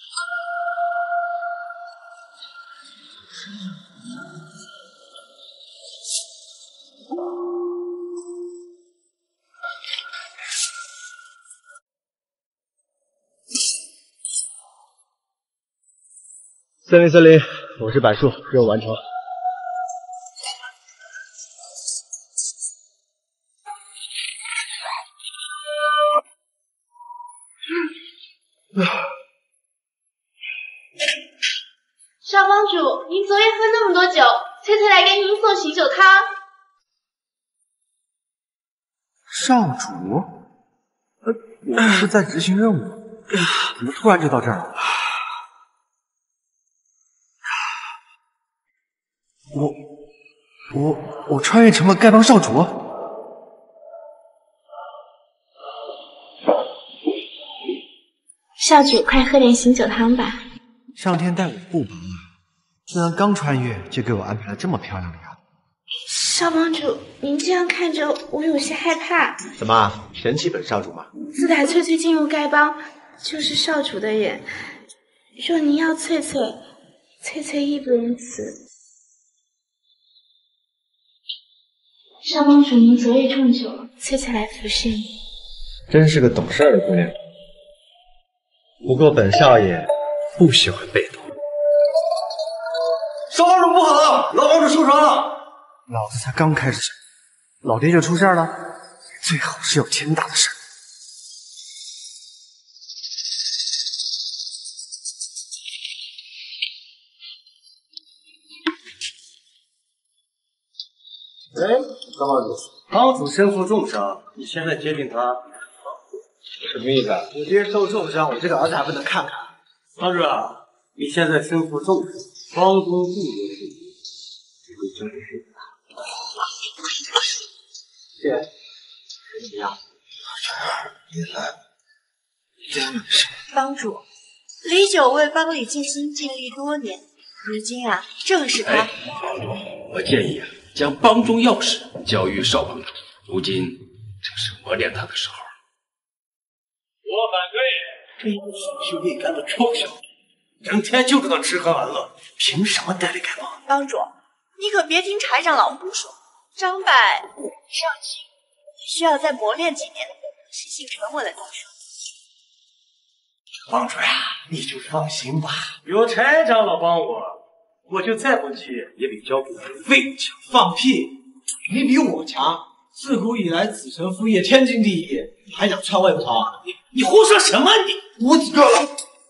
森林，我是柏树，任务完成。 少帮主，您昨夜喝那么多酒，翠翠来给您送醒酒汤。 少主，我是在执行任务，怎么突然就到这儿了？我穿越成了丐帮少主？ 少主，快喝点醒酒汤吧。 上天待我不薄啊，居然刚穿越就给我安排了这么漂亮的丫头。 少帮主，您这样看着我有些害怕。 怎么，嫌弃本少主吗？ 自打翠翠进入丐帮，就是少主的眼。若您要翠翠，翠翠义不容辞。少帮主，您昨夜重酒，翠翠来服侍你。 真是个懂事的姑娘。不过本少爷不喜欢被动。 少帮主不好了，老帮主受伤了。老子才刚开始整，老爹就出事了，最好是有天大的事。 哎，少帮主，帮主身负重伤，你现在接近他， 什么意思啊？ 我爹受重伤，我这个儿子还不能看看？帮主啊，你现在身负重伤，帮中不得势，这会真是爹，怎么样？ 你来， 帮主，李九为帮里尽心尽力多年，如今啊，正是他。 我建议啊，将帮中要事交于少帮主，如今正是磨练他的时候。 我反对，这一个死去未干的臭小子，整天就知道吃喝玩乐，凭什么带领丐帮？ 帮主，你可别听柴长老胡说，张柏上级需要再磨练几年，实性沉稳了再说。 帮主呀，你就放心吧，有柴长老帮我就再不济也比交给你的废物强。放屁！你比我强，自古以来子承父业，天经地义，还想篡位不成？你胡说什么？你无子够了！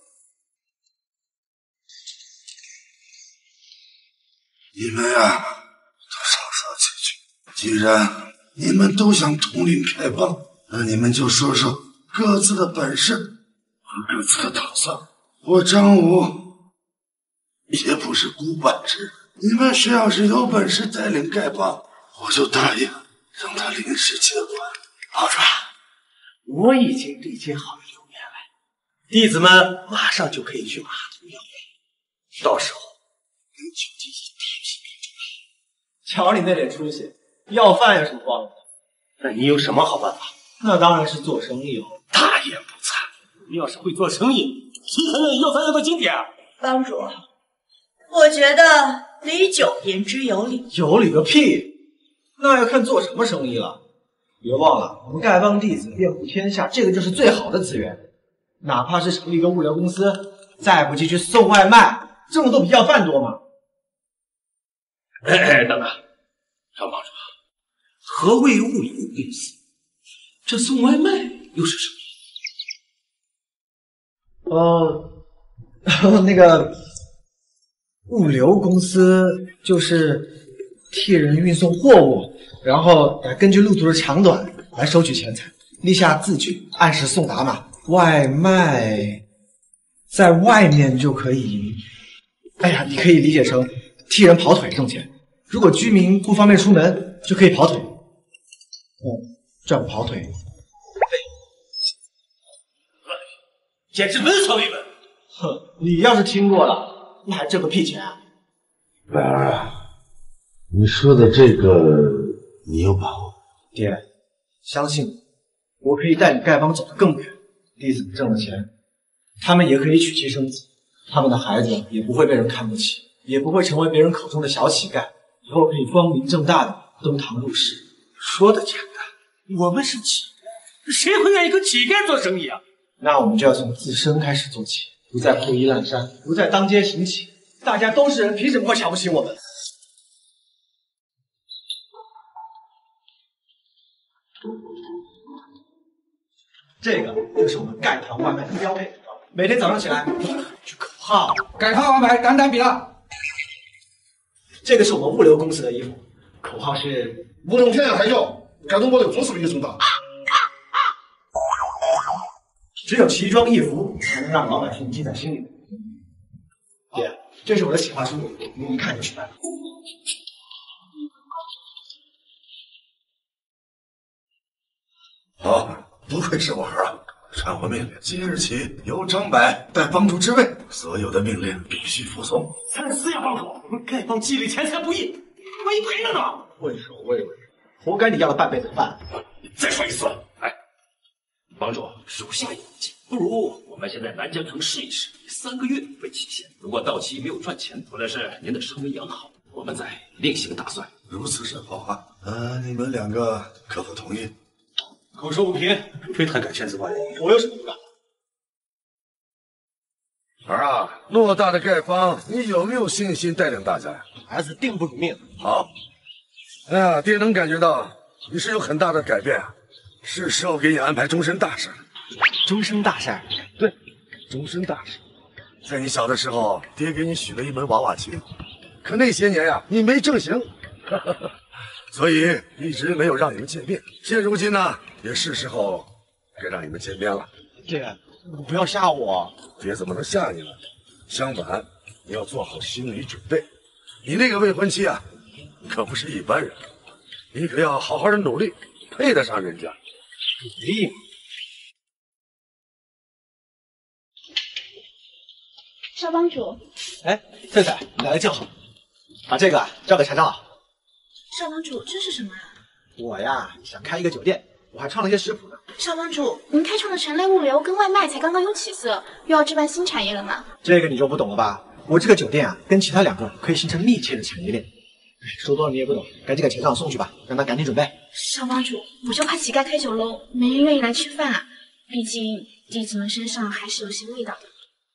你们呀，都少说几句。既然你们都想统领丐帮，那你们就说说各自的本事和各自的打算。我张武也不是孤本之人，你们谁要是有本事带领丐帮，我就答应让他临时接管。 帮主，我已经对接好了刘员外，弟子们马上就可以去码头要饭，到时候能就地铁皮民众。瞧你那点出息，要饭有什么帮助？那你有什么好办法？那当然是做生意哦，大言不惭。你要是会做生意，谁还愿意要饭要到今天啊？ 帮主，我觉得李九言之有理。 有理个屁！那要看做什么生意了。别忘了，我们丐帮弟子遍布天下，这个就是最好的资源。哪怕是成立一个物流公司，再不济去送外卖，挣的都比要饭多嘛。 哎，等等，少帮主，何谓物流公司？这送外卖又是什么那个物流公司就是替人运送货物，然后根据路途的长短来收取钱财，立下字据，按时送达嘛。外卖在外面就可以，哎呀，你可以理解成替人跑腿挣钱。如果居民不方便出门，就可以跑腿，赚跑腿。简直闻所未闻！哼，你要是听过了，那还挣个屁钱啊！ 柏儿啊，你说的这个你有把握？ 爹，相信我，我可以带你丐帮走得更远。弟子们挣的钱， 他们也可以娶妻生子，他们的孩子也不会被人看不起，也不会成为别人口中的小乞丐，以后可以光明正大的登堂入室。 说的简单，我们是乞丐，谁会愿意跟乞丐做生意啊？ 那我们就要从自身开始做起，不再破衣烂衫，不再当街行乞。大家都是人，凭什么会瞧不起我们？这个就是我们盖堂外卖的标配，每天早上起来去口号， 改套外卖单单比了。 这个是我们物流公司的衣服，口号是无论天涯海角，感动我的总是比你重大。 只有奇装异服，才能让老百姓记在心里。姐，这是我的企划书，你一看就明白了。 好，不愧是我儿啊！传我命令，即日起由张柏代帮主之位，所有的命令必须服从。 参思呀，帮主，我们丐帮纪律钱财不义，万一赔了呢？ 畏首畏尾，活该你要了半辈子饭。 再说一次，哎，帮主，属下有计，不如我们先在南江城试一试，以3个月为期限。如果到期没有赚钱，或者是您的伤没养好，我们再另行打算。 如此甚好啊！你们2个可否同意？ 口说无凭，非但敢签字万里， 我有什么不敢？ 儿啊，偌大的丐帮，你有没有信心带领大家呀？ 儿子定不辱命。 好，哎呀，爹能感觉到你是有很大的改变啊，是时候给你安排终身大事了。 终身大事？ 对，终身大事。在你小的时候，爹给你许了一门娃娃亲，可那些年呀，你没正形，所以一直没有让你们见面。现如今呢，也是时候该让你们见面了。 爹，你不要吓我。 爹怎么能吓你呢？相反，你要做好心理准备。你那个未婚妻啊，可不是一般人，你可要好好的努力，配得上人家。 努力嘛。 少帮主， 哎，翠翠，你来得正好，把这个交给柴长老。 少帮主，这是什么啊？ 我呀，想开一个酒店，我还创了些食谱呢。 少帮主，您开创的城内物流跟外卖才刚刚有起色，又要置办新产业了呢。 这个你就不懂了吧？我这个酒店啊，跟其他2个可以形成密切的产业链。说多了你也不懂，赶紧给钱长送去吧，让他赶紧准备。 少帮主，我就怕乞丐开酒楼，没人愿意来吃饭啊。毕竟弟子们身上还是有些味道的。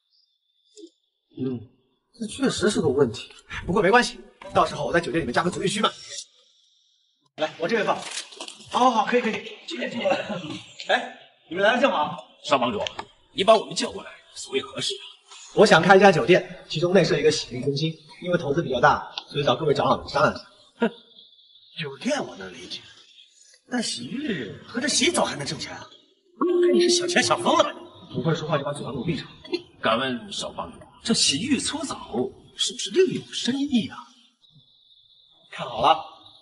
这确实是个问题，不过没关系，到时候我在酒店里面加个足浴区嘛。来，我这边放。好，可以，请点。哎，你们来的正好。 少帮主，你把我们叫过来，所谓何事啊？ 我想开一家酒店，其中内设一个洗浴中心，因为投资比较大，所以找各位长老们商量一下。 哼，酒店我能理解，但洗浴合着洗澡还能挣钱啊？我看你是想钱想疯了吧你？ 不会说话就把嘴巴给我闭上。 敢问少帮主，这洗浴搓澡是不是另有深意啊？ 看好了，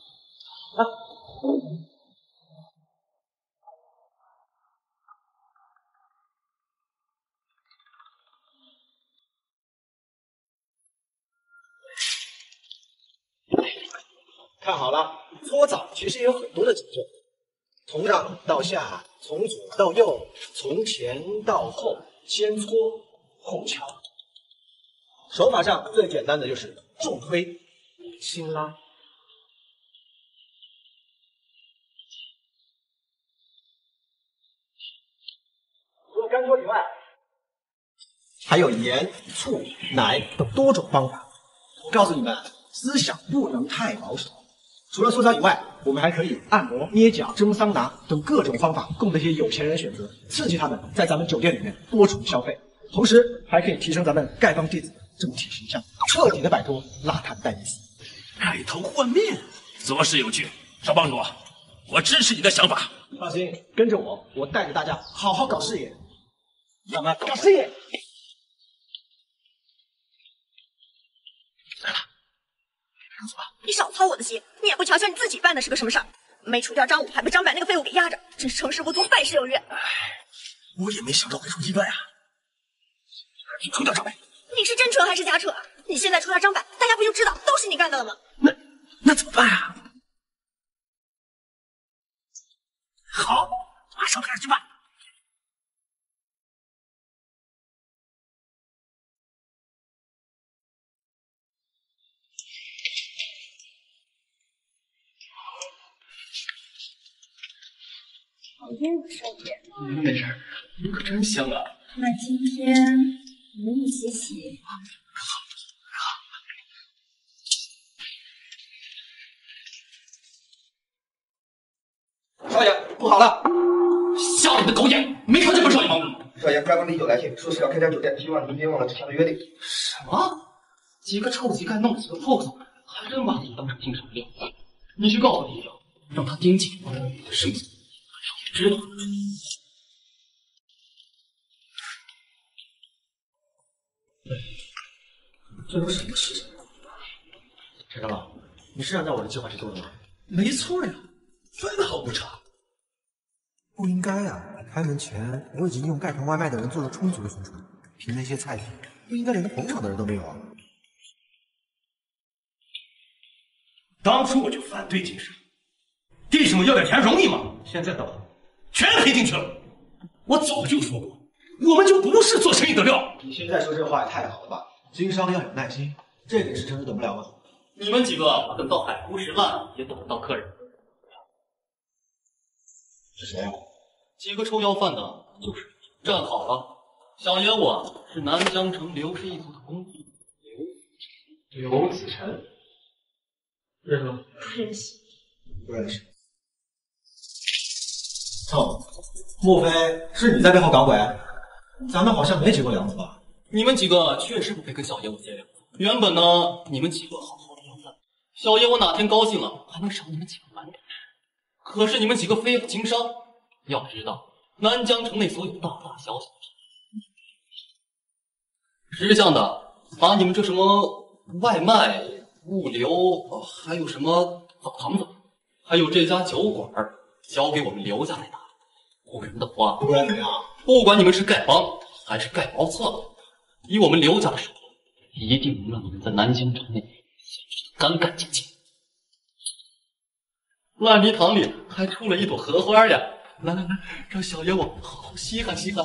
看好了，搓澡其实也有很多的讲究，从上到下，从左到右，从前到后，先搓后敲。手法上最简单的就是重推、轻拉。除了干搓以外，还有盐、醋、奶等多种方法。我告诉你们，思想不能太保守。除了搓澡以外，我们还可以按摩、捏脚、蒸桑拿等各种方法供这些有钱人选择，刺激他们在咱们酒店里面多重消费，同时还可以提升咱们丐帮弟子的整体形象，彻底的摆脱邋遢的代名词。 改头换面，着实有趣。少帮主，我支持你的想法。 放心，跟着我，我带着大家好好搞事业。咱们搞事业。 你少操我的心，你也不瞧瞧你自己办的是个什么事儿？没除掉张武，还被张柏那个废物给压着，真是成事不足败事有余。 我也没想到会出意外啊！你除掉张柏， 你是真撤还是假撤啊？你现在除掉张柏，大家不就知道都是你干的了吗？ 那怎么办啊？好，马上开始去办。 讨厌的少爷。 没事，你可真香啊。 那今天和你洗洗。 少爷，不好了！ 瞎你的狗眼，没看见本少爷吗？ 少爷，乖官李九来信，说是要开家酒店，希望您别忘了之前的约定。 什么？几个臭乞丐弄了几个破口，还真把自己当成经常料。你去告诉李九，让他盯紧你的身子，少爷知道。 这都什么事情？陈长老，你是按照我的计划去做的吗？ 没错呀，分毫不差。 不应该啊！开门前我已经用盖堂外卖的人做了充足的宣传，凭那些菜品，不应该连个捧场的人都没有啊！ 当初我就反对经商，弟兄们要点钱容易吗？现在倒好，全赔进去了。我早就说过，我们就不是做生意的料。 你现在说这话也太好了吧？经商要有耐心，这点事真是等不了吗？ 你们几个等到海枯石烂，也等不到客人。 是谁啊？ 几个臭要饭的，就是你。站好了，小爷我是南江城刘氏一族的公子刘子辰，认识吗？ 不认识。 不认识。操，莫非是你在背后搞鬼？咱们好像没结过梁子吧？ 你们几个确实不配跟小爷我结梁子。原本呢，你们几个好好的要饭，小爷我哪天高兴了，还能赏你们几个馒头吃。可是你们几个非要经商，要知道南江城内所有大大小小的识相的，把你们这什么外卖、物流，还有什么澡堂子，还有这家酒馆，交给我们刘家来打理。不然的话， 不然怎样？ 不管你们是丐帮还是丐毛册，以我们刘家的手段，一定能让你们在南京城内消失得干干净净。烂泥塘里还出了一朵荷花呀！来来来，让小爷我好好稀罕稀罕。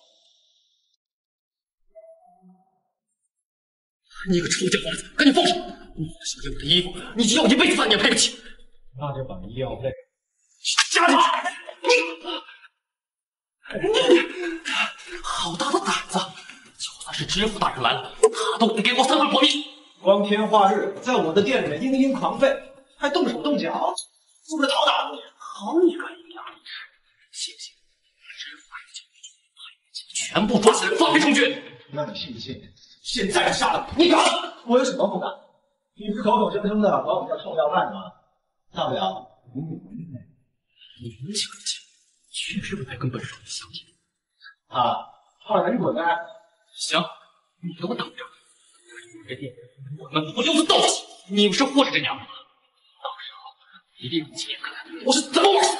你个臭叫花子，赶紧放手！你小爷我的衣服，你就要一辈子饭你也赔不起。 那就把医药费加进去！你好大的胆子！就算是知府大人来了，他都得给我3万破命。 光天化日，在我的店里面嘤嘤狂吠，还动手动脚，是不是讨打你？ 好你个阴阳师！信不信知府大人将你全部抓起来放回城去？ 那你信不信？现在就杀了你！你敢？我有什么不敢？你不是口口声声的管我叫臭要饭吗？大不了你你们几个人确实不配跟本少爷相见。 怕人滚呗！ 行，你给我等着！这店我们不留子斗气，你们是活着这娘们，到时候一定让亲眼看看我是怎么玩死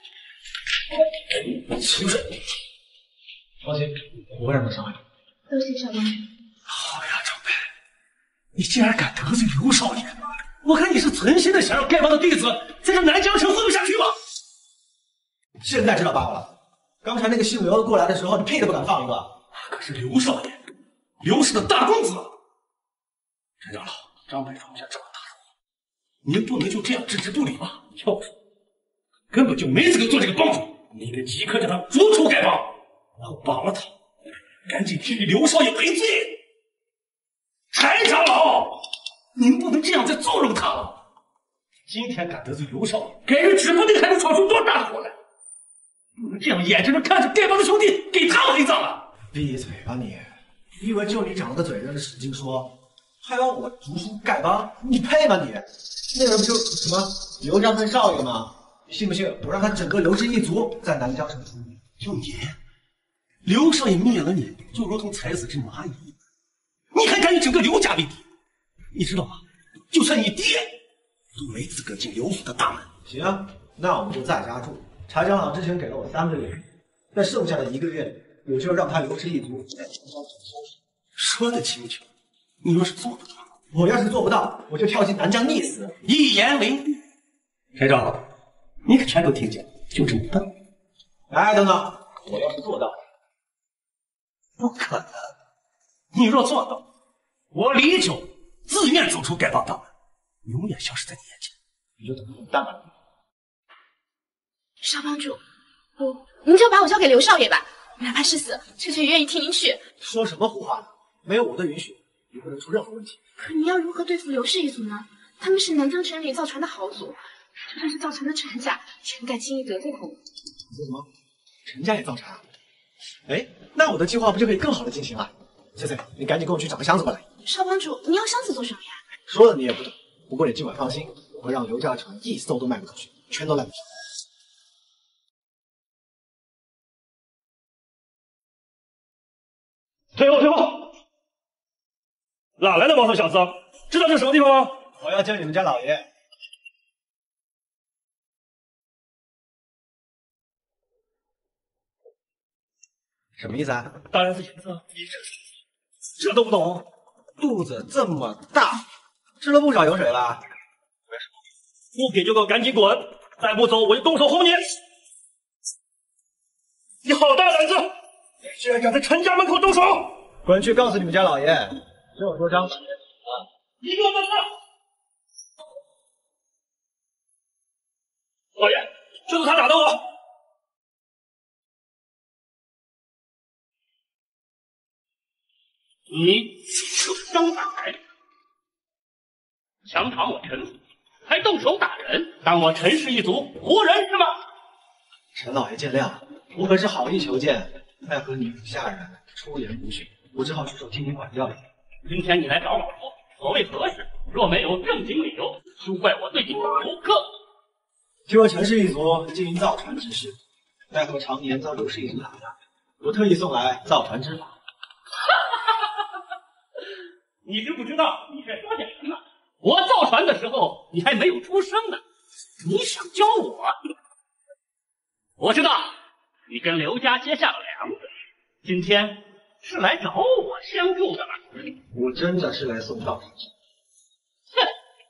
你！秦水， 放心，不会让他伤害你。 多谢少帮主。 好呀，长辈，你竟然敢得罪刘少爷！我看你是存心的想让丐帮的弟子在这南江城混不下去吧？ 现在知道罢了。刚才那个姓刘的过来的时候，你屁都不敢放一个。 可是刘少爷，刘氏的大公子。陈长老，张百闯下这么大的祸，您不能就这样置之不理吧？要说根本就没资格做这个帮主，你得即刻将他逐出丐帮，然后绑了他，赶紧替刘少爷赔罪。柴长老，您不能这样再纵容他了。今天敢得罪刘少爷，改日指不定还能闯出多大的祸来。不能这样眼睁睁看着丐帮的兄弟给他们陪葬了。 闭嘴吧你！你以为就你长了个嘴在那使劲说，还要我逐出丐帮？你配吗你？那人不就什么刘家分少爷吗？你信不信我让他整个刘氏一族在南江城出名？ 就你，刘少爷灭了你，就如同踩死只蚂蚁，你还敢以整个刘家为敌？你知道吗？就算你爹都没资格进刘府的大门。 行，那我们就在家住。柴长老之前给了我3个月，那剩下的1个月，我就让他刘氏一族在南江城消失。 说得轻巧，你若是做不到， 我要是做不到，我就跳进南江溺死。 一言为定。柴长老，你可全都听见了，就这么办。 哎，等等，我要是做到， 不可能！你若做到，我李九自愿走出丐帮大门，永远消失在你眼前。 你就等着滚蛋吧！ 少帮主， 不，您就把我交给刘少爷吧，哪怕是死，翠翠也愿意替您去。 说什么胡话呢？没有我的允许，你不能出任何问题。 可你要如何对付刘氏一族呢？他们是南疆城里造船的豪族，就算是造船的陈家，也不敢轻易得罪他们。 你说什么？陈家也造船啊？哎，那我的计划不就可以更好的进行了？翠翠，你赶紧跟我去找个箱子过来。 少帮主，你要箱子做什么呀？ 说了你也不懂，不过你尽管放心，我会让刘家的船一艘都卖不出去，全都烂不上。 退后，退后！哪来的毛头小子？知道这是什么地方吗？ 我要见你们家老爷。什么意思啊？ 当然是颜色。你这都不懂？ 肚子这么大，吃了不少油水吧？ 不给就给我赶紧滚！再不走我就动手轰你！你好大胆子！你居然敢在陈家门口动手！ 滚去告诉你们家老爷，这多张纸啊！ 你给我等着！老爷，就是他打的我。你是张大人，强抢我陈府，还动手打人，当我陈氏一族活人是吗？ 陈老爷见谅，我可是好意求见，奈何你府下人出言不逊，我只好出手替您管教了。 今天你来找老婆，所谓何事？若没有正经理由，休怪我对你不客气。 听说陈氏一族经营造船之事，奈何常年遭刘氏一族打压，我特意送来造船之法。 你知不知道你在说些什么？我造船的时候你还没有出生呢，你想教我？我知道你跟刘家结下了梁子，今天是来找我相助的吧？ 我真的是来送造船之法。 哼！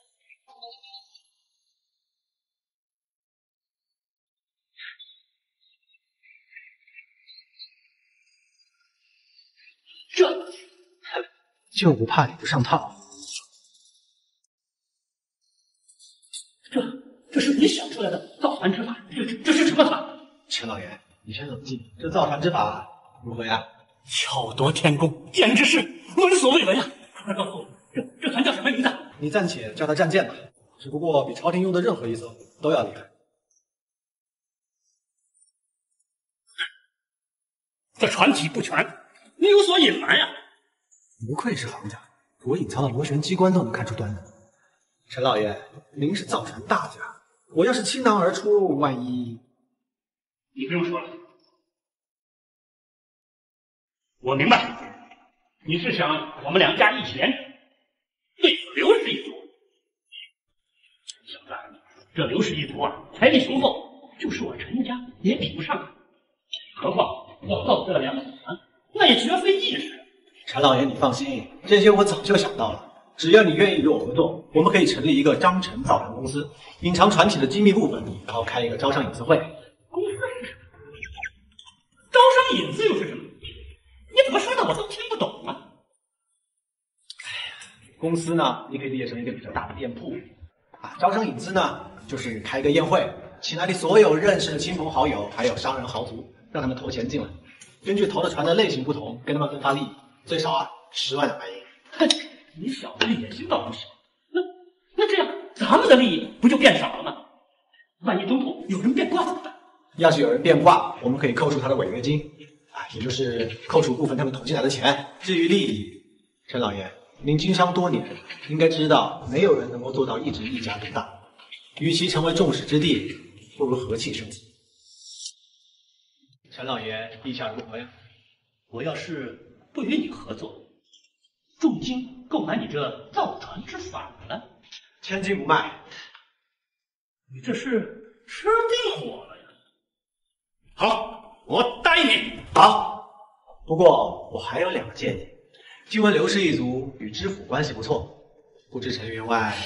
就不怕你不上套。 这是你想出来的造船之法？这是什么法？ 陈老爷，你先冷静，这造船之法如何呀？ 巧夺天工，简直是闻所未闻啊！快告诉我，这船叫什么名字？ 你暂且叫它战舰吧，只不过比朝廷用的任何一艘都要厉害。 这船体不全，你有所隐瞒呀！ 不愧是行家，我隐藏的螺旋机关都能看出端倪。陈老爷，您是造船大家，我要是倾囊而出，万一…… 你不用说了，我明白，你是想我们两家一起联手对付刘氏一族。小子，这刘氏一族啊，财力雄厚，就是我陈家也比不上。何况要造这两艘船，那也绝非易事。 陈老爷，你放心，这些我早就想到了。只要你愿意与我合作，我们可以成立一个章程造船公司，隐藏船体的机密部分，然后开一个招商引资会。 公司是什么？招商引资又是什么？你怎么说的我都听不懂啊！ 公司呢，你可以理解成一个比较大的店铺啊。招商引资呢，就是开一个宴会，请来你所有认识的亲朋好友，还有商人豪族，让他们投钱进来，根据投的船的类型不同，跟他们分发利益，最少啊10万两白银。 哼，你小子野心倒不小。那这样，咱们的利益不就变少了吗？万一中途有人变卦怎么办？ 要是有人变卦，我们可以扣除他的违约金，啊，也就是扣除部分他们投进来的钱。至于利益，陈老爷，您经商多年，应该知道，没有人能够做到一直一家独大。与其成为众矢之的，不如和气生财。陈老爷，意下如何呀？ 我要是不与你合作，重金购买你这造船之法了， 千金不卖。 你这是吃定我了呀？好，我答应你。 好，不过我还有2个建议。听闻刘氏一族与知府关系不错，不知陈员外……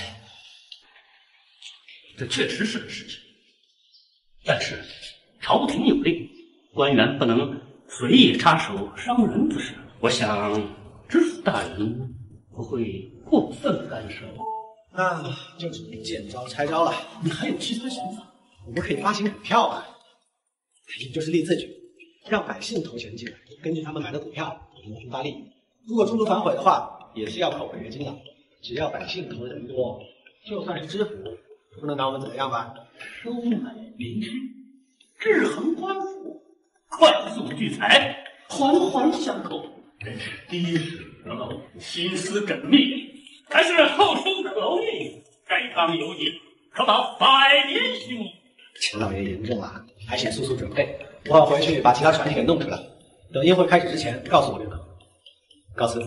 这确实是个事情，但是朝廷有令，官员不能随意插手商人之事。我想知府大人不会过分干涉。 那就只能见招拆招了。 你还有其他想法？ 我们可以发行股票啊。 也就是立字据，让百姓投钱进来，根据他们买的股票分发利益。如果中途反悔的话，也是要扣违约金的。只要百姓投的人多，就算是知府，不能拿我们怎么样吧？ 收买民脂，制衡官府，快速聚财，环环相扣，真是滴水得漏，心思缜密，还是后生可畏，该当有你，可保百年兴旺。 钱老爷言重了，还请速速准备，我要回去把其他船体给弄出来，等宴会开始之前告诉我就可。告辞。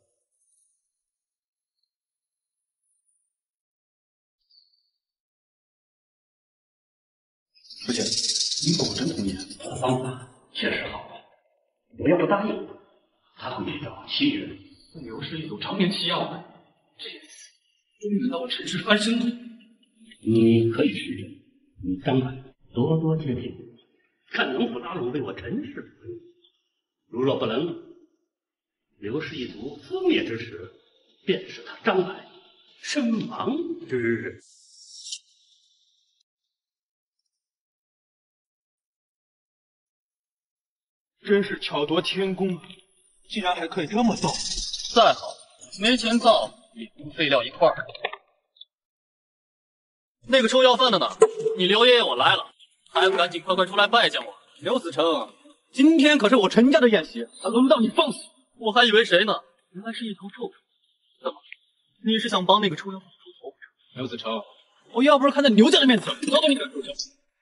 夫人，你果真同意了？他的方法确实好，我要不答应，他会去找其余人，刘氏一族常年吃药，这次终于轮到我陈氏翻身了。你可以试着与张柏多多接近，看能否拉拢为我陈氏服务。如若不能，刘氏一族覆灭之时，便是他张柏身亡之日。 真是巧夺天工，竟然还可以这么造。 再好，没钱造也不废料一块儿。那个抽要饭的呢？你刘爷爷我来了，还不赶紧快快出来拜见我！ 刘子成，今天可是我陈家的宴席，还轮不到你放肆。 我还以为谁呢？原来是一头臭虫。怎么？你是想帮那个抽要饭出头不成？ 刘子成，我要不是看在牛家的面子，早把你赶出去。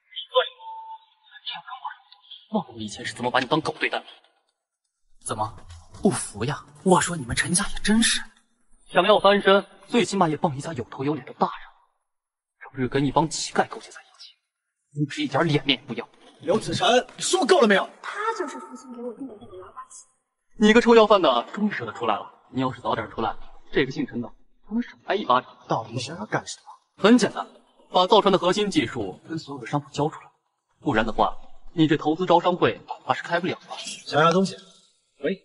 忘了我以前是怎么把你当狗对待的？怎么不服呀？我说你们陈家也真是，想要翻身，最起码也蹦一家有头有脸的大人，整日跟一帮乞丐勾结在一起，你是一点脸面也不要。 刘子成，你说够了没有？ 他就是父亲给我订的那个拉花器。 你个臭要饭的，终于舍得出来了。你要是早点出来，这个姓陈的他能少挨一巴掌。 到底想要干什么？ 很简单，把造船的核心技术跟所有的商铺交出来，不然的话，你这投资招商会恐怕是开不了了。 想要东西，喂，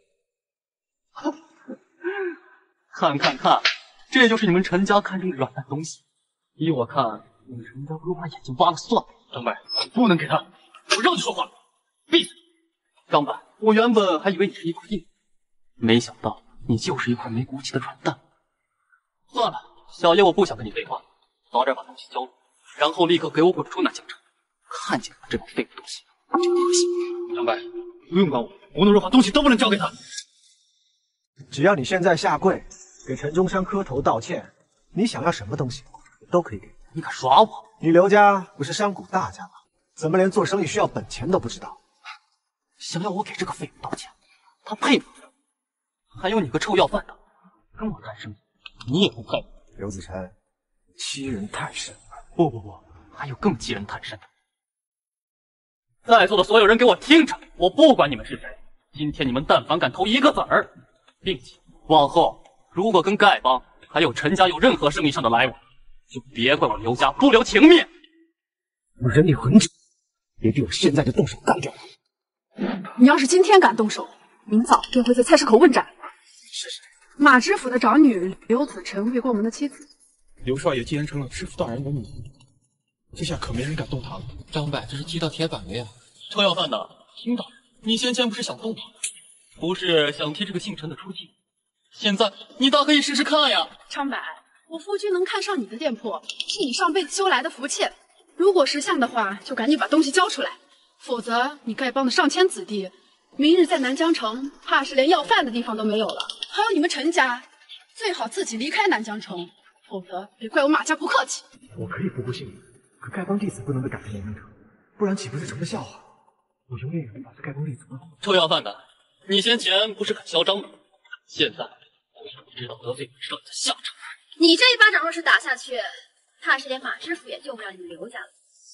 看，这就是你们陈家看中的软烂东西。依我看，你们陈家不如把眼睛挖了算了。 张柏，不能给他，我让你说话，闭嘴！ 张柏，我原本还以为你是一块硬，没想到你就是一块没骨气的软蛋。算了，小爷我不想跟你废话，早点把东西交出，然后立刻给我滚出南京城。看见你们这帮废物东西，就恶心。 张柏，不用管我，无论如何东西都不能交给他。 只要你现在下跪给陈中山磕头道歉，你想要什么东西都可以给你。 你敢耍我？ 你刘家不是商贾大家吗？怎么连做生意需要本钱都不知道？ 想要我给这个废物道歉，他配吗？还有你个臭要饭的，跟我谈生意，你也不配。 刘子辰，欺人太甚了！ 不，还有更欺人太甚的。在座的所有人给我听着，我不管你们是谁，今天你们但凡敢投一个子儿，并且往后如果跟丐帮还有陈家有任何生意上的来往，就别怪我刘家不留情面。 我忍你很久，也比我现在就动手干掉他。 你要是今天敢动手，明早便会在菜市口问斩。 是谁？ 马知府的长女刘子成，魏国门的妻子。 刘少爷既然成了知府大人的女婿，这下可没人敢动他了。 张柏这是踢到铁板了呀！ 臭要饭的，听到你先前不是想动他，不是想替这个姓陈的出气，现在你大可以试试看呀。 张柏，我夫君能看上你的店铺，是你上辈子修来的福气。如果识相的话，就赶紧把东西交出来，否则你丐帮的上千子弟，明日在南疆城，怕是连要饭的地方都没有了。还有你们陈家，最好自己离开南疆城，否则别怪我马家不客气。 我可以不顾性命，可丐帮弟子不能被赶出南疆城，不然岂不是成了笑话？我永远也没把这丐帮弟子忘了。 臭要饭的，你先前不是很嚣张吗？现在我也不知道得罪你知道你的下场。 你这一巴掌若是打下去，怕是连马知府也救不了你们刘家了。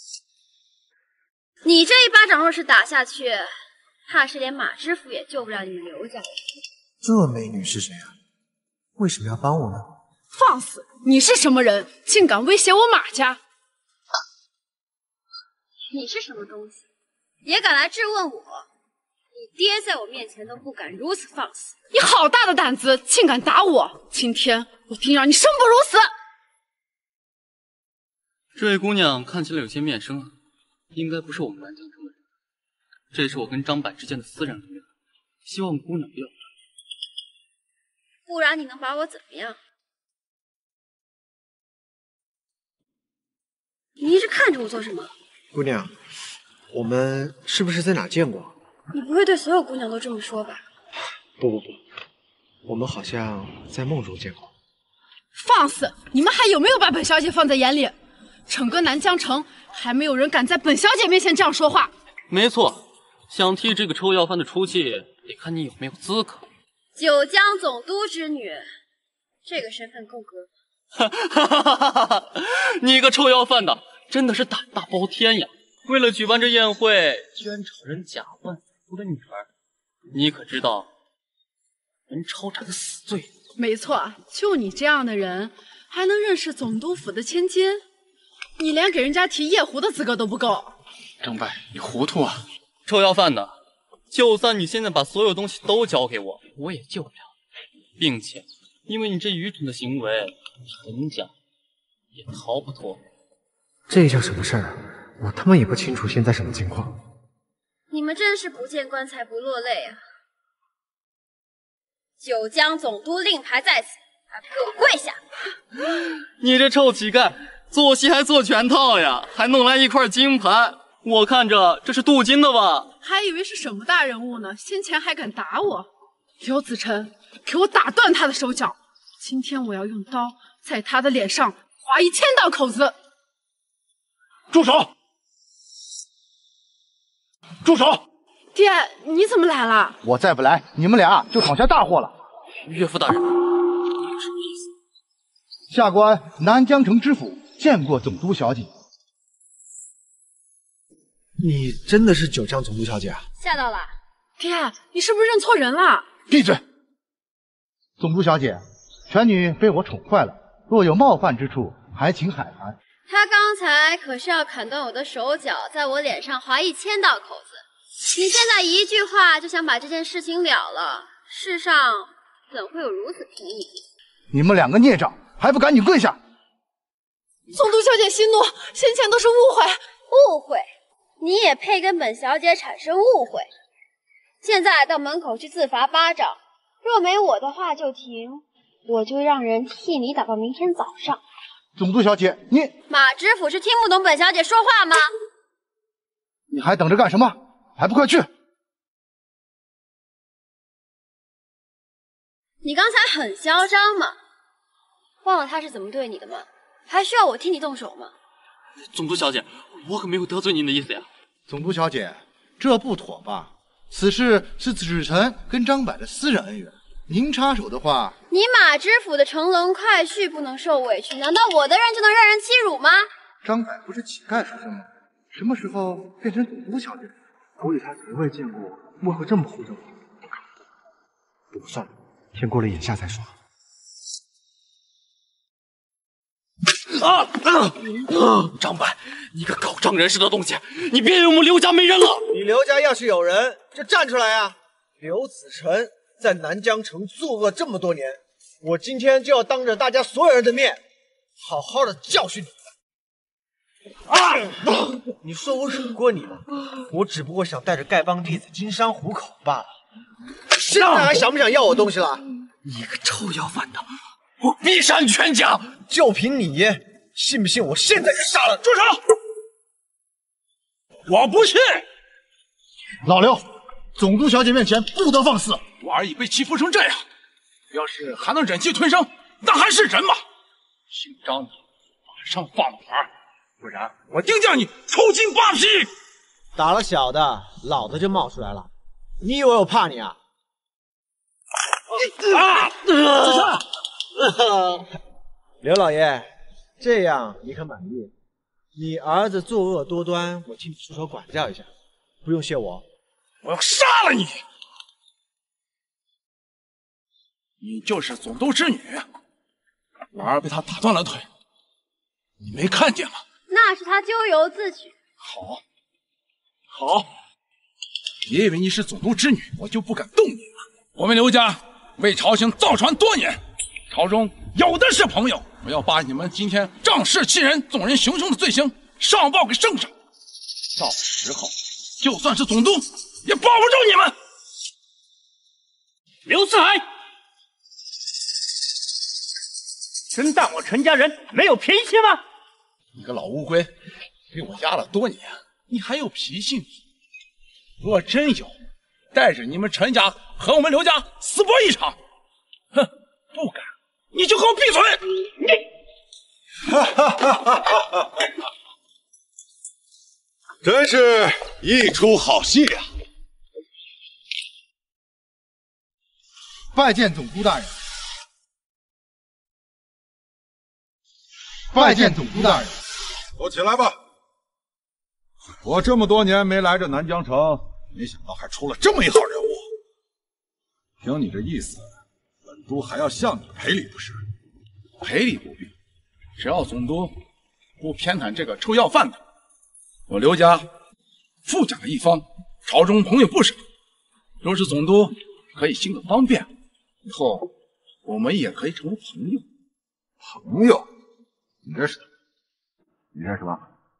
你这一巴掌若是打下去，怕是连马知府也救不了你们刘家了。 这美女是谁啊？为什么要帮我呢？ 放肆！你是什么人，竟敢威胁我马家？ 你是什么东西，也敢来质问我？你爹在我面前都不敢如此放肆。 你好大的胆子，竟敢打我！今天我定让你生不如死！ 这位姑娘看起来有些面生啊，应该不是我们南疆城的人。 这是我跟张柏之间的私人恩怨，希望姑娘不要。 不然你能把我怎么样？你一直看着我做什么？ 姑娘，我们是不是在哪见过？ 你不会对所有姑娘都这么说吧？ 不，我们好像在梦中见过。 放肆！你们还有没有把本小姐放在眼里？整个南疆城还没有人敢在本小姐面前这样说话。 没错，想替这个臭要饭的出气，得看你有没有资格。 九江总督之女，这个身份够格。 你个臭要饭的，真的是胆大包天呀！为了举办这宴会，居然找人假扮我的女儿，你可知道人抄斩的死罪？ 没错，就你这样的人，还能认识总督府的千金？你连给人家提夜壶的资格都不够。 张柏，你糊涂啊！臭要饭的，就算你现在把所有东西都交给我，我也救不了你，并且因为你这愚蠢的行为，陈家也逃不脱。 这叫什么事儿？我他妈也不清楚现在什么情况。 你们真是不见棺材不落泪啊！九江总督令牌在此，还不给我跪下！ 你这臭乞丐，做戏还做全套呀，还弄来一块金牌，我看着这是镀金的吧？ 还以为是什么大人物呢，先前还敢打我。刘子辰，给我打断他的手脚！今天我要用刀在他的脸上划1000道口子！ 住手！住手！ 爹，你怎么来了？ 我再不来，你们俩就闯下大祸了。 岳父大人，你有什么意思？ 下官南疆城知府见过总督小姐。 你真的是九江总督小姐啊？ 吓到了。 爹，你是不是认错人了？ 闭嘴！总督小姐，全女被我宠坏了，若有冒犯之处，还请海涵。 他刚才可是要砍断我的手脚，在我脸上划1000道口子。你现在一句话就想把这件事情了了，世上怎会有如此便宜？ 你们两个孽障，还不赶紧跪下！ 总督小姐息怒，先前都是误会。 误会？你也配跟本小姐产生误会？现在到门口去自罚巴掌，若没我的话就停，我就让人替你打到明天早上。 总督小姐，你马知府是听不懂本小姐说话吗？ 你还等着干什么？还不快去！ 你刚才很嚣张嘛，忘了他是怎么对你的吗？还需要我替你动手吗？ 总督小姐，我可没有得罪您的意思呀。 总督小姐，这不妥吧？此事是子辰跟张柏的私人恩怨，您插手的话， 你马知府的乘龙快婿不能受委屈，难道我的人就能让人欺辱吗？ 张柏不是乞丐出身吗？什么时候变成总督小姐？估计他从未见过幕后这么护着我。不过算了，天过了眼下再说。 张柏，你个搞仗人势的东西，你别以为我们刘家没人了！ 你刘家要是有人，就站出来啊！刘子辰在南疆城作恶这么多年，我今天就要当着大家所有人的面，好好的教训你。你说我惹过你吗？我只不过想带着丐帮弟子经商糊口罢了。现在还想不想要我东西了？ 你个臭要饭的，我必杀你全家！ 就凭你，信不信我现在就杀了？ 住手！我不信！老刘，总督小姐面前不得放肆！ 我儿已被欺负成这样，要是还能忍气吞声，那还是人吗？姓张的，马上放了牌，不然我定叫你抽筋扒皮！ 打了小的，老的就冒出来了。你以为我怕你啊？子辰，刘老爷，这样你可满意？你儿子作恶多端，我替你出手管教一下，不用谢我。 我要杀了你！你就是总督之女，我儿被他打断了腿，你没看见吗？ 那是他咎由自取。 好，别以为你是总督之女，我就不敢动你了。我们刘家为朝廷造船多年，朝中有的是朋友，我要把你们今天仗势欺人、纵人行凶的罪行上报给圣上。到时候就算是总督也保不住你们。 刘四海，真当我陈家人没有脾气吗？ 你个老乌龟，被我压了多年，你还有脾气？若真有，带着你们陈家和我们刘家死搏一场。哼，不敢，你就给我闭嘴！你， 哈哈哈哈哈哈！真是一出好戏呀！ 拜见总督大人。拜见总督大人。 都起来吧。我这么多年没来这南疆城，没想到还出了这么一号人物。听你这意思，本都还要向你赔礼不是？ 赔礼不必，只要总督不偏袒这个臭要饭的，我刘家富甲一方，朝中朋友不少。若是总督可以行个方便，以后我们也可以成为朋友。 朋友？你认识他？你认识吗？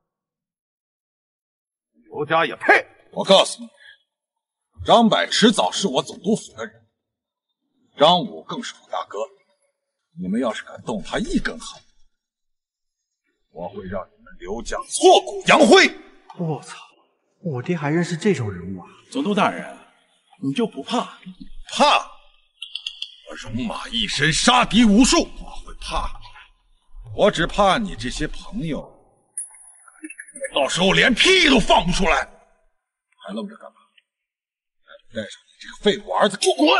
刘家也配！我告诉你，张柏迟早是我总督府的人，张武更是我大哥。你们要是敢动他一根汗，我会让你们刘家挫骨扬灰！ 我操！我爹还认识这种人物啊！ 总督大人，你就不怕？ 怕？我戎马一身，杀敌无数，我会怕？我只怕你这些朋友，到时候连屁都放不出来，还愣着干嘛？带上你这个废物儿子，给我滚！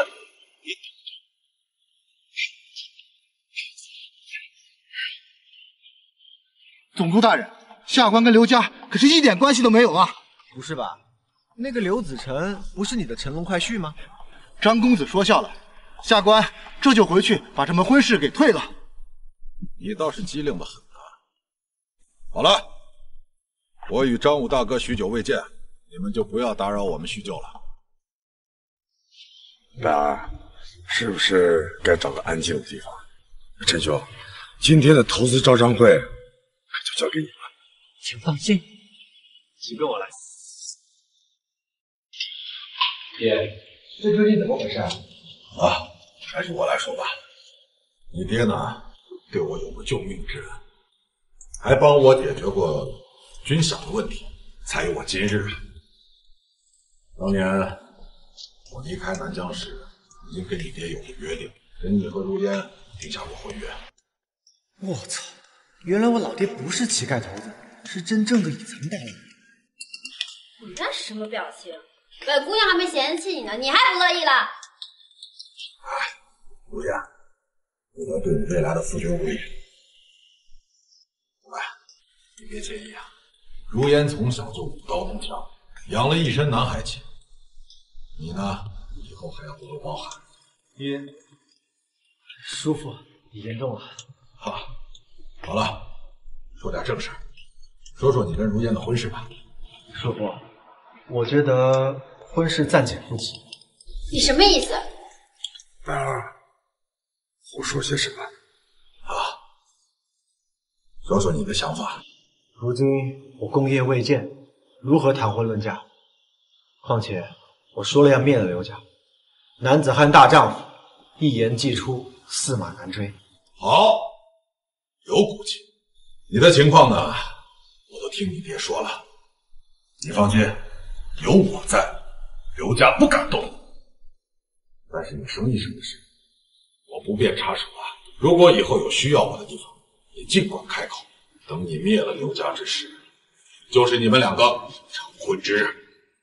总督大人，下官跟刘家可是一点关系都没有啊！ 不是吧？那个刘子成不是你的乘龙快婿吗？ 张公子说笑了，下官这就回去把这门婚事给退了。 你倒是机灵的很啊！好了，我与张武大哥许久未见，你们就不要打扰我们叙旧了。 白儿，是不是该找个安静的地方？陈兄，今天的投资招商会就交给你了。 请放心，请跟我来。 爹，这究竟怎么回事啊？ 还是我来说吧。你爹呢，对我有过救命之恩，还帮我解决过军饷的问题，才有我今日。当年我离开南疆时，已经跟你爹有过约定，跟你和如烟定下过婚约。 我操！原来我老爹不是乞丐头子，是真正的底层大佬。 你那是什么表情？本姑娘还没嫌弃你呢，你还不乐意了？ 如烟，我要对你未来的夫君无礼。你别介意啊。如烟从小就舞刀弄枪，养了一身男孩气。你呢，以后还要多多包涵。 爹，叔父，你言重了。 好了，说点正事儿，说说你跟如烟的婚事吧。 叔父，我觉得婚事暂且不急。 你什么意思？ 白儿，胡说些什么？ 说说你的想法。 如今我功业未建，如何谈婚论嫁？况且我说了要灭了刘家，男子汉大丈夫，一言既出，驷马难追。 好，有骨气。你的情况呢，我都听你爹说了。你放心，有我在，刘家不敢动。但是你生意上的事，我不便插手啊。如果以后有需要我的地方，你尽管开口。等你灭了刘家之时，就是你们两个成婚之日。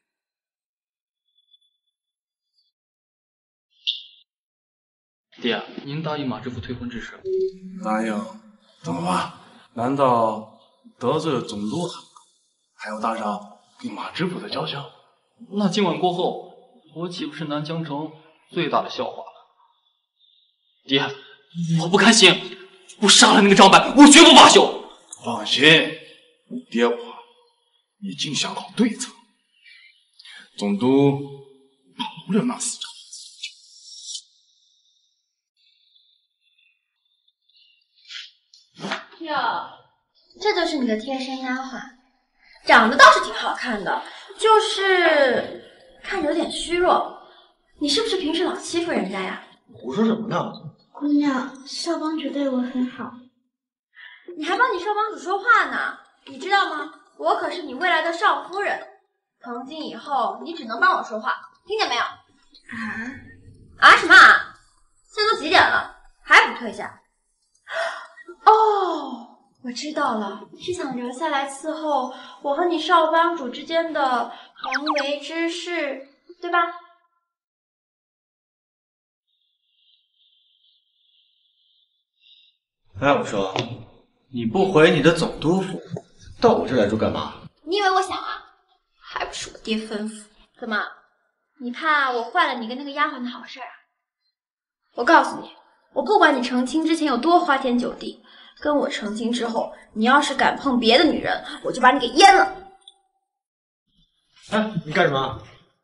爹，您答应马知府退婚之事？ 答应？怎么了？难道得罪了总督还要搭上跟马知府的交情？ 那今晚过后，我岂不是南疆城最大的笑话了？爹，我不甘心，我杀了那个张柏，我绝不罢休。 放心，爹我已经想好对策。总督保不了那死长。哟，这就是你的贴身丫鬟，长得倒是挺好看的， 就是看着有点虚弱。你是不是平时老欺负人家呀？ 胡说什么呢？ 姑娘，少帮主对我很好。 你还帮你少帮主说话呢，你知道吗？我可是你未来的少夫人，从今以后你只能帮我说话，听见没有？啊什么啊？现在都几点了，还不退下？哦，我知道了，是想留下来伺候我和你少帮主之间的传为之事，对吧？ 哎，我说，你不回你的总督府，到我这来住干嘛？ 你以为我想啊？还不是我爹吩咐。怎么，你怕我坏了你跟那个丫鬟的好事啊？我告诉你，我不管你成亲之前有多花天酒地，跟我成亲之后，你要是敢碰别的女人，我就把你给阉了。 哎，你干什么？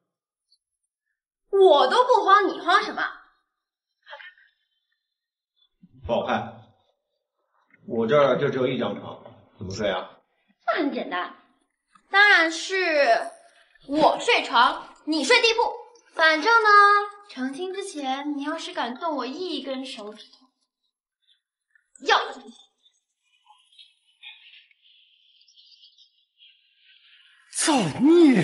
我都不慌，你慌什么？ 不好看。我这儿就只有一张床，怎么睡啊？ 那很简单，当然是我睡床，你睡地铺。反正呢，成亲之前，你要是敢动我一根手指头，要了你！ 造孽！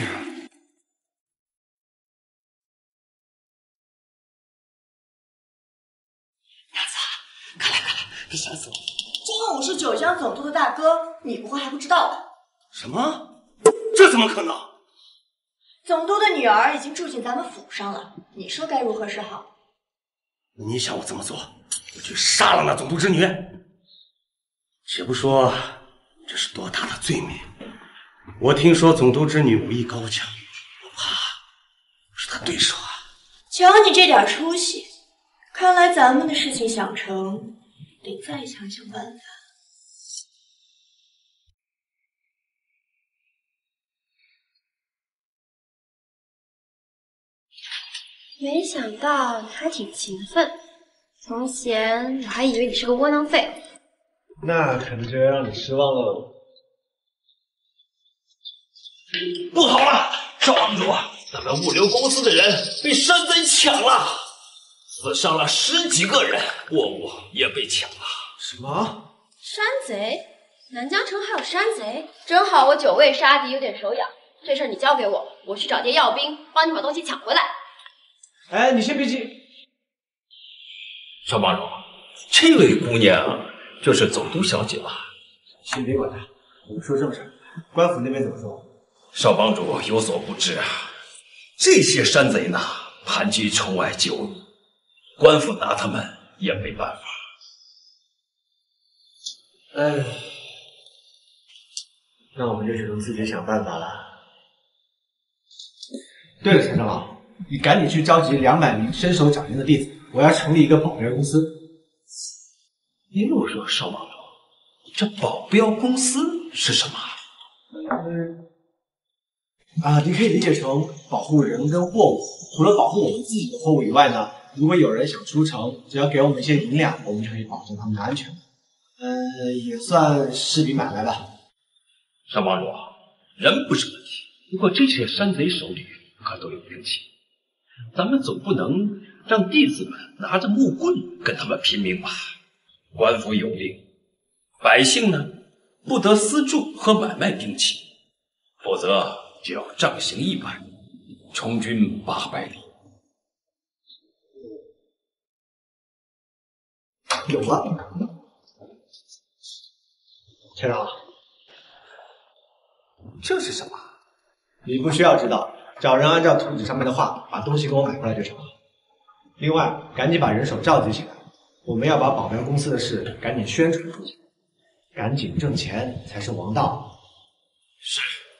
别吓死我！今晚我是九江总督的大哥，你不会还不知道吧？ 什么？这怎么可能？ 总督的女儿已经住进咱们府上了，你说该如何是好？ 你想我怎么做？我去杀了那总督之女。且不说这是多大的罪名，我听说总督之女武艺高强，我怕不是她对手啊。 瞧你这点出息，看来咱们的事情想成，得再想想办法。 没想到你还挺勤奋，从前我还以为你是个窝囊废。 那可能就要让你失望喽。 不好了，少帮主，咱们物流公司的人被山贼抢了，死伤了10几个人，货物也被抢了。 什么？ 山贼？南疆城还有山贼？正好我久未杀敌，有点手痒。这事儿你交给我，我去找爹要兵，帮你把东西抢回来。 哎，你先别急。 少帮主，这位姑娘就是总督小姐吧？ 先别管她，我们说正事。官府那边怎么说？ 少帮主有所不知啊，这些山贼呢，盘踞城外9里，官府拿他们也没办法。 哎，那我们就只能自己想办法了。对了，陈长老，你赶紧去召集200名身手矫健的弟子，我要成立一个保镖公司。 你莫说，少帮主，这保镖公司是什么？ 你可以理解成保护人跟货物。除了保护我们自己的货物以外呢，如果有人想出城，只要给我们一些银两，我们就可以保证他们的安全。也算是笔买卖吧。 少帮主，人不是问题，不过这些山贼手里可都有兵器，咱们总不能让弟子们拿着木棍跟他们拼命吧？官府有令，百姓呢不得私铸和买卖兵器，否则就要杖刑100，充军800里。 有了，陈长老，这是什么？你不需要知道，找人按照图纸上面的话，把东西给我买回来就成了。另外，赶紧把人手召集起来，我们要把保镖公司的事赶紧宣传出去，赶紧挣钱才是王道。 是。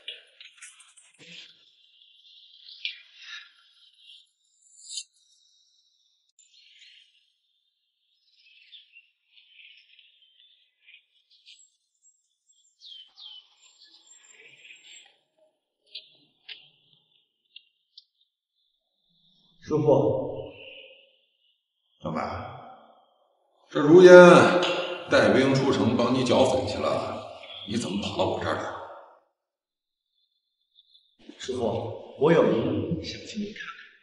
叔父， 小白，这如烟带兵出城帮你剿匪去了，你怎么跑到我这儿来了？ 师傅，我有一想请你看。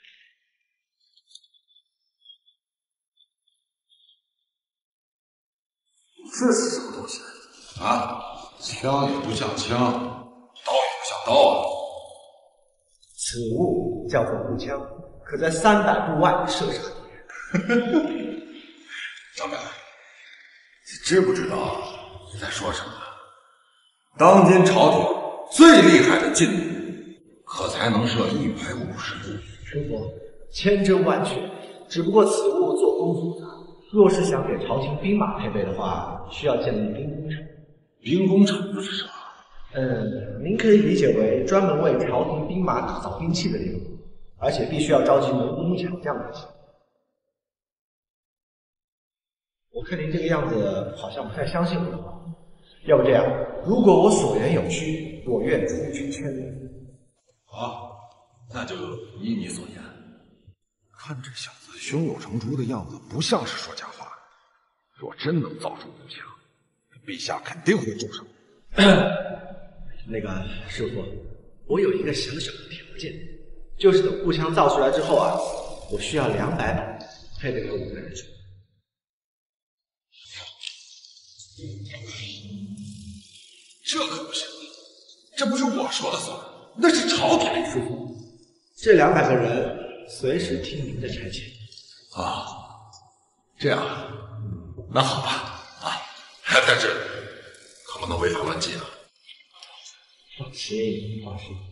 这是什么东西啊？枪也不像枪，刀也不像刀啊！ 此物叫做步枪，可在300步外射杀敌人。 张白，你知不知道你在说什么？当今朝廷最厉害的劲弩，可才能射150步。 师傅，千真万确，只不过此物做工复杂。若是想给朝廷兵马配备的话，需要建立兵工厂。 兵工厂是什么？ 您可以理解为专门为朝廷兵马打造兵器的地方，而且必须要召集农工厂匠才行。我看您这个样子，好像不太相信我的话。要不这样，如果我所言有虚，我愿出去签名。 好，那就依你所言。 看这小子胸有成竹的样子，不像是说假话。若真能造出步枪，陛下肯定会重赏。 那个师傅，我有一个小小的条件，就是等步枪造出来之后啊，我需要200把，配备给5个人。 这可不行，这不是我说了算，那是朝廷师傅。这200个人随时听您的差遣。 啊，这样，那好吧，但是可不能违法乱纪啊！ 放心，放心。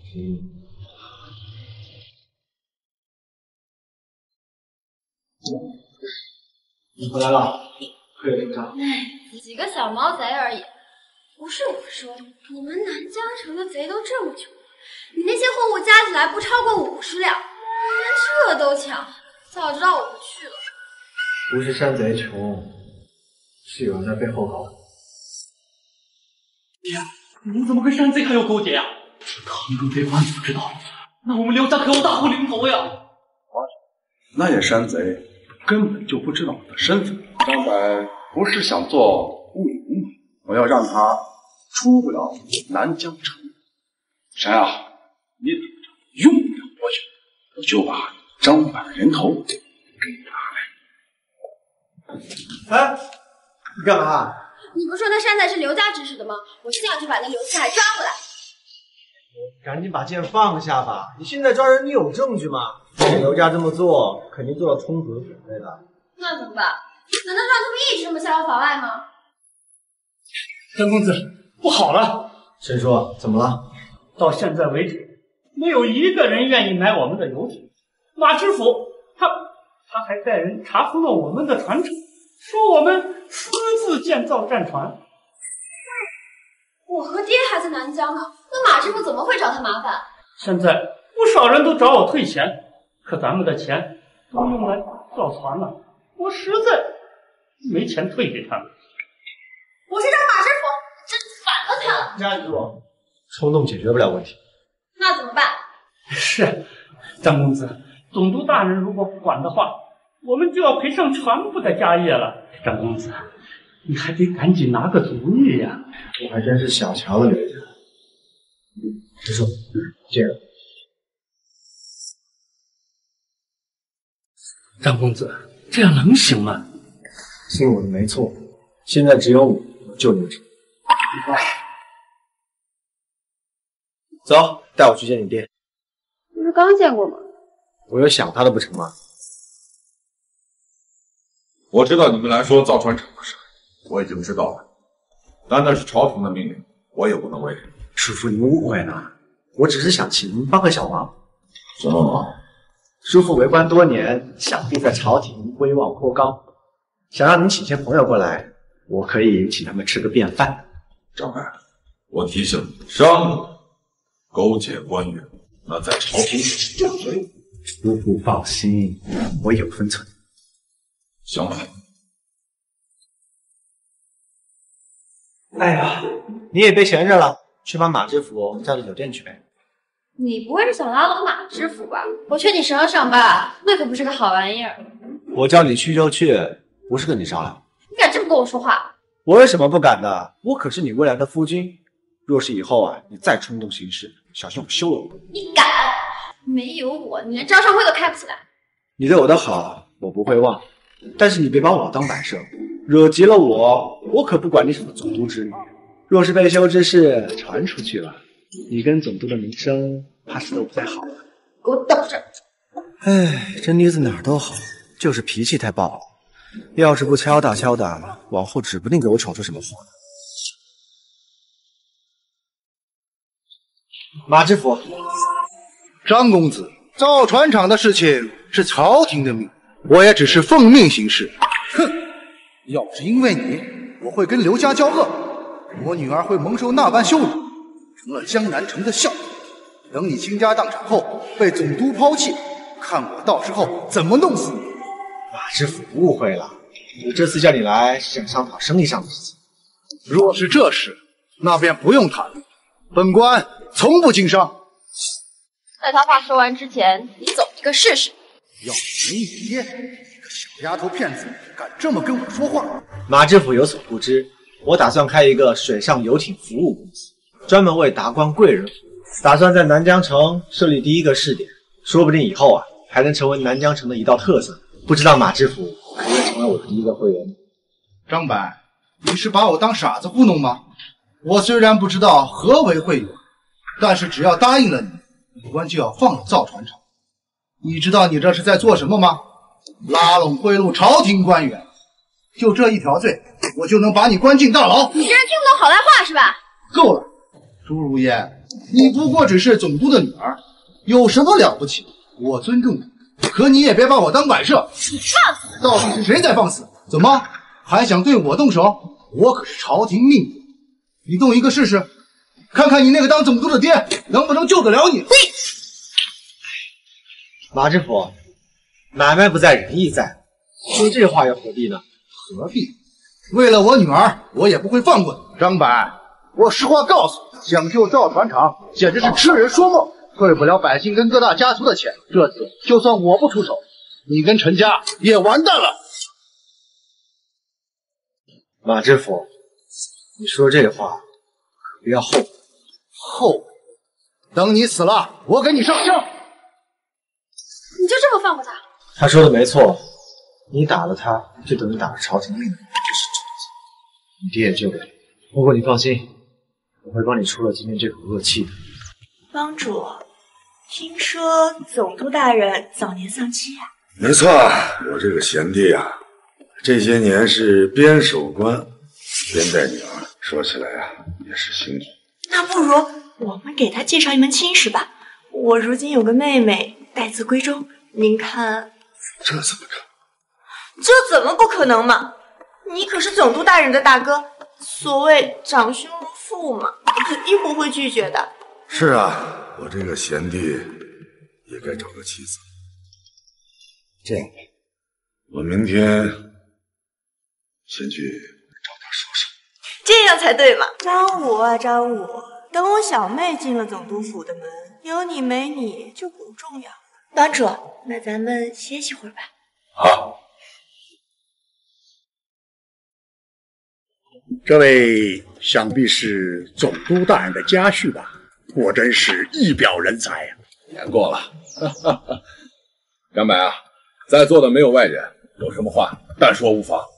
你回来了，可有领章？ 几个小毛贼而已。不是我说，你们南疆城的贼都这么穷，你那些货物加起来不超过50两，连这都抢，早知道我不去了。 不是山贼穷，是有人在背后搞我。 爹，您怎么跟山贼还有勾结呀？这唐中贼官府知道了，那我们刘家可要大祸临头呀！ 那些山贼根本就不知道我的身份。张白不是想做务农吗？我要让他出不了南疆城。谁啊？你等着，用不了多久，我就把张白人头给拿来。 哎，你干嘛？ 你不说那山寨是刘家指使的吗？我现在就把那刘七海抓回来。 赶紧把剑放下吧！你现在抓人，你有证据吗？刘家这么做，肯定做了充足的准备的。 那怎么办？难道让他们一直这么逍遥法外吗？ 张公子，不好了！ 申叔，怎么了？ 到现在为止，没有一个人愿意买我们的游艇。马知府他还带人查封了我们的船厂，说我们私自建造战船。 我和爹还在南疆呢，那马师傅怎么会找他麻烦？ 现在不少人都找我退钱，可咱们的钱都用来造船了，我实在没钱退给他们。 我是找马师傅，真反了他了。 站住！冲动解决不了问题。 那怎么办？ 是，张公子，总督大人如果不管的话，我们就要赔上全部的家业了。张公子，你还得赶紧拿个主意呀！ 我还真是小瞧了刘家。师叔，接着。 张公子，这样能行吗？ 信我的没错，现在只有我救你们。走，带我去见你爹。 不是刚见过吗？ 我有想他的不成吗？ 我知道你们来说造船厂的事，我已经知道了，但那是朝廷的命令，我也不能违。 师傅，您误会了，我只是想请您帮个小忙。 什么忙？ 叔父为官多年，想必在朝廷威望颇高，想让您请些朋友过来，我可以请他们吃个便饭。 张白，我提醒你，商人勾结官员，那在朝廷是不可以。 叔父放心，我有分寸。 行吧。 哎呀，你也别闲着了，去把马知府叫到酒店去呗。 你不会是想拉拢马知府吧？我劝你省省吧，那可不是个好玩意儿。 我叫你去就去，不是跟你商量。 你敢这么跟我说话？ 我有什么不敢的？我可是你未来的夫君。若是以后啊，你再冲动行事， 小心我休了我。 你敢？没有我，你连招商会都开不起来。 你对我的好，我不会忘，但是你别把我当摆设，惹急了我，我可不管你什么总督之女。若是被休之事传出去了，你跟总督的名声怕是都不太好了。 给我等着！ 哎，这妮子哪儿都好，就是脾气太暴。要是不敲打敲打，往后指不定给我闯出什么祸来。马知府， 张公子，造船厂的事情是朝廷的命，我也只是奉命行事。哼，要不是因为你，我会跟刘家交恶，我女儿会蒙受那般羞辱，成了江南城的笑话。等你倾家荡产后被总督抛弃，看我到时候怎么弄死你！ 马知府误会了，我这次叫你来是想商讨生意上的事情。 若是这事，那便不用谈了。本官从不经商。 在他话说完之前，你走一个试试。 要是你爹，你个小丫头片子，敢这么跟我说话？ 马知府有所不知，我打算开一个水上游艇服务公司，专门为达官贵人服务，打算在南江城设立第一个试点，说不定以后还能成为南江城的一道特色。不知道马知府可以成为我的第一个会员？ 张白，你是把我当傻子糊弄吗？我虽然不知道何为会员，但是只要答应了你，本官就要放了造船厂。你知道你这是在做什么吗？拉拢贿赂朝廷官员，就这一条罪，我就能把你关进大牢。 你这人听不懂好赖话是吧？ 够了，朱如烟，你不过只是总督的女儿，有什么了不起？我尊重你，可你也别把我当摆设。 你放肆！ 到底是谁在放肆？怎么还想对我动手？我可是朝廷命令，你动一个试试，看看你那个当总督的爹能不能救得了你。 马知府，买卖不在仁义在，说这话又何必呢？ 何必？为了我女儿，我也不会放过你。张白，我实话告诉你，想救造船厂简直是痴人说梦，退不了百姓跟各大家族的钱。这次就算我不出手，你跟陈家也完蛋了。 马知府，你说这话可不要后悔。 后悔？等你死了，我给你上香。 你就这么放过他？ 他说的没错，你打了他，就等于打了朝廷命令，这是正经。你爹也救不了。不过你放心，我会帮你出了今天这口恶气的。 帮主，听说总督大人早年丧妻啊？ 没错，我这个贤弟啊，这些年是边守关边带女儿，说起来啊，也是辛苦。 那不如我们给他介绍一门亲事吧。我如今有个妹妹待字闺中，您看这怎么可能？这怎么不可能嘛？你可是总督大人的大哥，所谓长兄如父嘛，肯定不会拒绝的。 是啊，我这个贤弟也该找个妻子。这样，我明天先去找他说说。 这样才对嘛！张武啊，张武，等我小妹进了总督府的门，有你没你就不重要了。帮主，那咱们歇息会儿吧。 好。 这位想必是总督大人的家婿吧？果真是一表人才呀！ 言过了，张白啊，在座的没有外人，有什么话但说无妨。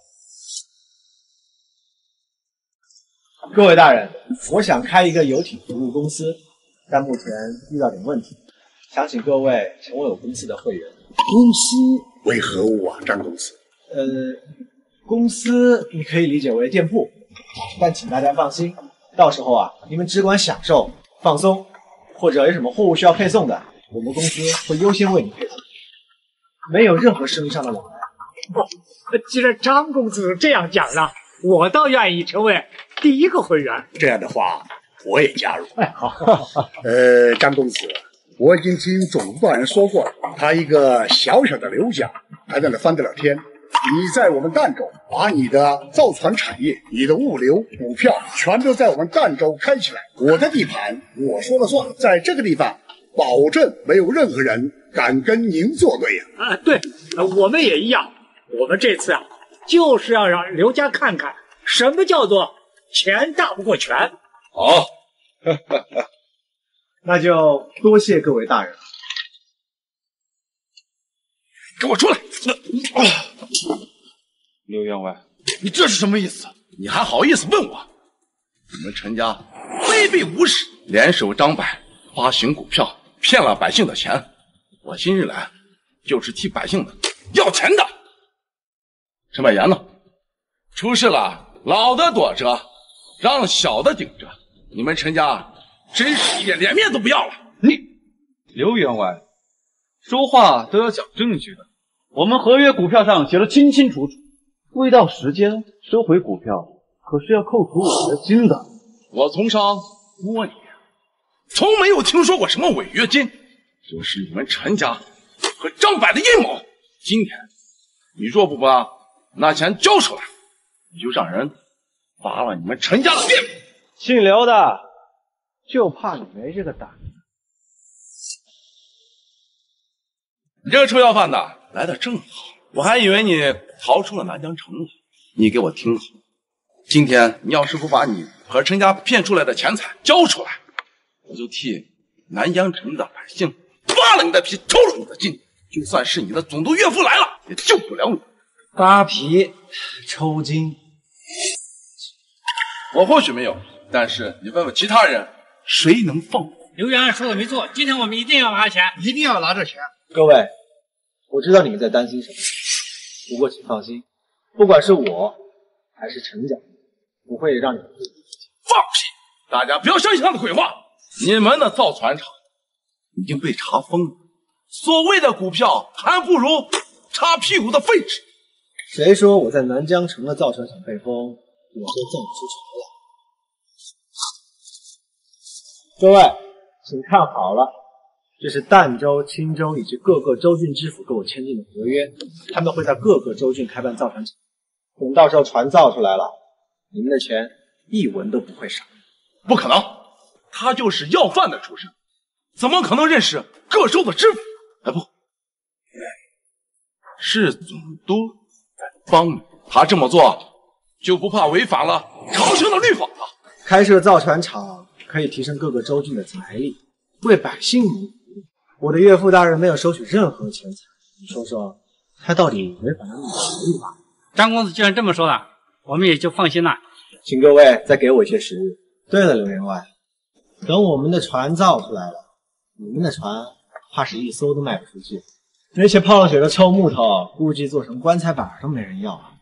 各位大人，我想开一个游艇服务公司，但目前遇到点问题，想请各位成为我公司的会员。 公司为何物啊，张公子？ 公司你可以理解为店铺，但请大家放心，到时候你们只管享受、放松，或者有什么货物需要配送的，我们公司会优先为你配送，没有任何生意上的往来。 既然张公子这样讲了，我倒愿意成为第一个会员。 这样的话，我也加入。 哎，好。 张公子，我已经听总督大人说过了，他一个小小的刘家，还在那翻得了天。你在我们儋州把你的造船产业、你的物流、股票全都在我们儋州开起来，我的地盘我说了算，在这个地方保证没有任何人敢跟您作对呀！ 对，我们也一样。我们这次就是要让刘家看看什么叫做钱大不过权。 好， 那就多谢各位大人了。 给我出来！ 刘员外，你这是什么意思？ 你还好意思问我？你们陈家卑鄙无耻，联手张柏发行股票，骗了百姓的钱。我今日来就是替百姓们要钱的。陈百言呢？出事了，老的躲着，让小的顶着。你们陈家真是一点脸面都不要了。 刘员外，说话都要讲证据的。我们合约股票上写的清清楚楚，未到时间收回股票，可是要扣除违约金的。 我从商多年，从没有听说过什么违约金，这是你们陈家和张柏的阴谋。今天你若不把那钱交出来，你就让人扒了你们陈家的面目。 姓刘的，就怕你没这个胆子。 你这个臭要饭的来的正好，我还以为你逃出了南江城呢。你给我听好，今天你要是不把你和陈家骗出来的钱财交出来，我就替南江城的百姓扒了你的皮，抽了你的筋。就算是你的总督岳父来了，也救不了你。 扒皮抽筋， 我或许没有，但是你问问其他人，谁能放过？ 刘员外说的没错，今天我们一定要拿钱， 一定要拿这钱。 各位，我知道你们在担心什么，不过请放心，不管是我还是陈家，不会让你们放屁！大家不要相信他的鬼话。你们的造船厂已经被查封了，所谓的股票还不如擦屁股的废纸。 谁说我在南江城的造船厂被封，我就造不出船来。各位，请看好了，这是儋州、青州以及各个州郡知府跟我签订的合约，他们会在各个州郡开办造船厂。等到时候船造出来了，你们的钱一文都不会少。 不可能，他就是要饭的出身，怎么可能认识各州的知府？哎，不，是总督在帮你。他这么做就不怕违反了朝廷的律法了？ 开设造船厂可以提升各个州郡的财力，为百姓谋福利。我的岳父大人没有收取任何钱财，你说说，他到底违反了哪条律法？ 张公子既然这么说了，我们也就放心了。 请各位再给我一些时日。对了，刘员外，等我们的船造出来了，你们的船怕是一艘都卖不出去，那些泡了血的臭木头，估计做成棺材板都没人要啊！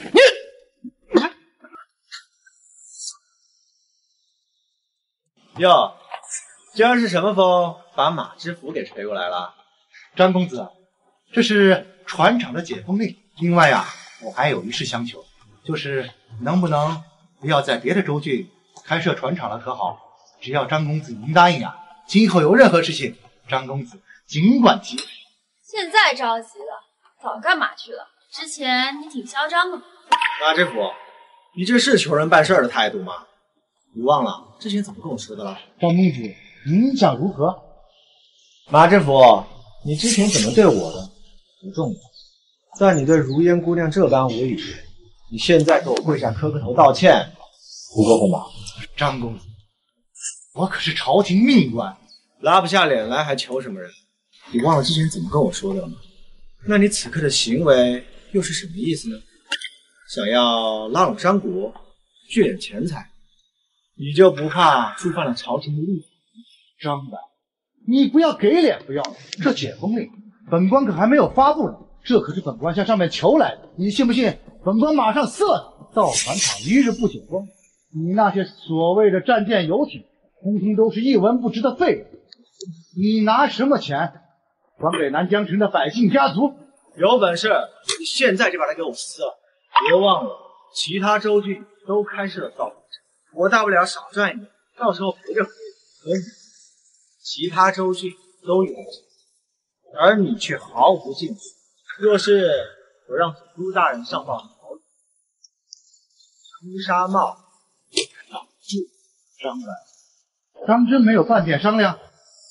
哟，今儿是什么风把马知府给吹过来了？ 张公子，这是船厂的解封令。另外啊，我还有一事相求，就是能不能不要在别的州郡开设船厂了，可好？只要张公子您答应啊，今后有任何事情，张公子尽管提。 现在着急了，早干嘛去了？之前你挺嚣张的嘛。 马知府，你这是求人办事的态度吗？你忘了之前怎么跟我说的了？ 张公子，您想如何？ 马知府，你之前怎么对我的不重要，但你对如烟姑娘这般无礼，你现在给我跪下磕个头道歉，不过分吧？ 张公子，我可是朝廷命官， 拉不下脸来还求什么人？你忘了之前怎么跟我说的了吗？那你此刻的行为又是什么意思呢？想要拉拢商贾，聚敛钱财，你就不怕触犯了朝廷的律法？ 张白，你不要给脸不要脸，这解封令本官可还没有发布呢，这可是本官向上面求来的，你信不信本官马上射你？造船厂一日不解封，你那些所谓的战舰游艇通通都是一文不值的废物，你拿什么钱还给南江城的百姓家族？ 有本事你现在就把它给我撕了！别忘了其他州郡都开设了造船厂，我大不了少赚一点，到时候赔着可以。其他州郡都有，而你却毫无建树。若是我让总督大人上报朝廷，朱砂帽也挡不住。张白， 张真没有半点商量。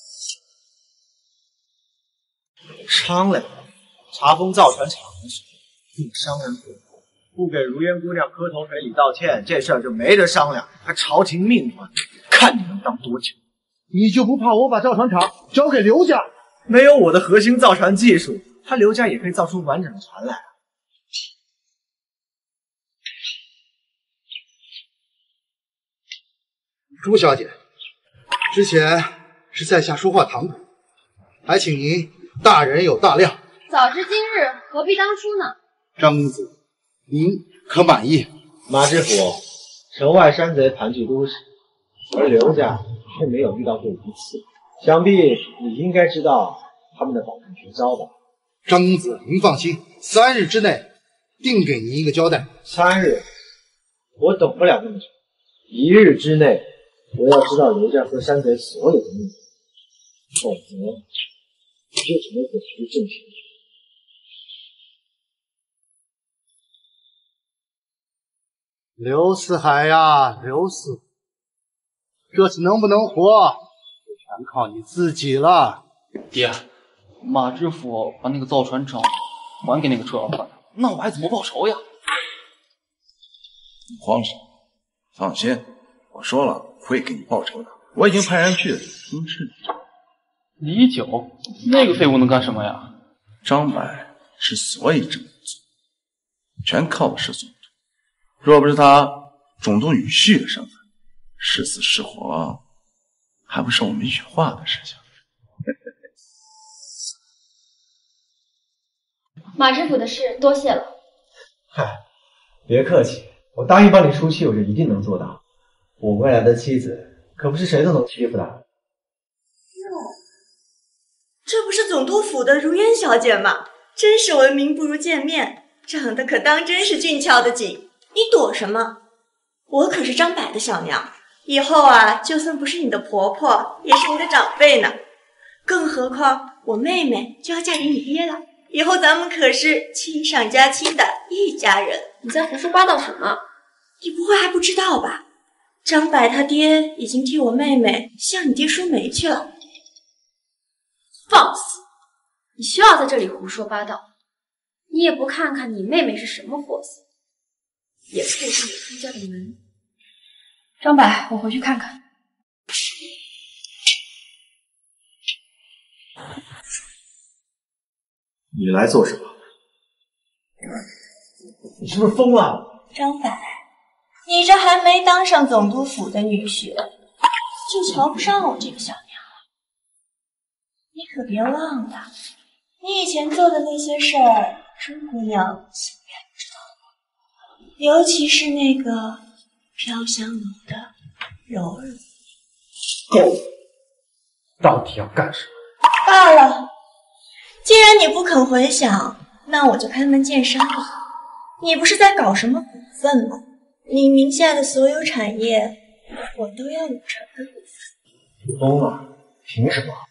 商量？查封造船厂的时候，并商量过，不给如烟姑娘磕头赔礼道歉，这事儿就没得商量，还朝廷命官，看你能当多久。 你就不怕我把造船厂交给刘家？ 没有我的核心造船技术，他刘家也可以造出完整的船来。 朱小姐，之前是在下说话唐突，还请您大人有大量。 早知今日，何必当初呢？ 张公子，您可满意？ 马知府，城外山贼盘踞都市，而刘家却没有遇到过一次。想必你应该知道他们的保命绝招吧？ 张公子，您放心，3日之内定给您一个交代。 3日，我等不了那么久。1日之内，我要知道刘家和山贼所有的秘密，否则我就只能滚出正题。 刘四海呀，刘四，这次能不能活，就全靠你自己了。 爹，马知府把那个造船厂还给那个车要饭，那我还怎么报仇呀？ 皇上，放心，我说了会给你报仇的。我已经派人去通知你。 李九，那个废物能干什么呀？ 张柏之所以这么做，全靠的是总督。若不是他总督女婿的身份，是死是活，还不是我们羽化的事情。 马知府的事多谢了。 嗨，别客气，我答应帮你出气，我就一定能做到。我未来的妻子可不是谁都能欺负的。 这不是总督府的如烟小姐吗？真是闻名不如见面，长得可当真是俊俏的紧。你躲什么？我可是张柏的小娘，以后啊，就算不是你的婆婆，也是你的长辈呢。更何况我妹妹就要嫁给你爹了，以后咱们可是亲上加亲的一家人。 你在胡说八道什么？ 你不会还不知道吧？张柏他爹已经替我妹妹向你爹说媒去了。 放肆！你需要在这里胡说八道？你也不看看你妹妹是什么货色，也配上我朱家的门？张柏，我回去看看。 你来做什么？你是不是疯了？ 张柏，你这还没当上总督府的女婿，就瞧不上我这个小娘了？你可别忘了，你以前做的那些事儿，朱姑娘想必还不知道吧？尤其是那个飘香楼的柔柔。 够了！到底要干什么？ 罢了，既然你不肯回想，那我就开门见山了。你不是在搞什么股份吗？你名下的所有产业，我都要50%的股份。 你疯了？凭什么？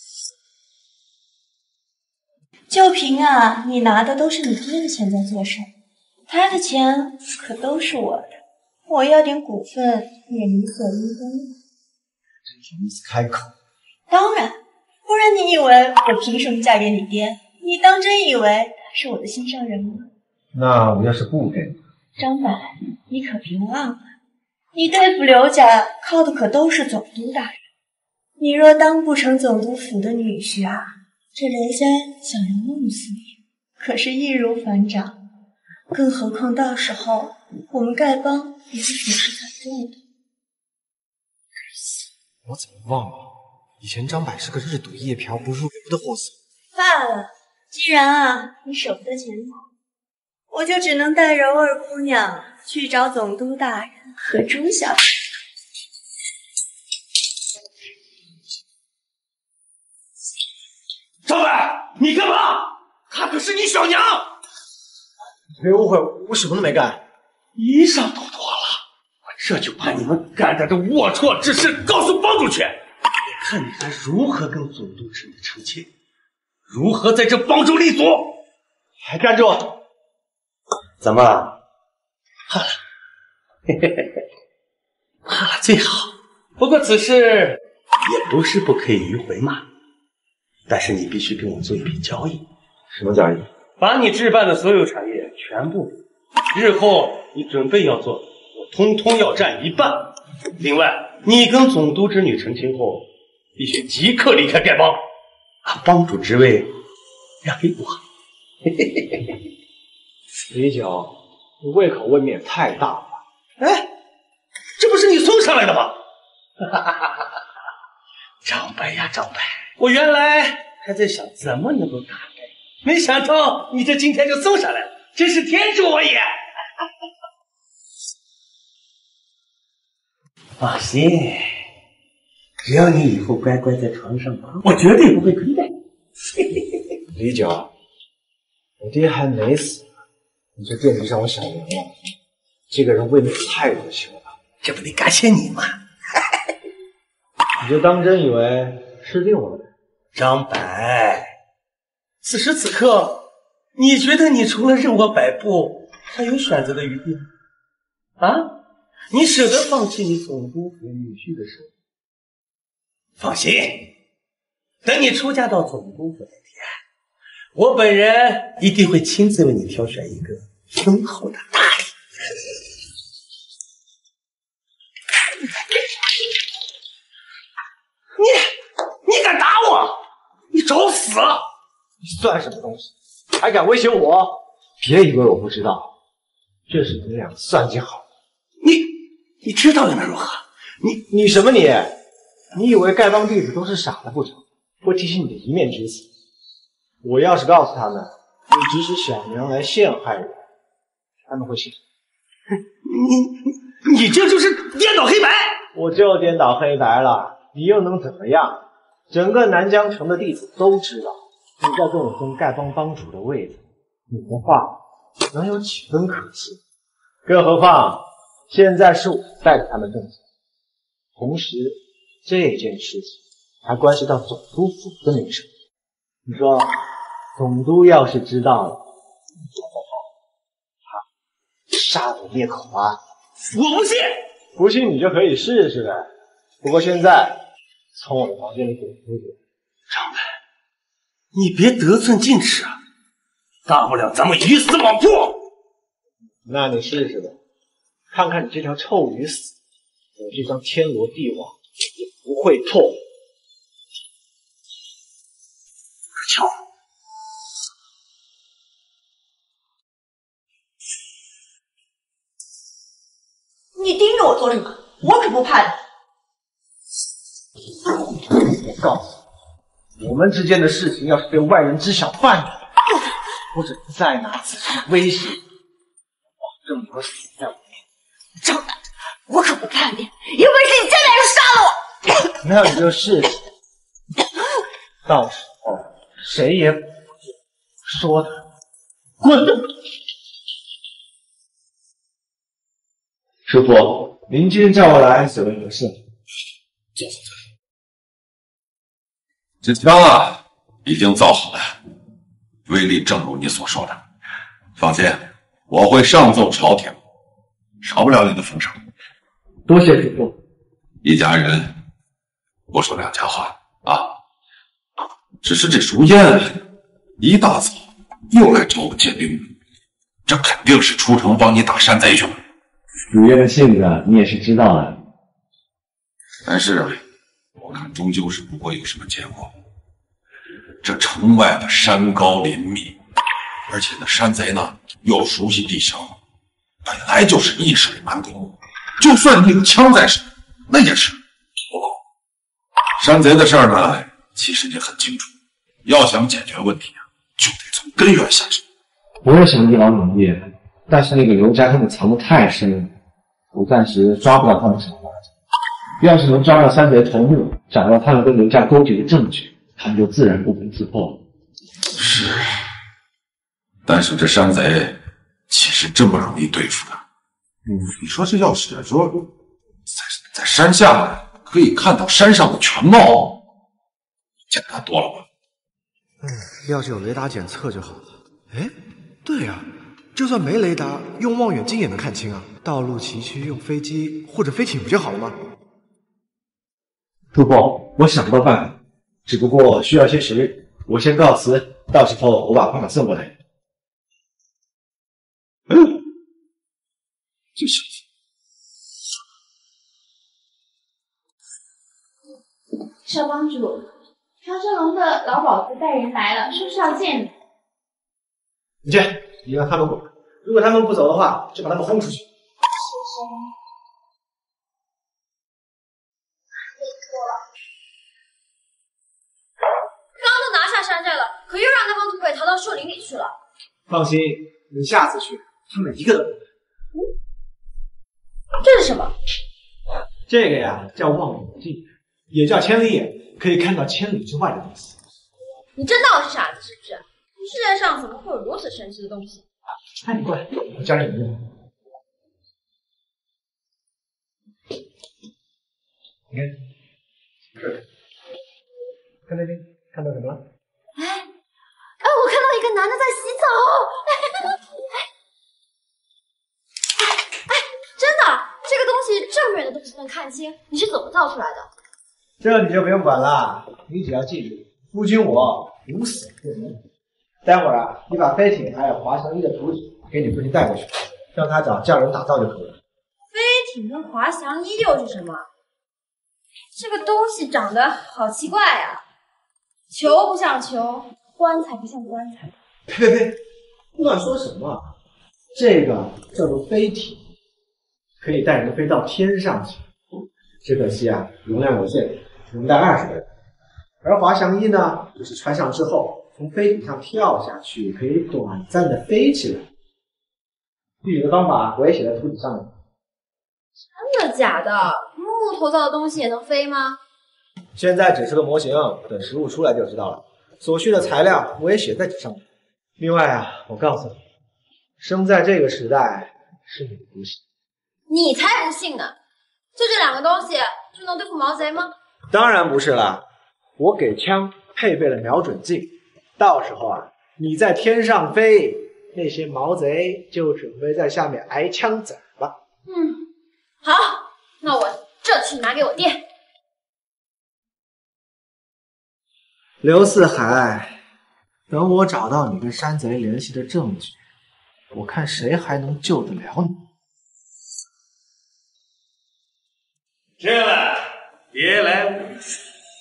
就凭啊，你拿的都是你爹的钱在做事，他的钱可都是我的，我要点股份也理所应当。 真是如此开口？ 当然，不然你以为我凭什么嫁给你爹？你当真以为他是我的心上人吗？ 那我要是不给你， 张柏，你可别忘了，你对付刘家靠的可都是总督大人。你若当不成总督府的女婿啊，这刘家想要弄死你，可是易如反掌。更何况到时候我们丐帮也会损失惨重的。 我怎么忘了？以前张柏是个日赌夜嫖不入流的货色。 罢了，既然啊你舍不得钱财，我就只能带柔儿姑娘去找总督大人和朱小姐。 张柏，你干嘛？她可是你小娘！ 别误会，我什么都没干。 一上头妥了，我这就把你们干的这龌龊之事告诉帮主去，看你还如何跟总督之女成亲，如何在这帮中立足。 还站住！ 怎么怕了？嘿嘿嘿嘿，怕了最好。不过此事也不是不可以迂回嘛。但是你必须跟我做一笔交易。 什么交易？ 把你置办的所有产业全部，日后你准备要做的，我通通要占1半。另外，你跟总督之女成亲后， 必须即刻离开丐帮，把帮主职位让给我。 李九，你胃口未免太大了。 哎，这不是你送上来的吗？张白呀，张白，我原来还在想怎么能够打败你，没想到你这今天就送上来了，真是天助我也！放心，只要你以后乖乖在床上忙，我绝对不会亏待你。 李九，我爹还没死，你就惦记上我小娘了，这个人未免太恶心了。 这不得感谢你吗？ 你就当真以为吃定我了？ 张白，此时此刻，你觉得你除了任我摆布，还有选择的余地吗？啊？你舍得放弃你总督府女婿的生活？放心，等你出嫁到总督府那天，我本人一定会亲自为你挑选一个丰厚的大礼。你敢打我？你找死！ 你算什么东西？还敢威胁我？别以为我不知道，这是你们两个算计好的。 你知道又能如何？ 你什么你？你以为丐帮弟子都是傻的不成？会提起你的一面之词？我要是告诉他们你指使小娘来陷害人，他们会信？ 你这就是颠倒黑白！ 我就颠倒黑白了，你又能怎么样？整个南疆城的弟子都知道你在跟我争丐帮帮主的位子，你的话能有几分可信？更何况现在是我带着他们动手，同时这件事情还关系到总督府的名声。你说总督要是知道了，他杀我灭口啊！ 我不信， 不信你就可以试试呗。不过现在从我的房间里滚出去！ 张白，你别得寸进尺啊！大不了咱们鱼死网破。 那你试试呗，看看你这条臭鱼死，我这张天罗地网也不会破。 瞧， 你盯着我做什么？我可不怕你。 我告诉你，我们之间的事情要是被外人知晓半点，或者再拿此事威胁，保证你会死在我面前。 张白，我可不怕你，有本事你现在就杀了我！ 那你就试试，到时候谁也补不住。说的，滚！师傅，您今天叫我来是为何事？ 就是这枪啊，已经造好了，威力正如你所说的。放心，我会上奏朝廷，少不了你的封赏。 多谢师傅。 一家人不说两家话啊。只是这如烟一大早又来找我借兵，这肯定是出城帮你打山贼去了。 如烟的性子你也是知道的， 但是我看终究是不会有什么结果。这城外的山高林密，而且那山贼呢又熟悉地形，本来就是易水难攻。就算你有枪在手，那也是不够。山贼的事儿呢，其实你很清楚，要想解决问题，就得从根源下手。 我也想一劳永逸，但是那个刘家他们藏得太深了，我暂时抓不到他们什么。要是能抓到山贼头目，掌握他们跟刘家勾结的证据，他们就自然不攻自破了。 是，但是这山贼岂是这么容易对付的？你说这要是说在山下可以看到山上的全貌，简单多了吧？ 要是有雷达检测就好了。哎，对呀，就算没雷达，用望远镜也能看清啊。道路崎岖，用飞机或者飞艇不就好了吗？ 主播，我想不到办法，只不过需要些时日，我先告辞，到时候我把方法送过来。 这小子， 少帮主，长生龙的老鸨子带人来了，说是要见你。 你去，你让他们滚。如果他们不走的话，就把他们轰出去。 是谁？ 刚都拿下山寨了，可又让那帮土匪逃到树林里去了。 放心，你下次去，他们一个都不来。 这是什么？ 这个呀叫望远镜，也叫千里眼，可以看到千里之外的东西。 你真当我是傻子是不是？世界上怎么会有如此神奇的东西？ 哎，你过来，我教你怎么用。你看，看那边，看到什么了？ 哎，我看到一个男的在洗澡。真的，这个东西这么远的东西能看清，你是怎么造出来的？ 这你就不用管了，你只要记住，夫君我无死不能。待会儿啊，你把飞艇还有滑翔翼的图纸给你父亲带过去，让他找匠人打造就可以了。 飞艇跟滑翔翼又是什么？这个东西长得好奇怪啊，球不像球，棺材不像棺材。 呸！乱说什么？这个叫做飞艇，可以带人飞到天上去。只可惜啊，容量有限，只能带20个人。而滑翔翼呢，就是穿上之后从飞艇上跳下去，可以短暂的飞起来。具体的方法我也写在图纸上了。 真的假的？木头造的东西也能飞吗？ 现在只是个模型，等实物出来就知道了。所需的材料我也写在纸上了。另外啊，我告诉你，生在这个时代是你的不幸。 你才不信呢！就这2个东西就能对付毛贼吗？ 当然不是了，我给枪配备了瞄准镜，到时候啊，你在天上飞，那些毛贼就准备在下面挨枪子了。 好，那我这去拿给我爹。 刘四海，等我找到你跟山贼联系的证据，我看谁还能救得了你。 进来，别来无事。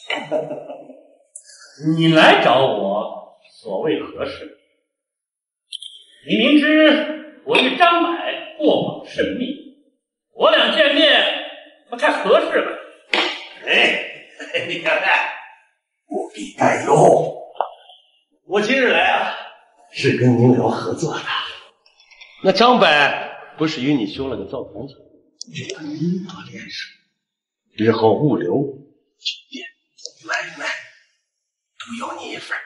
你来找我，所谓何事？你明知我与张柏过往甚密，我俩见面不太合适吧？ 不必担忧，我今日来啊，是跟您聊合作的。那张柏不是与你修了个造船厂，这个因果连手，日后物流、酒店、买卖都有你一份。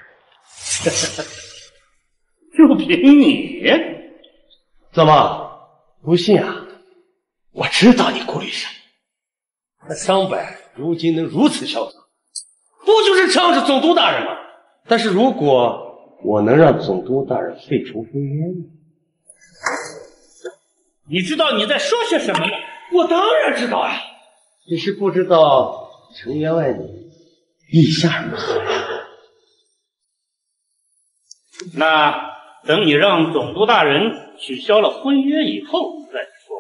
就凭你？ 怎么不信啊？我知道你顾虑什么。那张柏如今能如此潇洒，不就是仗着总督大人吗？但是如果我能让总督大人废除婚约呢？ 你知道你在说些什么吗？ 我当然知道呀，只是不知道程员外你意下如何呀？ 那等你让总督大人取消了婚约以后再说。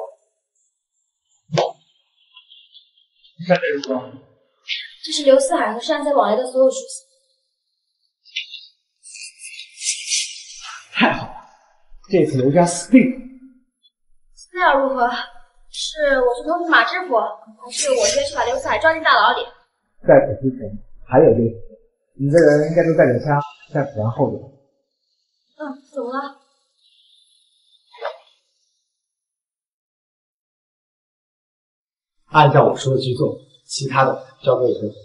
山贼如何？ 这是刘四海和山贼往来的所有书信。 太好了，这次刘家死定了。 资料如何？是我去通知马知府，还是我先去把刘四海抓进大牢里？ 在此之前还有件事，你的人应该都带着枪在府衙后边。 怎么了？ 按照我说的去做，其他的交给我就行。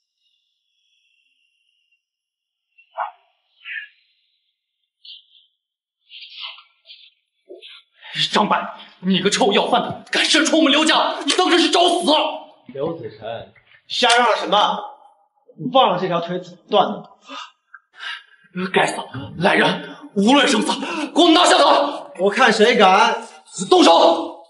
张柏，你个臭要饭的，敢擅闯我们刘家，你当真是找死！ 刘子辰，瞎嚷嚷什么？你忘了这条腿怎么断的吗？ 该死！来人，无论生死，给我拿下他！ 我看谁敢动手！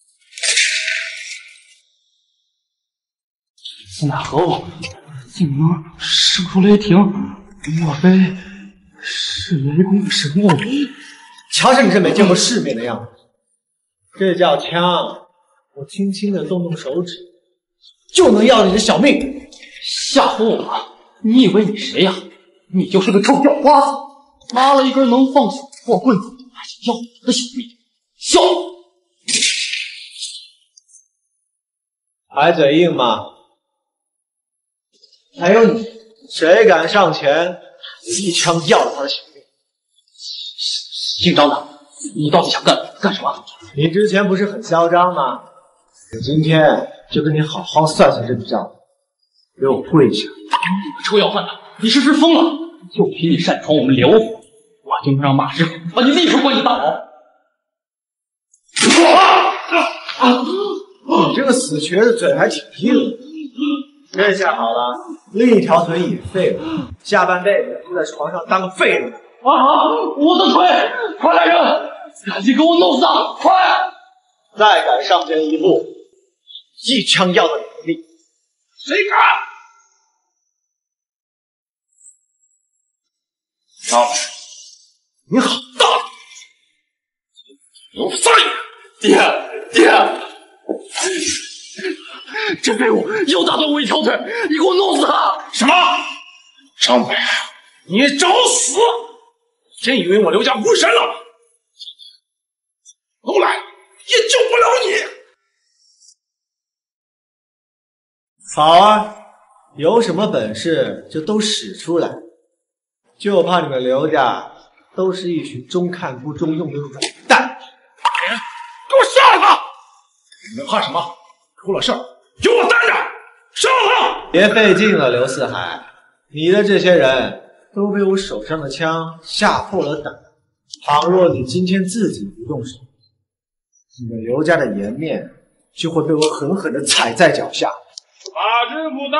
司马和我竟能生出雷霆，莫非是雷公的神物？ 瞧瞧你这没见过世面的样子，这叫枪，我轻轻的动动手指，就能要你的小命。 吓唬我？你以为你谁呀？你就是个臭叫花子，拉了一根能放小破棍子，还想要我的小命？笑！ 还嘴硬吗？还有你，谁敢上前，一枪要了他的小命！ 姓张的，你到底想干什么？ 你之前不是很嚣张吗？我今天就跟你好好算算这笔账，给我跪下！ 你个臭要饭的，你是不是疯了？就凭你擅闯我们辽府，我就能让马师傅把你立刻关进大牢！ 你这个死瘸子嘴还挺硬。这下好了，另一条腿也废了，下半辈子就在床上当个废人。 我的腿！快来人，赶紧给我弄死他！快！ 再敢上前一步，一枪要了你的命！ 谁敢？张伟，你好大胆！刘三爷，爹！ 这废物又打断我一条腿，你给我弄死他！ 什么？张伟，你找死！真以为我刘家无神了？都来了，也救不了你！ 好啊，有什么本事就都使出来，就怕你们刘家都是一群中看不中用的软蛋！ 给我杀了他！你们怕什么？出了事儿有我担着！杀了他！ 别费劲了，刘四海，你的这些人都被我手上的枪吓破了胆。倘若你今天自己不动手，你们刘家的颜面就会被我狠狠地踩在脚下。 马知府到！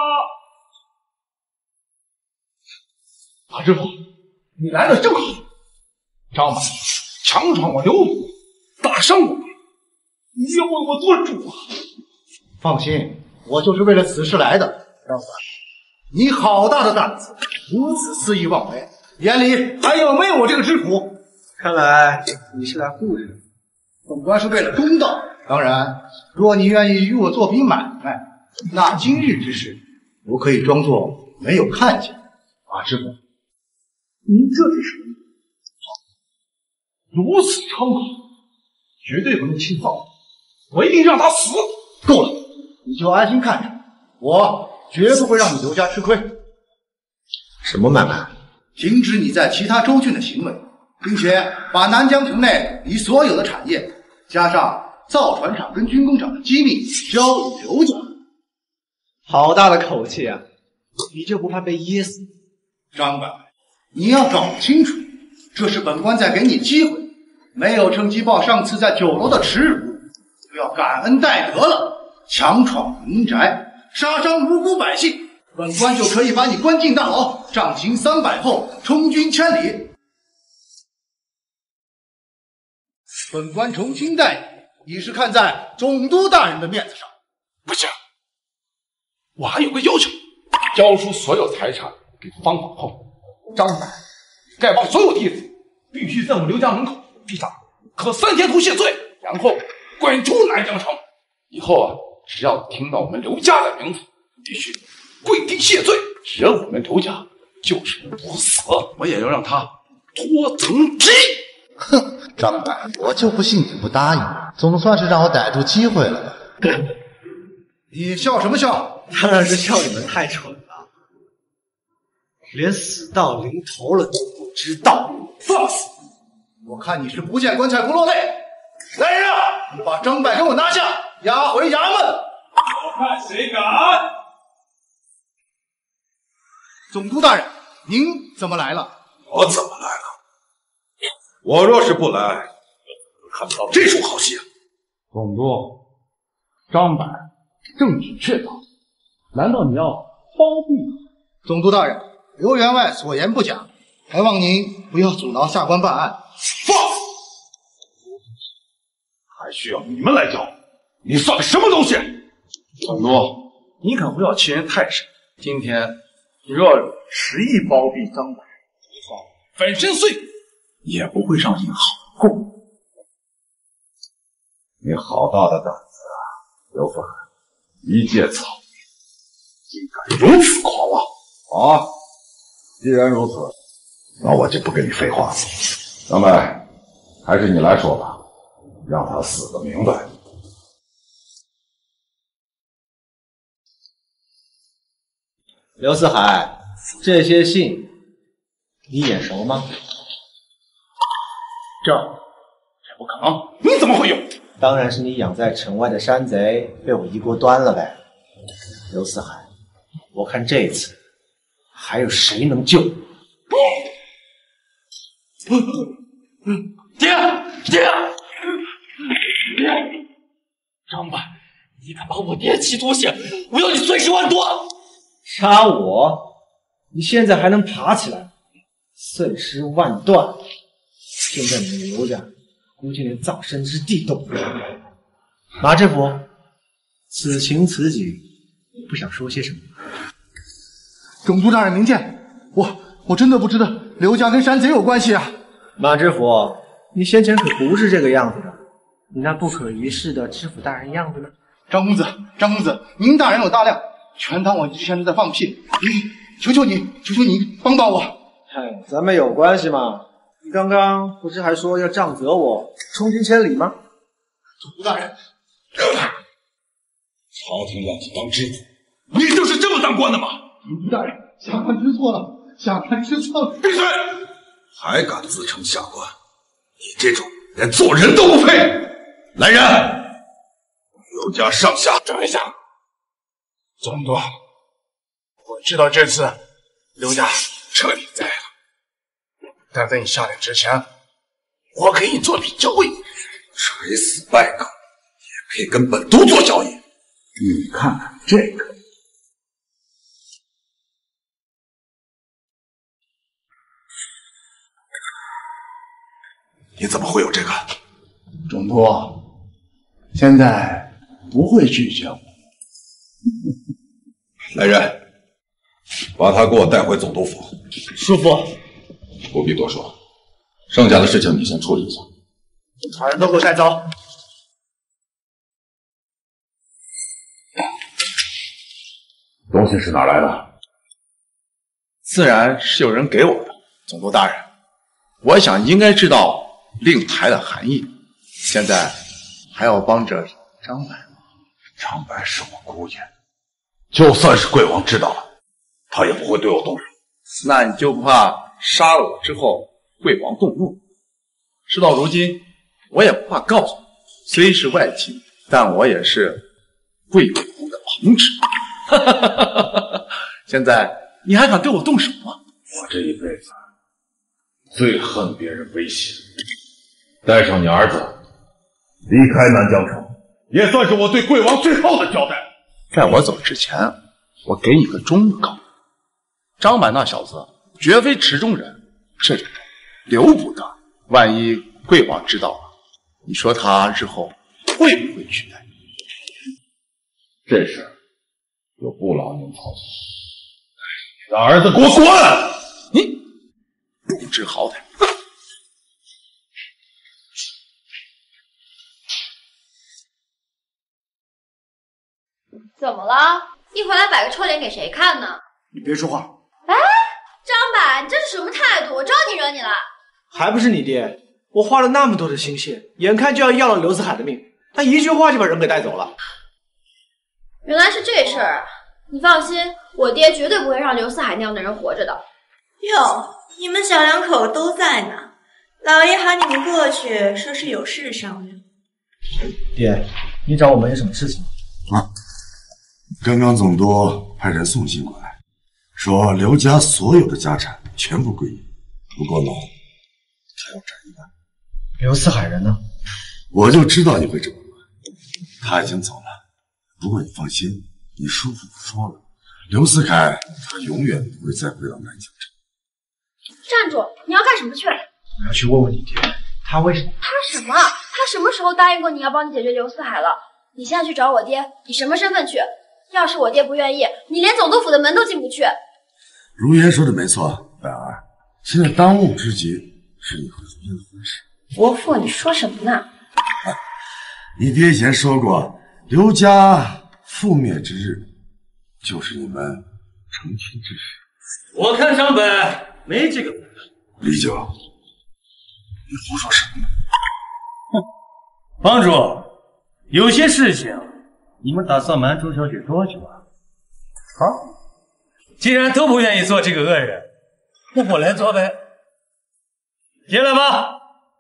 马知府，你来的正好。张满强闯我刘府，打伤我们，你要为我做主啊！ 放心，我就是为了此事来的。张满，你好大的胆子，如此肆意妄为，眼里还有没有我这个知府？ 看来你是来护着的。 本官是为了公道。当然，若你愿意与我做笔买卖，那今日之事，我可以装作没有看见。马知府， 您这是什么意思？如此猖狂，绝对不能轻放，我一定让他死！ 够了，你就安心看着，我绝不会让你刘家吃亏。 什么买卖？ 停止你在其他州郡的行为，并且把南疆城内你所有的产业，加上造船厂跟军工厂的机密交予刘家。 好大的口气啊！你就不怕被噎死？ 张百，你要搞清楚，这是本官在给你机会，没有趁机报上次在酒楼的耻辱，就要感恩戴德了。强闯民宅，杀伤无辜百姓，本官就可以把你关进大牢，杖刑300后充军千里。本官重新待你，也是看在总督大人的面子上。 不行，我还有个要求，交出所有财产给方法后，张百丐帮所有弟子必须在我们刘家门口立上可3天图谢罪，然后滚出南疆城。以后啊，只要听到我们刘家的名字，必须跪地谢罪，惹我们刘家就是不死，我也要让他脱层皮。 哼，张百，我就不信你不答应，总算是让我逮住机会了吧？你笑什么笑？ 当然是笑你们太蠢了，连死到临头了都不知道。 放肆！我看你是不见棺材不落泪。来人啊，把张百给我拿下，押回衙门。 我看谁敢！ 总督大人，您怎么来了？ 我怎么来了？我若是不来，看不到这出好戏啊！ 总督，张百证据确凿，难道你要包庇？ 总督大人，刘员外所言不假，还望您不要阻挠下官办案。 放肆！还需要你们来教？你算个什么东西？总督，你可不要欺人太甚。今天你若执意包庇张百，粉身碎骨，也不会让您好过。 你好大的胆子啊，刘凡！一介草民， 竟敢如此狂妄！好，既然如此，那我就不跟你废话了。张白，还是你来说吧，让他死个明白。 刘四海，这些信你眼熟吗？ 这不可能，你怎么会有？ 当然是你养在城外的山贼被我一锅端了呗。刘四海，我看这次还有谁能救你？ 爹！张白，你敢把我爹气吐血，我要你碎尸万段！ 杀我？你现在还能爬起来？碎尸万段？现在你们刘家估计连葬身之地都没有。马知府，此情此景，不想说些什么？ 总督大人明鉴，我真的不知道刘家跟山贼有关系啊！ 马知府，你先前可不是这个样子的，你那不可一世的知府大人样子呢？ 张公子，您大人有大量，全当我之前是在放屁。求求你帮帮我！ 嗨，咱们有关系吗？你刚刚不是还说要杖责我，充军千里吗？ 总督大人， 朝廷让你当知府， 你就是这么当官的吗？ 总督大人，下官知错了。 闭嘴！还敢自称下官？你这种连做人都不配！来人，刘家上下等一下，总督，我知道这次刘家彻底栽了，但在你下令之前，我给你做笔交易。 垂死败狗，也配跟本都做交易？你看看这个。你怎么会有这个？ 总督，现在不会拒绝我。 来人，把他给我带回总督府。 叔父， 不必多说，剩下的事情你先处理一下。 把人都给我带走。 东西是哪来的？ 自然是有人给我的。总督大人，我想应该知道令牌的含义，现在还要帮着张白吗？ 张白是我姑爷，就算是贵王知道了，他也不会对我动手。 那你就不怕杀了我之后贵王动怒？事到如今，我也不怕告诉你，虽是外戚，但我也是贵王的旁支。现在你还敢对我动手吗？ 我这一辈子最恨别人威胁。带上你儿子离开南疆城，也算是我对贵王最后的交代。 在我走之前，我给你个忠告：张满那小子绝非池中人，这种留不得。万一贵王知道了，你说他日后会不会取代你？ 这事就不劳您操心。你的儿子给我滚！ 你不知好歹！ 怎么了？一回来摆个臭脸给谁看呢？ 你别说话。 哎，张柏，你这是什么态度？我招你惹你了？ 还不是你爹！我花了那么多的心血，眼看就要了刘四海的命，他一句话就把人给带走了。 原来是这事儿啊！你放心，我爹绝对不会让刘四海那样的人活着的。 哟，你们小两口都在呢，老爷喊你们过去，说是有事商量。 爹，你找我们有什么事情？ 刚刚总督派人送信过来，说刘家所有的家产全部归你，不过呢，他要斩一半。 刘四海人呢？ 我就知道你会这么问，他已经走了。不过你放心，你叔父说了，刘四海他永远不会再回到南疆城。 站住！你要干什么去？ 我要去问问你爹，他为什么？ 他什么？他什么时候答应过你要帮你解决刘四海了？你现在去找我爹，以什么身份去？要是我爹不愿意，你连总督府的门都进不去。 如言说的没错，百儿，现在当务之急是你和如言的婚事。 伯父，你说什么呢？ 你爹以前说过，刘家覆灭之日， 就是你们成亲之事。 我看张本没这个本事。 李九，你胡说什么呢？ 帮主，有些事情你们打算瞒周小姐多久啊？既然都不愿意做这个恶人，那我来做呗。进来吧。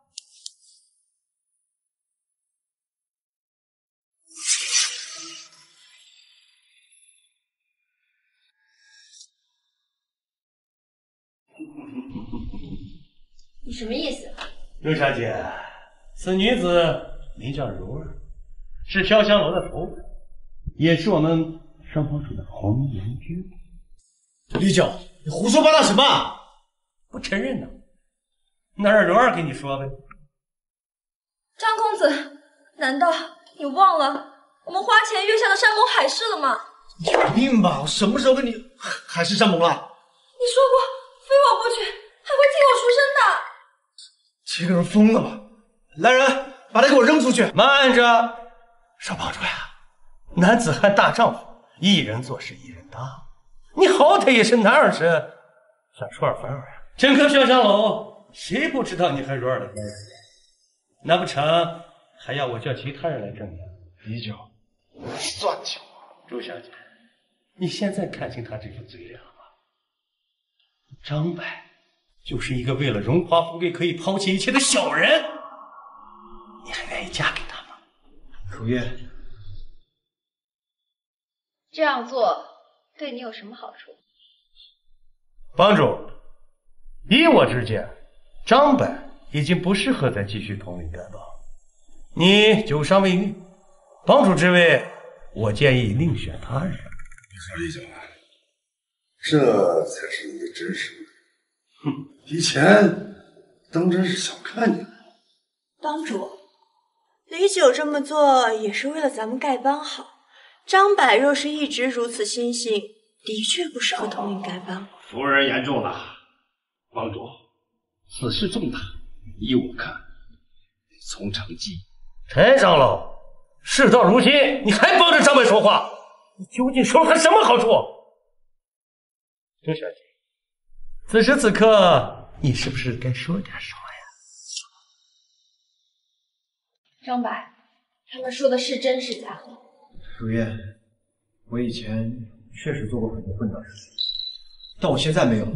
你什么意思？ 周小姐，此女子名叫柔儿，是飘香楼的头子，也是我们双方主的红颜知己。 李九，你胡说八道什么？ 不承认呢？那让柔儿给你说呗。 张公子，难道你忘了我们花前月下的山盟海誓了吗？ 有病吧！我什么时候跟你海誓山盟了？ 你说过非我不娶，还会替我赎身的。 这个人疯了吧！来人，把他给我扔出去！ 慢着，少帮主呀，男子汉大丈夫，一人做事一人当。你好歹也是男儿身，想出尔反尔呀？整个飘香楼，谁不知道你和柔儿的关系？难不成还要我叫其他人来证明？ 李九，算计我！ 周小姐，你现在看清他这副嘴脸了吗？张柏就是一个为了荣华富贵可以抛弃一切的小人，你还愿意嫁给他吗？ 如月， 这样做对你有什么好处？ 帮主，依我之见，张柏已经不适合再继续统领丐帮。你久伤未愈，帮主之位，我建议另选他人。 李九，这才是你的真实目的。以前当真是小看你了。 帮主，李九这么做也是为了咱们丐帮好。张柏若是一直如此心性，的确不适合统领丐帮。 夫人言重了，帮主，此事重大，依我看，得从长计议。 陈长老，事到如今，你还帮着张柏说话，你究竟收了他什么好处？周小姐，此时此刻，你是不是该说点什么呀？ 张柏，他们说的是真是假？ 如月，我以前确实做过很多混账事情，但我现在没有。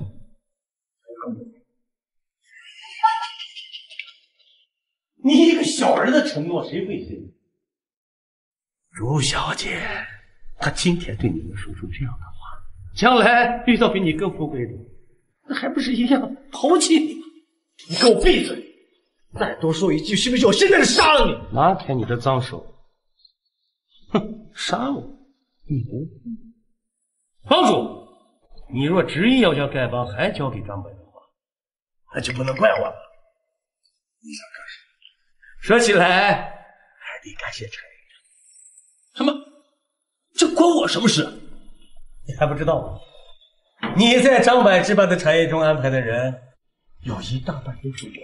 你一个小人的承诺，谁会信？周小姐，她今天对你们说出这样的话，将来遇到比你更富贵的，那还不是一样抛弃你吗？ 你给我闭嘴！再多说一句，信不信我现在就杀了你？ 拿开你的脏手！哼，杀我？你不会。帮主，你若执意要将丐帮还交给张柏的话，那就不能怪我了。 你想干什么？ 说起来，还得感谢陈爷。什么？这关我什么事？你还不知道吗？你在张柏置办的产业中安排的人，有一大半都是我的。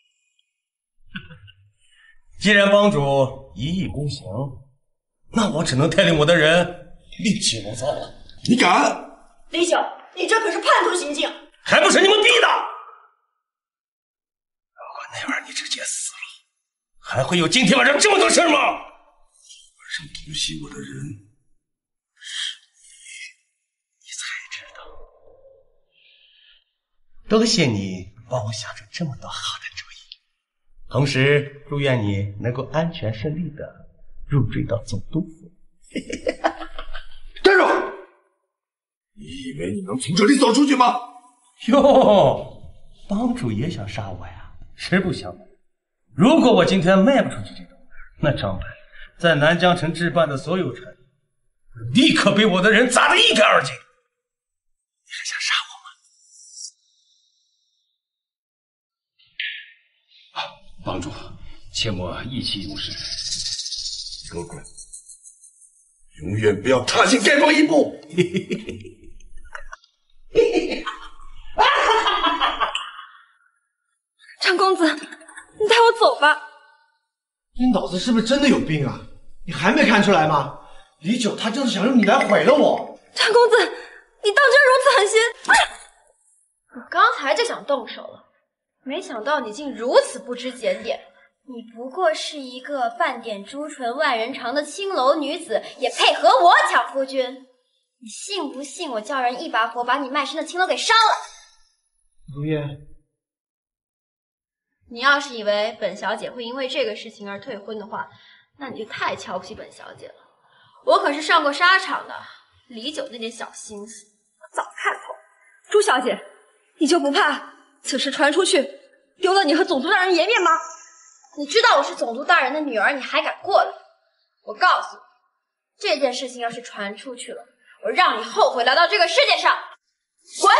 既然帮主一意孤行，那我只能带领我的人另起炉灶了。 你敢？ 李九，你这可是叛徒行径， 还不是你们逼的！如果那晚你直接死了，还会有今天晚上这么多事吗？ 晚上偷袭我的人是你才知道。多谢你帮我想出这么多好的主意，同时祝愿你能够安全顺利的入赘到总督府。 站住！你以为你能从这里走出去吗？ 哟，帮主也想杀我呀？实不相瞒，如果我今天卖不出去这种，那张柏在南江城置办的所有产业，立刻被我的人砸得一干二净。你还想杀我吗？ 帮主，切莫意气用事。 给我滚！永远不要踏进丐帮一步！ 张公子，你带我走吧。 你脑子是不是真的有病啊？你还没看出来吗？李九他就是想用你来毁了我。 张公子，你当真如此狠心？我刚才就想动手了，没想到你竟如此不知检点。你不过是一个半点朱唇万人长的青楼女子，也配和我抢夫君？你信不信我叫人一把火把你卖身的青楼给烧了？ 如烟， 你要是以为本小姐会因为这个事情而退婚的话，那你就太瞧不起本小姐了。我可是上过沙场的，李九那点小心思我早看透。朱小姐，你就不怕此事传出去，丢了你和总督大人颜面吗？你知道我是总督大人的女儿，你还敢过来？我告诉你，这件事情要是传出去了，我让你后悔来到这个世界上。滚！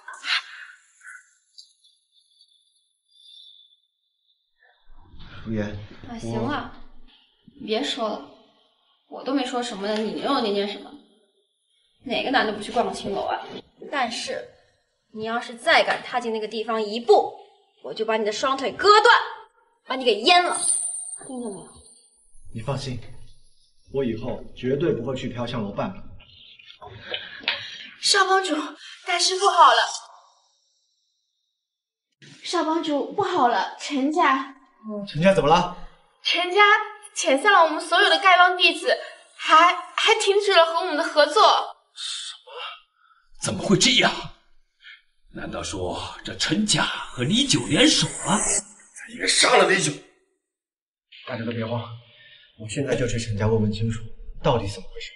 如烟， 行了，你别说了，我都没说什么呢，你又念什么？哪个男的不去逛个青楼啊？但是你要是再敢踏进那个地方一步，我就把你的双腿割断，把你给阉了，听见没有？ 你放心，我以后绝对不会去飘香楼半步。 少帮主，大事不好了！少帮主，不好了，陈家陈家怎么了？ 陈家遣散了我们所有的丐帮弟子，还停止了和我们的合作。 怎么会这样？难道说这陈家和李九联手了？ 咱应该杀了李九。 大家都别慌，我现在就去陈家问问清楚，到底怎么回事。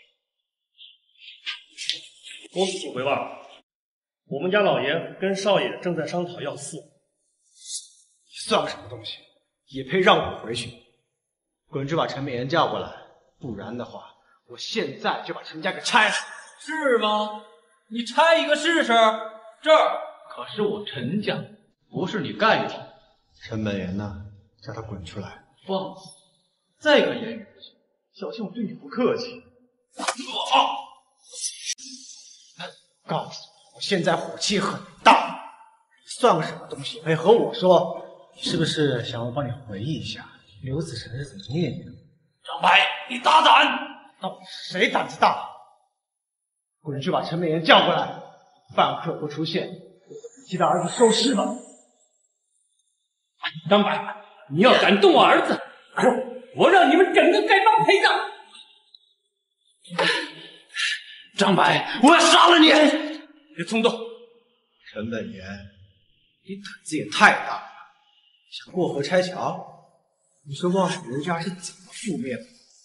公子请回吧，我们家老爷跟少爷正在商讨要嗣。 你算个什么东西，也配让我回去？滚去把陈美妍叫过来，不然的话，我现在就把陈家给拆了。 是吗？你拆一个试试？这儿可是我陈家，不是你丐帮。 陈美妍呢？叫他滚出来！ 放肆！再敢言语不行，小心我对你不客气。 告诉你，我现在火气很大，你算个什么东西，配和我说？你是不是想我帮你回忆一下刘子成是怎么念的？ 张白，你大胆！ 到底谁胆子大？滚去把陈美妍叫过来，半刻不出现，我替他儿子收尸吧。 张白，你要敢动我儿子，我让你们整个丐帮陪葬！ 张白，我要杀了你！ 别冲动！ 陈美妍，你胆子也太大了，想过河拆桥？你说望雪刘家是怎么覆灭的？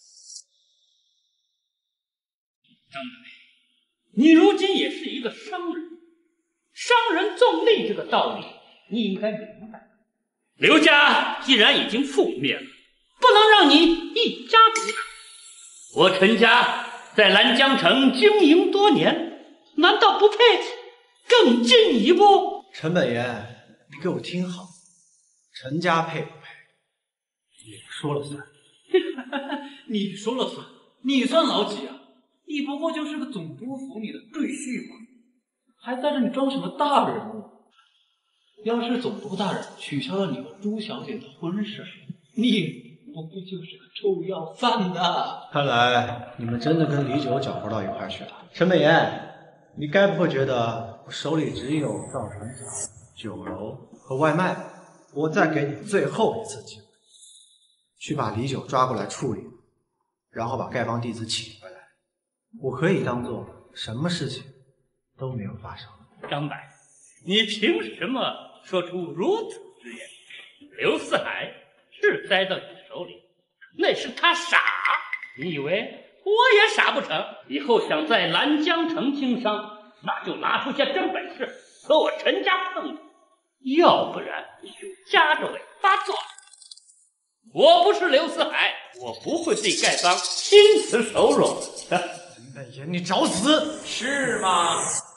张白，你如今也是一个商人，商人重利这个道理你应该明白。刘家既然已经覆灭了，不能让你一家独大。我陈家在兰江城经营多年，难道不配更进一步？ 陈美妍，你给我听好，陈家配不配，你说了算。 你说了算，你算老几啊？你不过就是个总督府里的赘婿嘛，还在这里装什么大人物？要是总督大人取消了你和朱小姐的婚事，你不过就是个臭要饭呐！ 看来你们真的跟李九搅和到一块去了。陈美妍，你该不会觉得我手里只有造船厂、酒楼和外卖吧？我再给你最后一次机会，去把李九抓过来处理，然后把丐帮弟子请回来。我可以当做什么事情都没有发生。 张白，你凭什么说出如此之言？刘四海是栽到你手里，那是他傻，你以为我也傻不成？以后想在兰江城经商，那就拿出些真本事和我陈家碰碰，要不然你就夹着尾巴做。我不是刘四海，我不会对丐帮心慈手软的。 美妍，你找死是吗？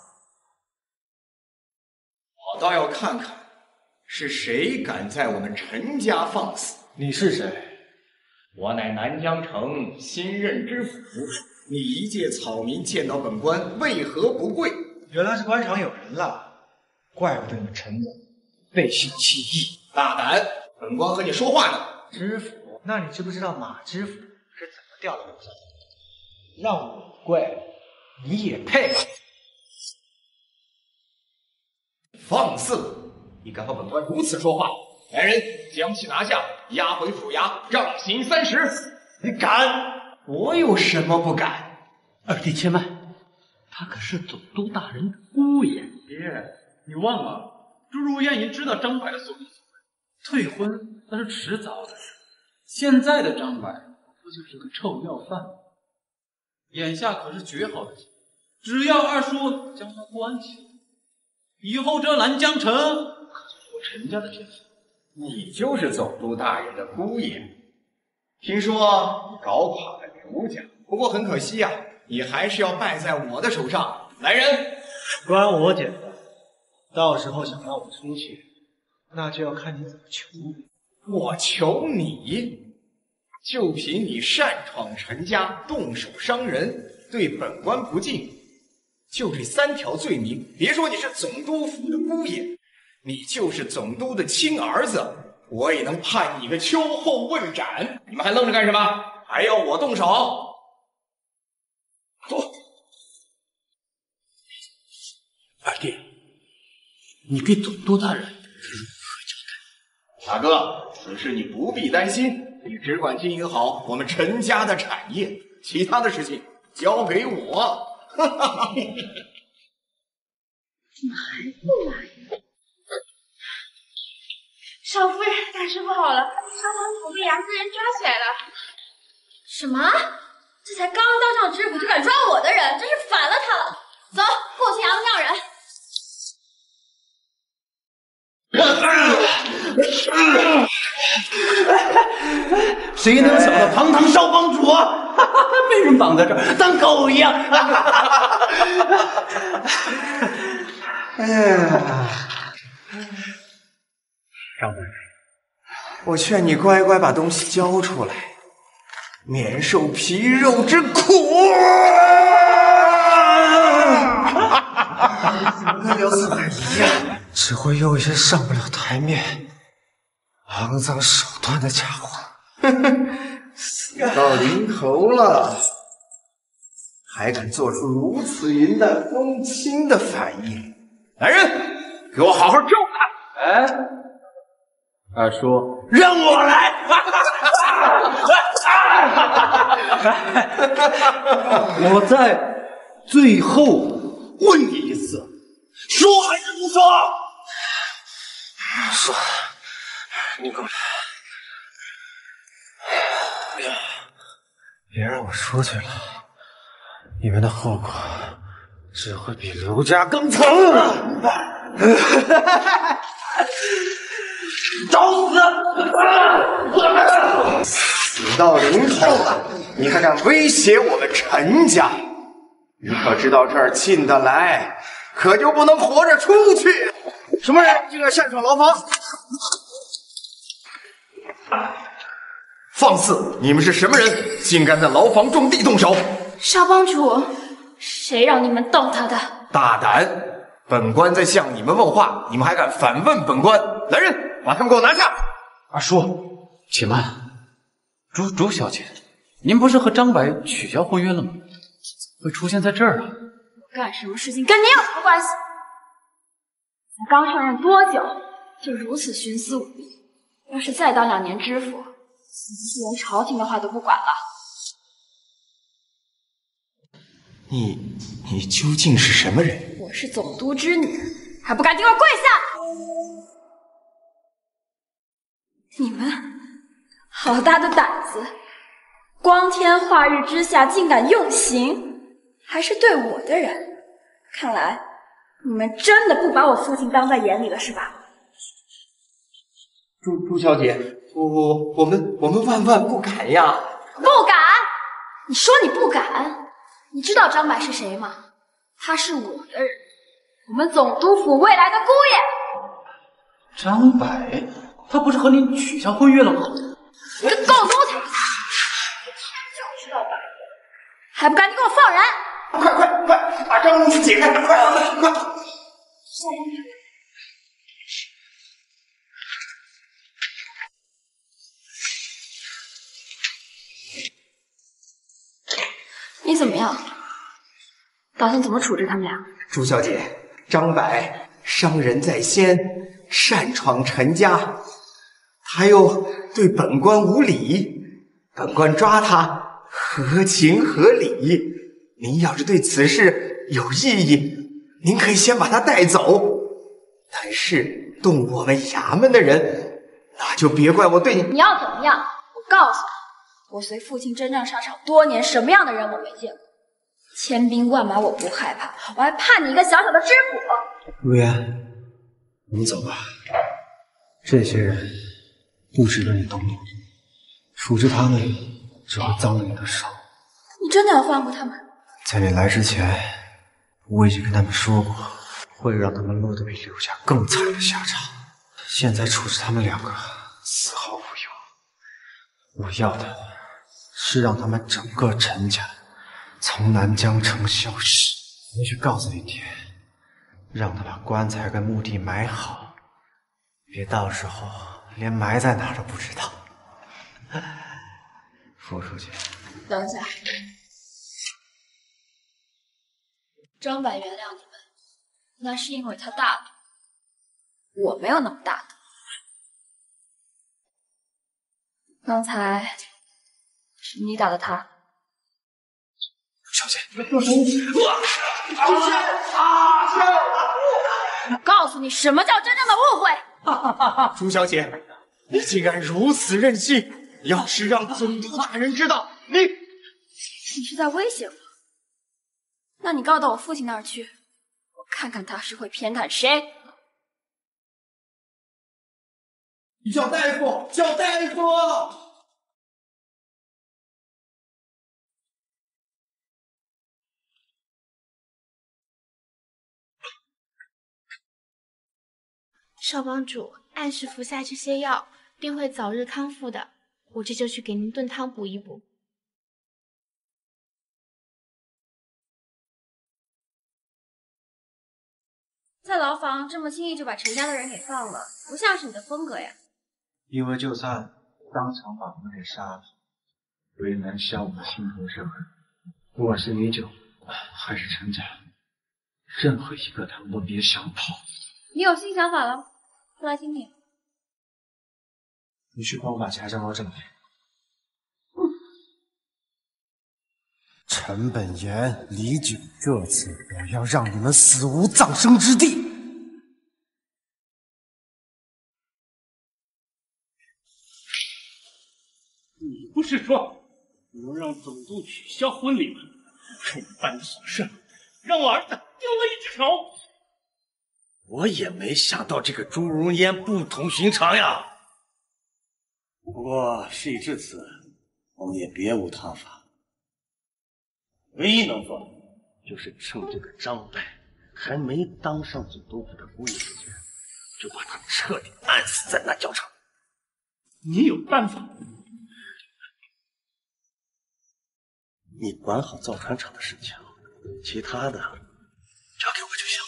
我倒要看看是谁敢在我们陈家放肆。 你是谁？ 我乃南江城新任知府。你一介草民见到本官为何不跪？ 原来是官场有人了，怪不得你们陈家背信弃义。 大胆！本官和你说话呢。 知府，那你知不知道马知府是怎么掉了刘小姐？让我跪， 你也配？放肆！你敢和本官如此说话？来人，将其拿下，押回府衙，杖刑30。你敢？我有什么不敢？ 二弟且慢，他可是总督大人的姑爷。 爹，你忘了，朱如烟已知道张柏的所作所为，退婚那是迟早的事。现在的张柏不就是个臭要饭吗？眼下可是绝好的机会，只要二叔将他关起来，以后这南江城可是我陈家的天下。 你就是总督大人的姑爷。听说你搞垮了刘家，不过很可惜呀，你还是要败在我的手上。来人， 关我简单，到时候想让我出去，那就要看你怎么求我求你，就凭你擅闯陈家，动手伤人，对本官不敬，就这3条罪名，别说你是总督府的姑爷，你就是总督的亲儿子，我也能判你个秋后问斩。你们还愣着干什么？还要我动手？走！ 二弟，你给总督大人如何交代？大哥，此事你不必担心，你只管经营好我们陈家的产业，其他的事情交给我。 怎么还不来？ 少夫人，大师不好了，沙皇府被杨夫人抓起来了。什么？这才刚当上知府就敢抓我的人，真是反了他了！走，给我去衙门让人。 谁能想到堂堂少帮主啊，被人绑在这儿当狗一样。 哎呀， 张本人， 我劝你乖乖把东西交出来，免受皮肉之苦。 怎么跟刘四海一样，只会用一些上不了台面、肮脏手段的家伙。 死到临头了，还敢做出如此云淡风轻的反应？来人，给我好好教他！ 哎，二叔，让我来！我在最后问你一次，说还是不说？ 说，你过来。别让我出去了，你们的后果只会比刘家更惨。 找死！死到临头了，你还敢威胁我们陈家？你可知道这儿进得来，可就不能活着出去。 什么人竟敢擅闯牢房？ 放肆！你们是什么人，竟敢在牢房种地动手？ 少帮主，谁让你们动他的？ 大胆！本官在向你们问话，你们还敢反问本官？来人，把他们给我拿下！ 二叔，且慢。朱小姐，您不是和张柏取消婚约了吗？怎么会出现在这儿啊？ 我干什么事情跟你有什么关系？才刚上任多久，就如此徇私舞弊？要是再当2年知府，就连朝廷的话都不管了。 你究竟是什么人？ 我是总督之女，还不赶紧给我跪下！你们好大的胆子，光天化日之下竟敢用刑，还是对我的人。看来你们真的不把我父亲当在眼里了，是吧？ 朱小姐，我们万万不敢呀！ 不敢？你说你不敢？你知道张柏是谁吗？他是我的人，我们总督府未来的姑爷。 张柏，他不是和您取消婚约了吗？ 你个狗奴才！一天就知道摆布，还不赶紧给我放人！ 快，把张公子解开！快！ 你怎么样？ 打算怎么处置他们俩？ 朱小姐，张柏伤人在先，擅闯陈家，他又对本官无礼，本官抓他合情合理。您要是对此事有异议，您可以先把他带走。但是动我们衙门的人，那就别怪我对你。 你要怎么样？我告诉你，我随父亲征战沙场多年，什么样的人我没见过。千兵万马我不害怕，我还怕你一个小小的知府？ 如烟，我们走吧。这些人不值得你动怒，处置他们只会脏了你的手。 你真的要放过他们？ 在你来之前，我已经跟他们说过，会让他们落得比刘家更惨的下场。现在处置他们两个丝毫无用，我要的是让他们整个陈家从南疆城消失。回去告诉你爹，让他把棺材跟墓地埋好，别到时候连埋在哪儿都不知道。傅书记， 等一下，张柏原谅你们，那是因为他大度，我没有那么大度。刚才是你打的他。 小姐， 住手！我告诉你，什么叫真正的误会？ 朱小姐，你竟然如此任性！要是让总督大人知道，你是在威胁我？那你告到我父亲那儿去，我看看他是会偏袒谁。 叫大夫！叫大夫！ 少帮主，按时服下这些药，定会早日康复的。我这就去给您炖汤补一补。 在牢房这么轻易就把陈家的人给放了，不像是你的风格呀。 因为就算当场把我们给杀了，我也难消我的心头之恨。不管是米酒还是陈家，任何一个他们都别想跑。 你有新想法了？说来听听。 你去帮我把钱张罗正来。陈本言、李九，这次我要让你们死无葬身之地！ 你不是说能让总督取消婚礼吗？可你办的好事，让我儿子丢了一只手。 我也没想到这个朱如烟不同寻常呀。不过事已至此，我们也别无他法。唯一能做的，就是趁这个张柏还没当上总督府的姑爷之前，就把他彻底按死在南郊城。 你有办法？ 你管好造船厂的事情，其他的交给我就行。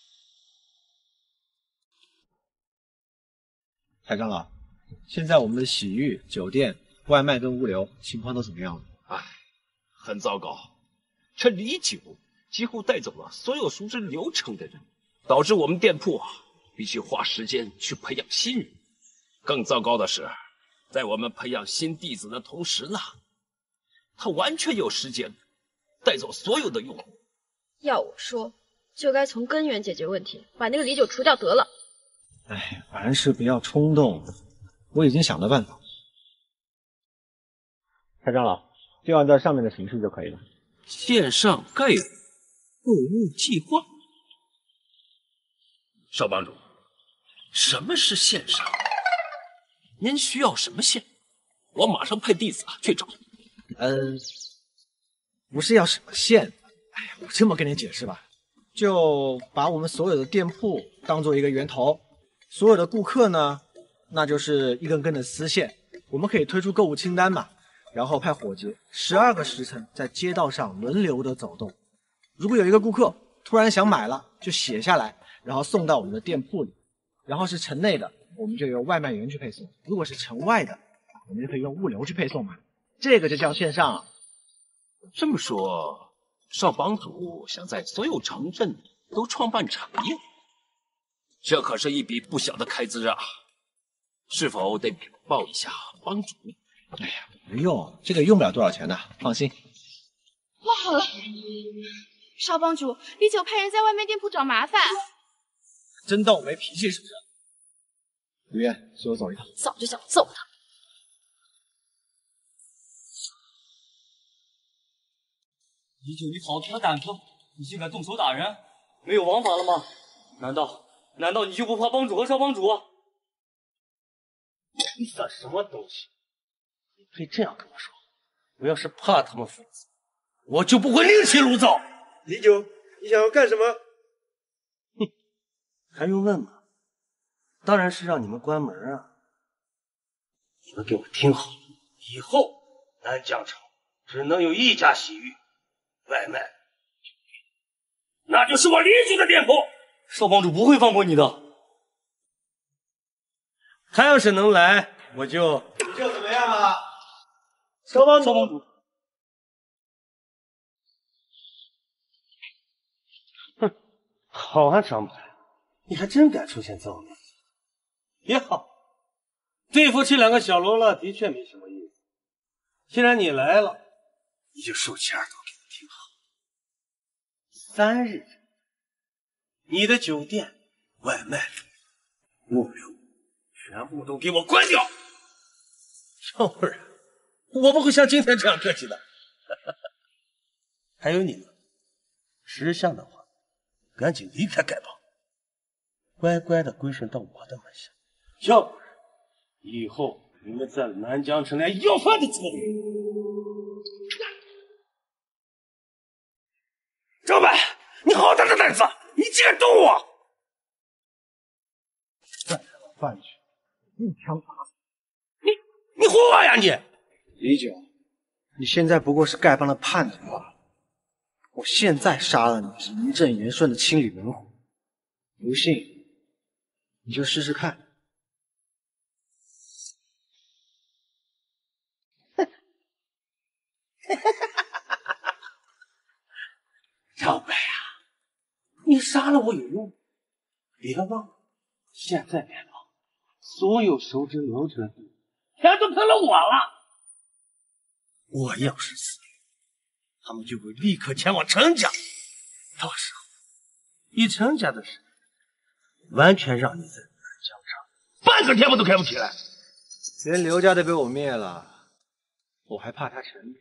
台长老，现在我们的洗浴、酒店、外卖跟物流情况都怎么样了？ 哎，很糟糕。这李九几乎带走了所有熟知流程的人，导致我们店铺必须花时间去培养新人。更糟糕的是，在我们培养新弟子的同时呢，他完全有时间带走所有的用户。 要我说，就该从根源解决问题，把那个李九除掉得了。 哎，凡事不要冲动，我已经想了办法。台长老，就按照上面的形式就可以了。 线上盖购物计划。少帮主，什么是线上？您需要什么线？我马上派弟子去找。 不是要什么线，哎呀，我这么跟你解释吧，就把我们所有的店铺当做一个源头，所有的顾客呢，那就是一根根的丝线。我们可以推出购物清单嘛，然后派伙计12个时辰在街道上轮流的走动。如果有一个顾客突然想买了，就写下来，然后送到我们的店铺里。然后是城内的，我们就由外卖员去配送；如果是城外的，我们就可以用物流去配送嘛。这个就叫线上。 这么说， 少帮主想在所有城镇都创办产业，这可是一笔不小的开支啊！是否得报一下帮主？ 哎呀，不用，这个用不了多少钱的，放心。 那好了，少帮主，李九派人在外面店铺找麻烦， 真当我没脾气是不是？吕燕，随我走一趟。 早就想揍他。 李九，你好大的胆子，你竟敢动手打人，没有王法了吗？难道你就不怕帮主和少帮主？ 你算什么东西？你配这样跟我说？我要是怕他们父子，我就不会另起炉灶。 李九，你想要干什么？ 哼，还用问吗？当然是让你们关门啊！你们给我听好了，以后南疆城只能有一家洗浴，外卖那就是我李九的店铺。 少帮主不会放过你的。 他要是能来，我就怎么样啊？少帮主。 哼，好啊，张白，你还真敢出现这种面子。也好，对付这两个小喽啰的确没什么意思。既然你来了，你就竖起耳朵给我听好。3日，你的酒店、外卖、物流全部都给我关掉，要不然我不会像今天这样客气的。还有你们，识相的话，赶紧离开丐帮，乖乖的归顺到我的门下。要不然，以后你们在南疆城连要饭的资格都没有。张白，你好大的胆子，你竟敢动我！ 再来碗饭去，一枪打死你唬我呀你！ 李九，你现在不过是丐帮的叛徒罢了。我现在杀了你是名正言顺的清理门户，不信你就试试看。 张白啊，你杀了我有用，别忘了，现在丐帮所有熟知流程的地全都成了我了。我要是死了，他们就会立刻前往陈家，到时候以陈家的实力，完全让你在南疆城半个天幕都开不起来。 连刘家都被我灭了，我还怕他陈？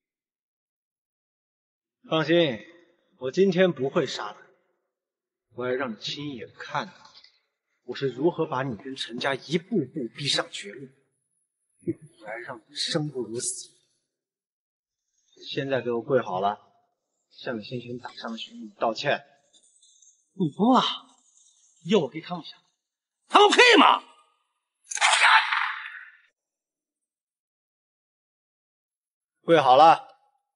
放心，我今天不会杀了你，我要让你亲眼看到我是如何把你跟陈家一步步逼上绝路，来让你生不如死。现在给我跪好了，向你先前打伤的兄弟道歉。 你疯了？要我给他们下，他们配吗？ 跪好了。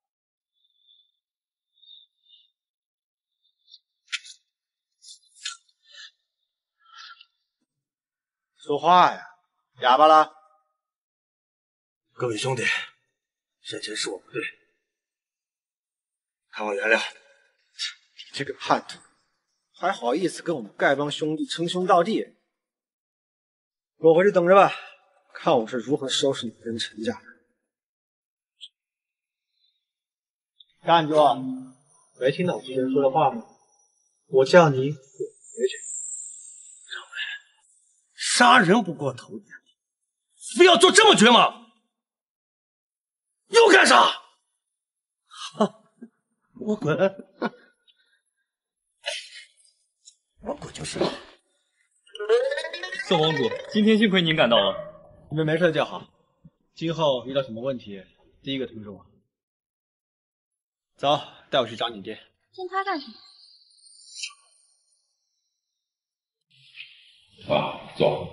说话呀，哑巴了。 各位兄弟，先前是我不对，看我原谅。 你这个叛徒，还好意思跟我们丐帮兄弟称兄道弟？给我回去等着吧，看我是如何收拾你跟陈家的。站住！没听到我之前说的话吗？我叫你滚回去。 杀人不过头点，非要做这么绝吗？又干啥？好，我滚！我滚就是了。 少帮主，今天幸亏您赶到了。 你们没事就好，今后遇到什么问题，第一个通知我。走，带我去找你爹。 见他干什么？ 啊，走。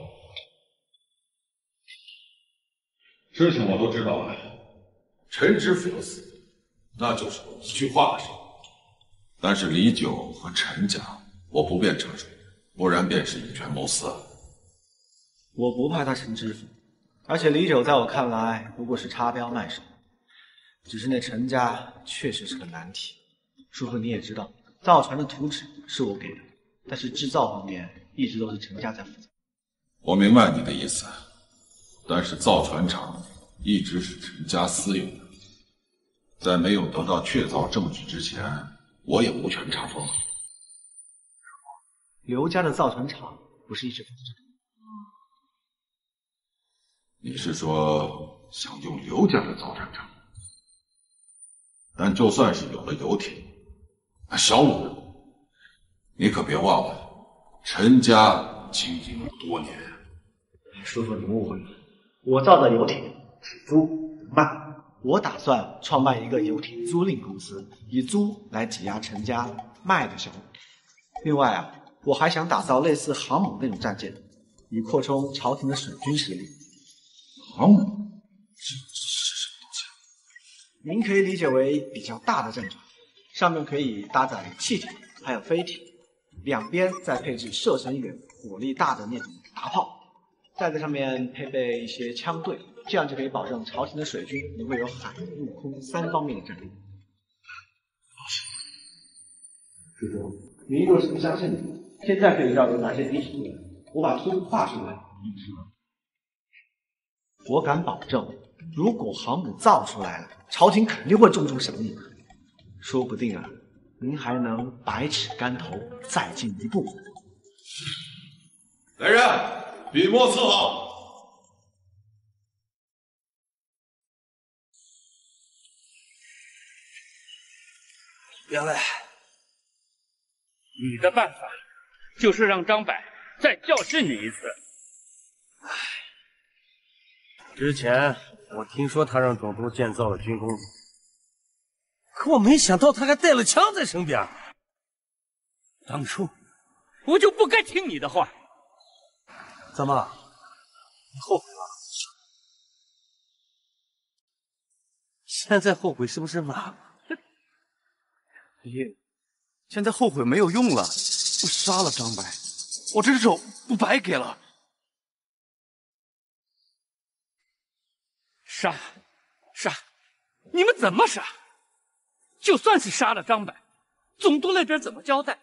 事情我都知道了，陈知府死，那就是我一句话的事。但是李九和陈家，我不便插手，不然便是以权谋私。 我不怕他陈知府，而且李九在我看来不过是插标卖首，只是那陈家确实是个难题。 叔父你也知道，造船的图纸是我给的，但是制造方面一直都是陈家在负责。 我明白你的意思，但是造船厂一直是陈家私有的，在没有得到确凿证据之前，我也无权查封。 刘家的造船厂不是一直放着的？ 你是说想用刘家的造船厂？但就算是有了游艇，小鲁，你可别忘了，陈家经营了多年。 叔父，你误会了，我造的游艇只租不卖。我打算创办一个游艇租赁公司，以租来挤压陈家卖的项目。另外啊，我还想打造类似航母那种战舰，以扩充朝廷的水军实力。 航母？这是什么东西？ 您可以理解为比较大的战船，上面可以搭载汽艇，还有飞艇，两边再配置射程远、火力大的那种大炮。再在上面配备一些枪队，这样就可以保证朝廷的水军能够有海陆空三方面的战力。叔叔，您若是不相信我，现在可以调用哪些敌出来，我把图画出来，您知道吗？我敢保证，如果航母造出来了，朝廷肯定会重重赏你的，说不定啊，您还能百尺竿头再进一步。 来人！笔墨伺候。 员外，你的办法就是让张柏再教训你一次。 之前我听说他让总督建造了军工厂，可我没想到他还带了枪在身边。 当初我就不该听你的话。 怎么，你后悔了？现在后悔是不是晚了？ 爷，现在后悔没有用了，我杀了张白，我这只手不白给了。 杀！你们怎么杀？就算是杀了张柏，总督那边怎么交代？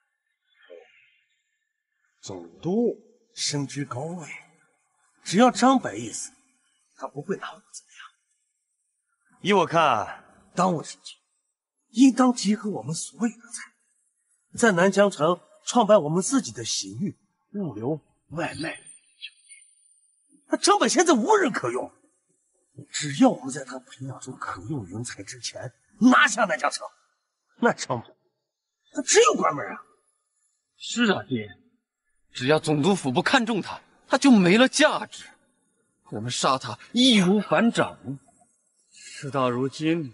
总督身居高位，只要张柏一死，他不会拿我怎么样。依我看，当务之急，应当结合我们所有的财力，在南疆城创办我们自己的洗浴、物流、外卖、酒店。那张柏现在无人可用，只要我们在他培养出可用人才之前拿下南疆城，那张柏他只有关门啊！ 是啊，爹，只要总督府不看重他，他就没了价值。我们杀他易如反掌。 事到如今，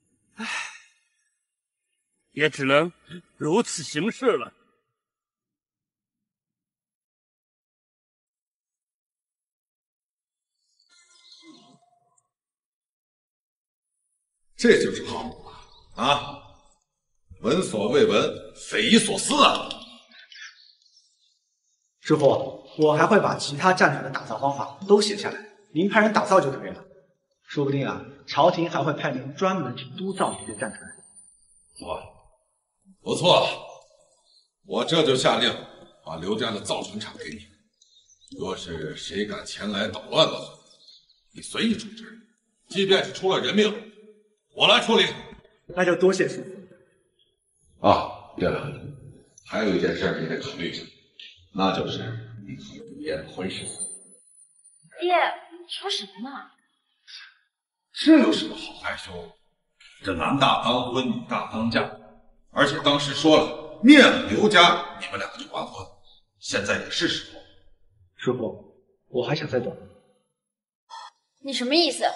也只能如此行事了。 这就是航母啊！闻所未闻，匪夷所思啊！ 师傅，我还会把其他战船的打造方法都写下来，您派人打造就可以了。说不定啊，朝廷还会派人专门去督造这些战船。 不错，我这就下令把刘家的造船厂给你。若是谁敢前来捣乱的话，你随意处置，即便是出了人命，我来处理。 那就多谢师傅。 啊，对了，还有一件事你得考虑一下，那就是你和李烨的婚事。 爹，你说什么呢？ 这有什么好害羞的？这男大当婚，女大当嫁，而且当时说了，灭了刘家，你们两个就完婚，现在也是时候。 师傅，我还想再等。 你什么意思？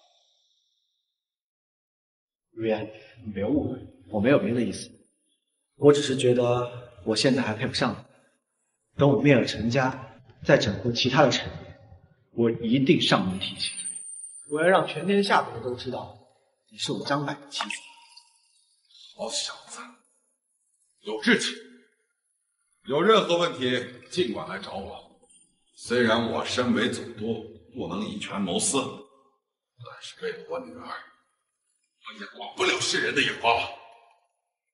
如烟，你别误会，我没有别的意思，我只是觉得我现在还配不上你。等我灭了陈家，再整合其他的产业，我一定上门提亲。我要让全天下的人都知道，你是我张柏的妻子。 好小子，有志气！有任何问题尽管来找我。虽然我身为总督不能以权谋私，但是为了我女儿，我也管不了世人的眼光了。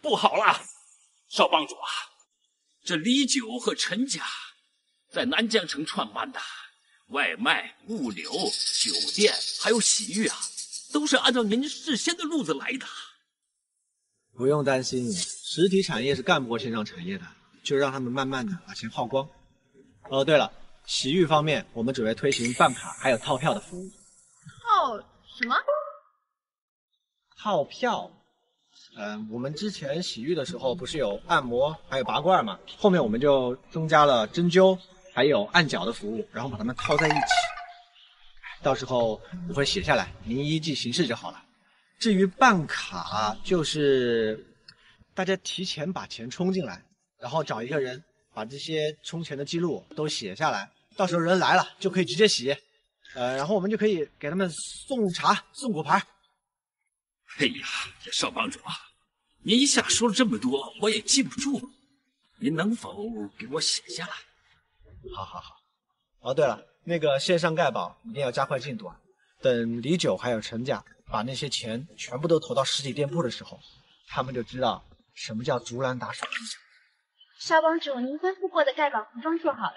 不好了，少帮主啊，这李九和陈家在南江城创办的外卖、物流、酒店还有洗浴啊，都是按照您事先的路子来的。 不用担心，实体产业是干不过线上产业的，就让他们慢慢的把钱耗光。哦，对了，洗浴方面，我们准备推行办卡还有套票的服务。 套什么？ 套票。我们之前洗浴的时候不是有按摩还有拔罐吗？后面我们就增加了针灸还有按脚的服务，然后把它们套在一起。到时候我会写下来，您依计行事就好了。至于办卡，就是大家提前把钱充进来，然后找一个人把这些充钱的记录都写下来，到时候人来了就可以直接洗。然后我们就可以给他们送茶送果盘。 哎呀，这少帮主啊，您一下说了这么多，我也记不住，您能否给我写下来？ 好。哦，对了，那个线上盖保一定要加快进度啊！等李九还有陈家把那些钱全部都投到实体店铺的时候，他们就知道什么叫竹篮打水一场。 少帮主，您吩咐过的盖保服装做好了。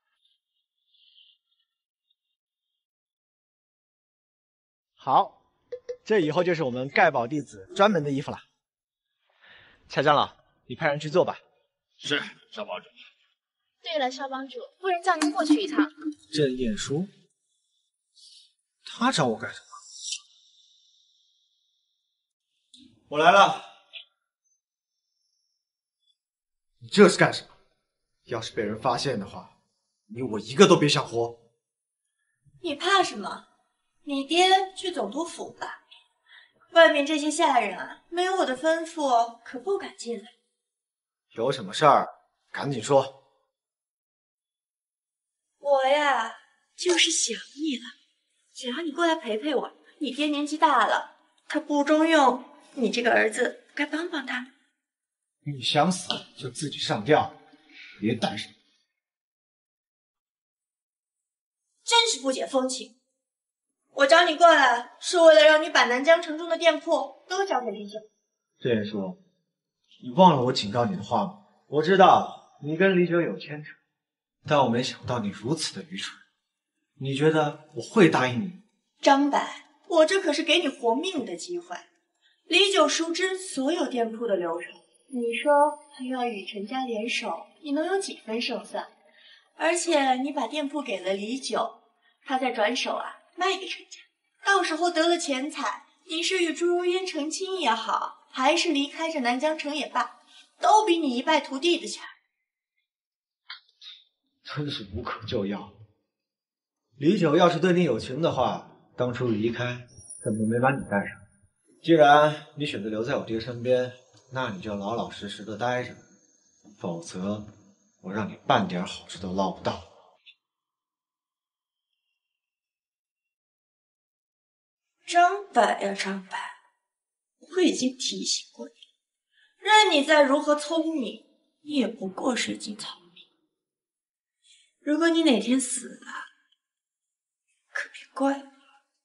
好。这以后就是我们盖保弟子专门的衣服了。蔡长老，你派人去做吧。 是，少帮主。 对了，少帮主，夫人叫您过去一趟。 郑晏殊，他找我干什么？我来了。你这是干什么？要是被人发现的话，你我一个都别想活。 你怕什么？你爹去总督府吧。外面这些下人啊，没有我的吩咐，可不敢进来。 有什么事儿，赶紧说。 我呀，就是想你了，想让你过来陪陪我。你爹年纪大了，他不中用，你这个儿子该帮帮他。 你想死就自己上吊，别担什么。 真是不解风情。我找你过来，是为了让你把南江城中的店铺都交给李九。 郑晏殊，你忘了我警告你的话吗？我知道你跟李九有牵扯，但我没想到你如此的愚蠢。你觉得我会答应你？ 张白，我这可是给你活命的机会。李九熟知所有店铺的流程，你说他要与陈家联手，你能有几分胜算？而且你把店铺给了李九，他再转手啊卖给陈家，到时候得了钱财，你是与朱如烟成亲也好，还是离开这南江城也罢，都比你一败涂地的强。 真是无可救药。李九要是对你有情的话，当初离开根本没把你带上。既然你选择留在我爹身边，那你就老老实实的待着，否则我让你半点好处都捞不到。 张白呀，张白，我已经提醒过你，任你再如何聪明，你也不过是一斤草米。如果你哪天死了，可别怪我。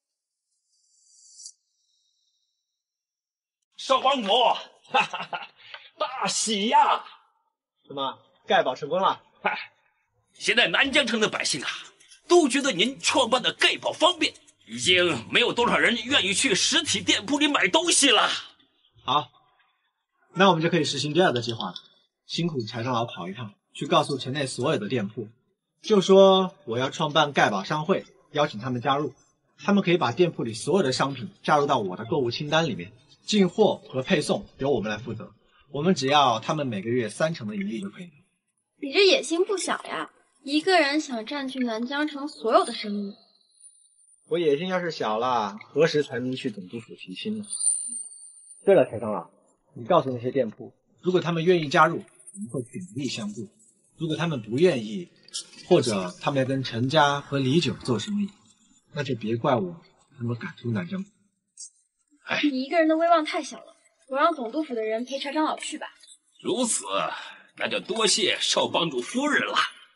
少帮主，哈哈哈，大喜呀！ 怎么，盖保成功了？ 嗨，现在南江城的百姓啊，都觉得您创办的盖保方便，已经没有多少人愿意去实体店铺里买东西了。 好，那我们就可以实行第二个计划了。辛苦柴长老跑一趟，去告诉城内所有的店铺，就说我要创办盖保商会，邀请他们加入。他们可以把店铺里所有的商品加入到我的购物清单里面，进货和配送由我们来负责。我们只要他们每个月30%的盈利就可以了。 你这野心不小呀，一个人想占据南江城所有的生意。 我野心要是小了，何时才能去总督府提亲呢？对了，柴长老，你告诉那些店铺，如果他们愿意加入，我们会鼎力相助；如果他们不愿意，或者他们要跟陈家和李九做生意，那就别怪我他们赶出南江城。 你一个人的威望太小了，我让总督府的人陪柴长老去吧。 如此，那就多谢少帮主夫人了。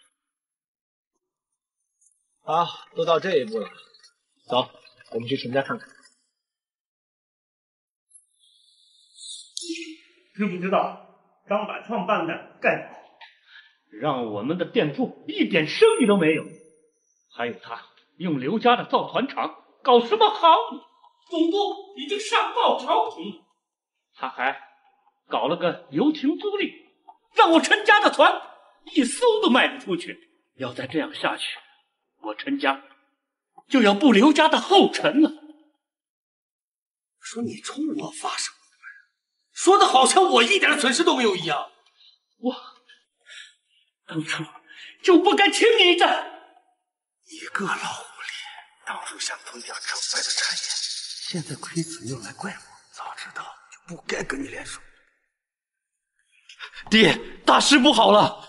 好，都到这一步了，走，我们去陈家看看。 知不知道张柏创办的盖宝，让我们的店铺一点生意都没有。还有他用刘家的造船厂搞什么好？总督已经上报朝廷，他还搞了个游艇租赁，让我陈家的船一艘都卖不出去。要再这样下去，我陈家就要步刘家的后尘了。 说你冲我发什么火呀？说的好像我一点损失都没有一样。 我当初就不该听你的。 一个老狐狸，当初想分点正派的产业，现在亏损又来怪我，早知道就不该跟你联手。 爹，大事不好了！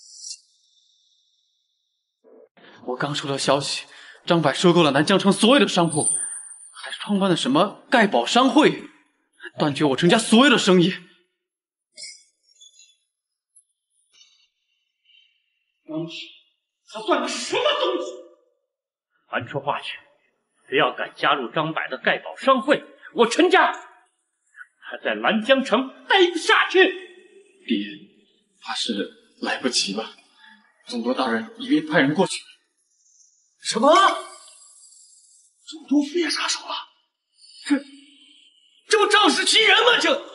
我刚收到消息，张柏收购了南江城所有的商铺，还创办了什么盖宝商会，断绝我陈家所有的生意。 当时他算个什么东西？传出话去，谁要敢加入张柏的盖宝商会，我陈家还在南江城待不下去。 爹，怕是来不及了。总督大人已经派人过去。 什么？总督府也插手了？这不仗势欺人吗？这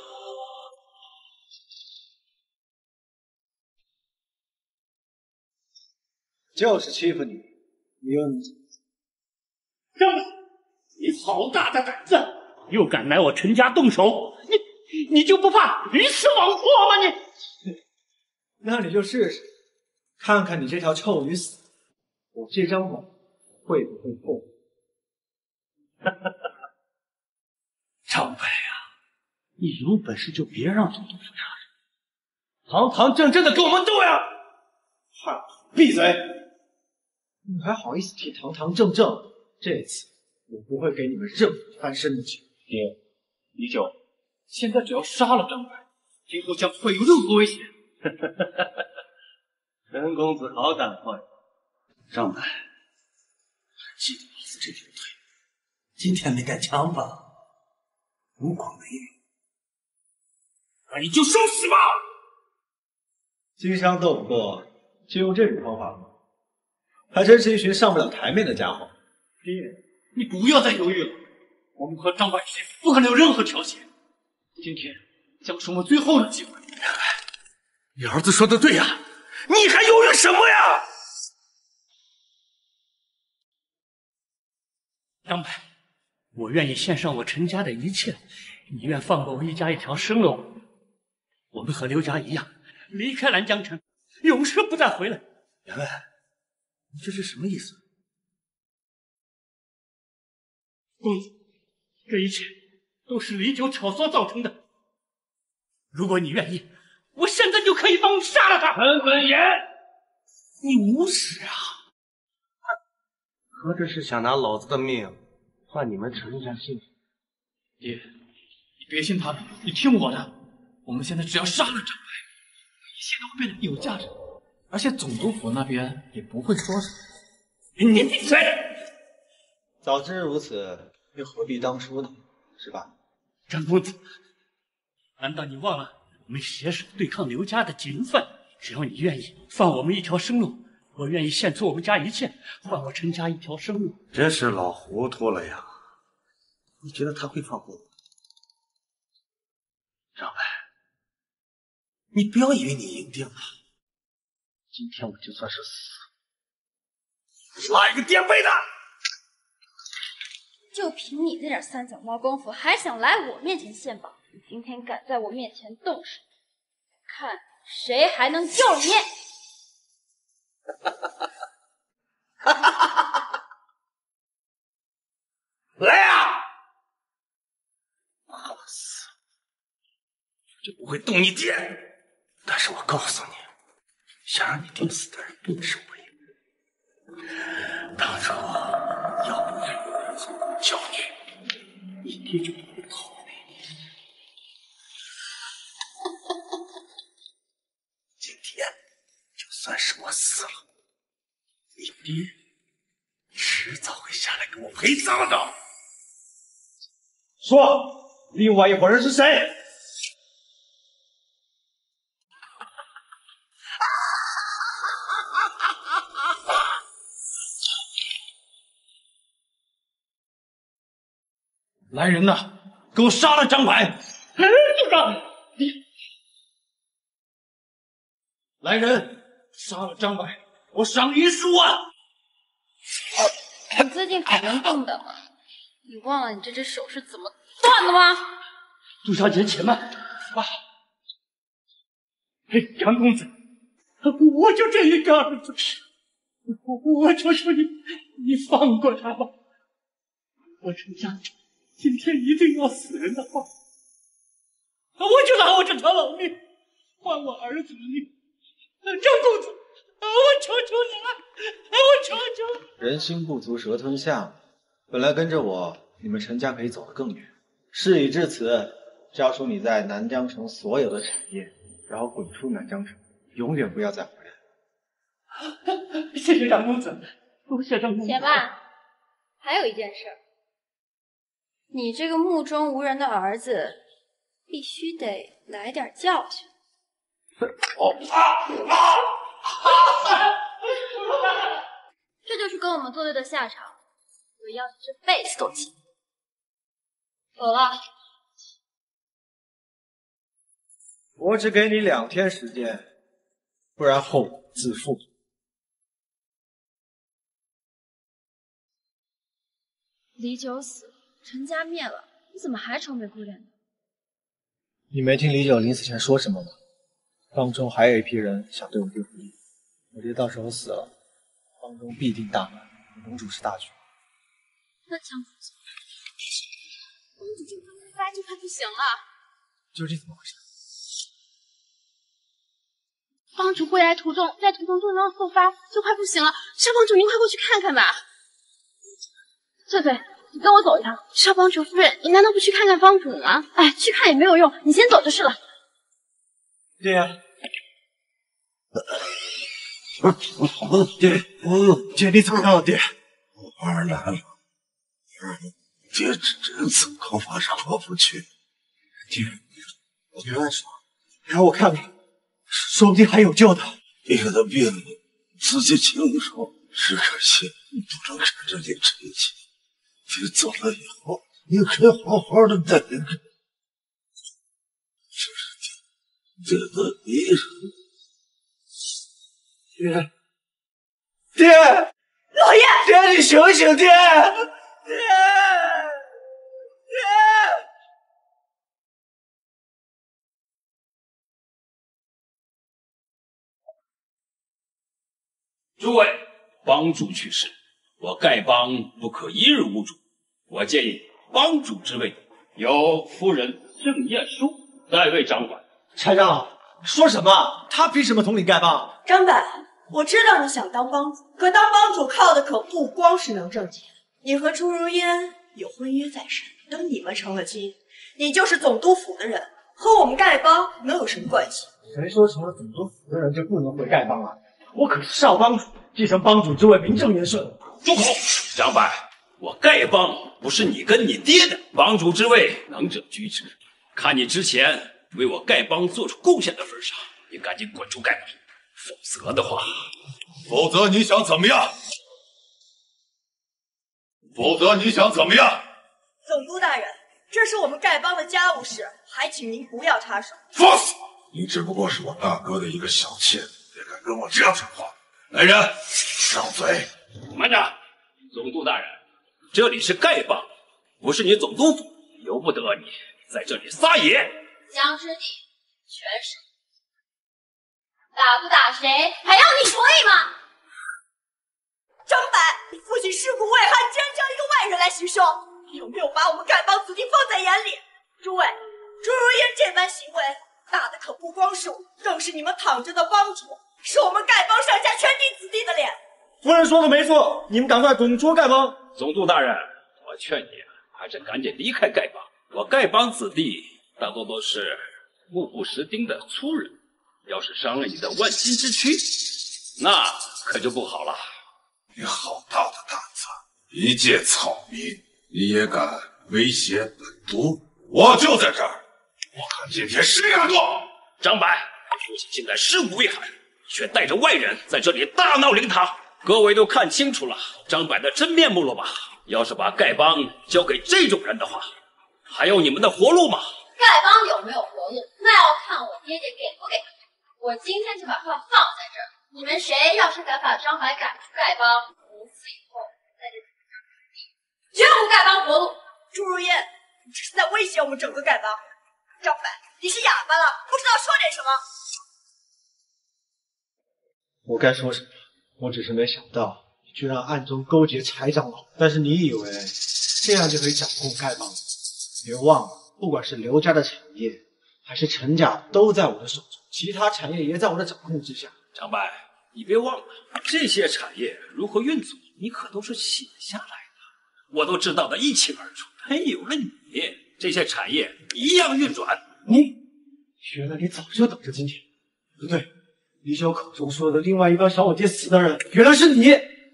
就是欺负你，你又能怎么？ 张柏，你好大的胆子，又敢来我陈家动手，你就不怕鱼死网破吗？你， 那你就试试，看看你这条臭鱼死，我这张网会不会破？ 张柏啊，你有本事就别让总督府插手，堂堂正正的跟我们斗呀！ 汉子，闭嘴！你还好意思提堂堂正正？这次我不会给你们任何翻身的机会。 爹，李九，现在只要杀了张柏，今后将不会有任何危险。陈公子好胆快！ 张柏，记得老子这条腿，今天没带枪吧？如果没有， 那你就受死吧！ 经商斗不过，就用这种方法吗？还真是一群上不了台面的家伙。 爹，你不要再犹豫了，我们和张柏之间不可能有任何调解。今天将是我们最后的机会。 你儿子说的对呀，你还犹豫什么呀？ 张柏，我愿意献上我陈家的一切，你愿放过我一家一条生路？我们和刘家一样，离开南江城，永世不再回来。 员外，你这是什么意思？ 公子，这一切都是李九挑唆造成的。如果你愿意，我现在就可以帮你杀了他。 陈本言，你无耻啊！合着是想拿老子的命换你们陈家幸福？ 爹，你别信他的，你听我的。我们现在只要杀了张柏，一切都会变得有价值，而且总督府那边也不会说什么。 你闭嘴！ 早知如此，又何必当初呢？是吧？ 张公子，难道你忘了我们携手对抗刘家的情分？只要你愿意放我们一条生路，我愿意献出我们家一切，换我陈家一条生路。 真是老糊涂了呀！你觉得他会放过我？张柏，你不要以为你赢定了，今天我就算是死，拉一个垫背的！ 就凭你那点三脚猫功夫，还想来我面前献宝？你今天敢在我面前动手，看谁还能救你！ 来呀！好死，就不会动你爹。但是我告诉你，想让你顶死的人不是我一个人。当初要不是我从教训你，你爹就不会逃避你。今天就算是我死了，你爹迟早会下来给我陪葬的。 说，另外一伙人是谁？ 来人呐，给我杀了张柏！ 组长， 来人，杀了张柏，我赏10万！ 你最近还能动的吗？你忘了你这只手是怎么断的吗？ 杜小姐，且慢。张公子，我就这一个儿子，我求求你，你放过他吧。我陈家今天一定要死人的话，我就拿我这条老命换我儿子的命。张公子，我求求你了，我求求你。 人心不足蛇吞象，本来跟着我，你们陈家可以走得更远。事已至此，交出你在南江城所有的产业，然后滚出南江城，永远不要再回来。 谢谢张公子，多谢张公子。 且慢，还有一件事，你这个目中无人的儿子，必须得来点教训。这就是跟我们作对的下场，我要你这辈子都记。走了。 我只给你2天时间，不然后果自负。 李九死了，陈家灭了，你怎么还愁眉苦脸的？ 你没听李九临死前说什么吗？帮中还有一批人想对我丢不利，我爹到时候死了，帮中必定大乱，盟主是大局。 那江主走，帮主这番发就快不行了。 究竟怎么回事？ 帮主归来途中，在途中中招复发，就快不行了。少帮主，您快过去看看吧。翠翠，你跟我走一趟。少帮主夫人，你难道不去看看帮主吗？哎，去看也没有用，你先走就是了。 爹，爹，你怎么样了？爹， 我儿来了，爹这次恐怕是过不去。 爹，我别乱说，让我看看。说不定还有救的。 爹的病自己清楚，只可惜不能看着你成疾。爹走了以后，你可以好好的待着。这是爹的遗愿。爹， 老爷， 爹，你醒醒，爹，爹。 诸位，帮主去世，我丐帮不可一日无主。我建议帮主之位由夫人郑燕书代为掌管。 柴长老说什么？他凭什么统领丐帮？ 张柏，我知道你想当帮主，可当帮主靠的可不光是能挣钱。你和朱如烟有婚约在身，等你们成了亲，你就是总督府的人，和我们丐帮能有什么关系？ 谁说成了总督府的人就不能回丐帮了？我可是少帮主，继承帮主之位，名正言顺。 住口！张柏，我丐帮不是你跟你爹的，帮主之位能者居之。看你之前为我丐帮做出贡献的份上，你赶紧滚出丐帮， 否则你想怎么样？ 总督大人，这是我们丐帮的家务事，还请您不要插手。 放肆！你只不过是我大哥的一个小妾，也敢跟我这样说话？来人，上嘴！ 慢着，总督大人，这里是丐帮，不是你总督府，由不得你在这里撒野。 江之地全是打不打谁，还要你同意吗？ 张柏，你父亲尸骨未寒，竟然叫一个外人来行凶，有没有把我们丐帮子弟放在眼里？诸位，朱如烟这般行为，打的可不光是我，更是你们躺着的帮主，是我们丐帮上下全体子弟的脸。 夫人说的没错，你们赶快滚出丐帮！ 总督大人，我劝你还是赶紧离开丐帮。我丐帮子弟大多都是目不识丁的粗人，要是伤了你的万金之躯，那可就不好了。 你好大的胆子！一介草民，你也敢威胁本都？我就在这儿，我看今天谁敢动！ 张柏，父亲近来尸骨未寒，却带着外人在这里大闹灵堂。各位都看清楚了张柏的真面目了吧？要是把丐帮交给这种人的话， 还有你们的活路吗？ 丐帮有没有活路，那要看我爹爹给不给。我今天就把话放在这儿，你们谁要是敢把张白赶出丐帮，从此以后在这绝无丐帮活路。 朱如烟，你这是在威胁我们整个丐帮。张白，你是哑巴了，不知道说点什么？ 我该说什么？我只是没想到你居然暗中勾结柴长老，但是你以为这样就可以掌控丐帮？别忘了，不管是刘家的产业还是陈家，都在我的手中，其他产业也在我的掌控之下。 张白，你别忘了，这些产业如何运作，你可都是写下来的，我都知道的一清二楚。还有了你，这些产业一样运转。 原来你早就等着今天。不对，李九口中说的另外一个想我爹死的人，原来是你。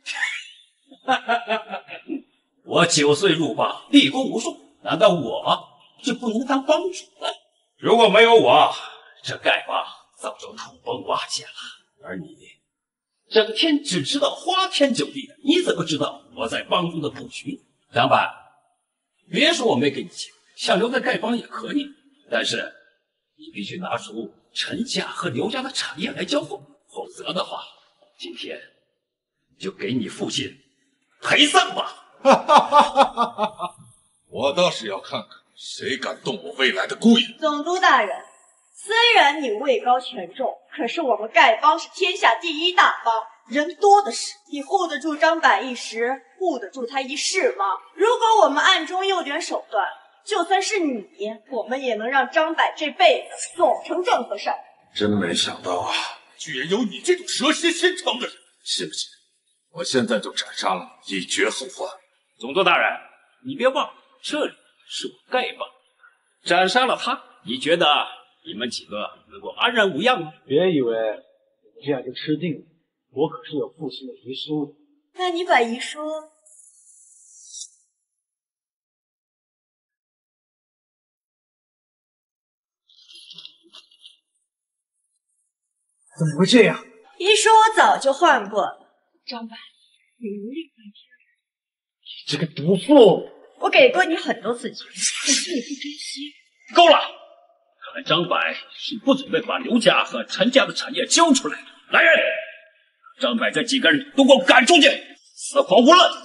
我9岁入帮，立功无数，难道我就不能当帮主了？如果没有我，这丐帮早就土崩瓦解了。而你整天只知道花天酒地的，你怎么知道我在帮中的布局？张白，别说我没给你机会，想留在丐帮也可以，但是你必须拿出陈家和刘家的产业来交换，否则的话，今天就给你父亲陪葬吧。 我倒是要看看谁敢动我未来的姑爷。 总督大人，虽然你位高权重，可是我们丐帮是天下第一大帮，人多的是，你护得住张柏一时，护得住他一世吗？如果我们暗中用点手段，就算是你，我们也能让张柏这辈子做不成正合事儿。 真没想到啊，居然有你这种蛇蝎心肠的人！信不信我现在就斩杀了你，以绝后患？ 总督大人，你别忘了，这里是我丐帮，斩杀了他，你觉得你们几个能够安然无恙吗？ 别以为这样就吃定了，我可是有父亲的遗书的。 那你把遗书…… 怎么会这样？ 遗书我早就换过了。张柏，你能力半天了。 你这个毒妇！ 我给过你很多次机会，可是你不珍惜。 够了！看来张柏是不准备把刘家和陈家的产业交出来。来人，张柏这几个人都给我赶出去，死活无论！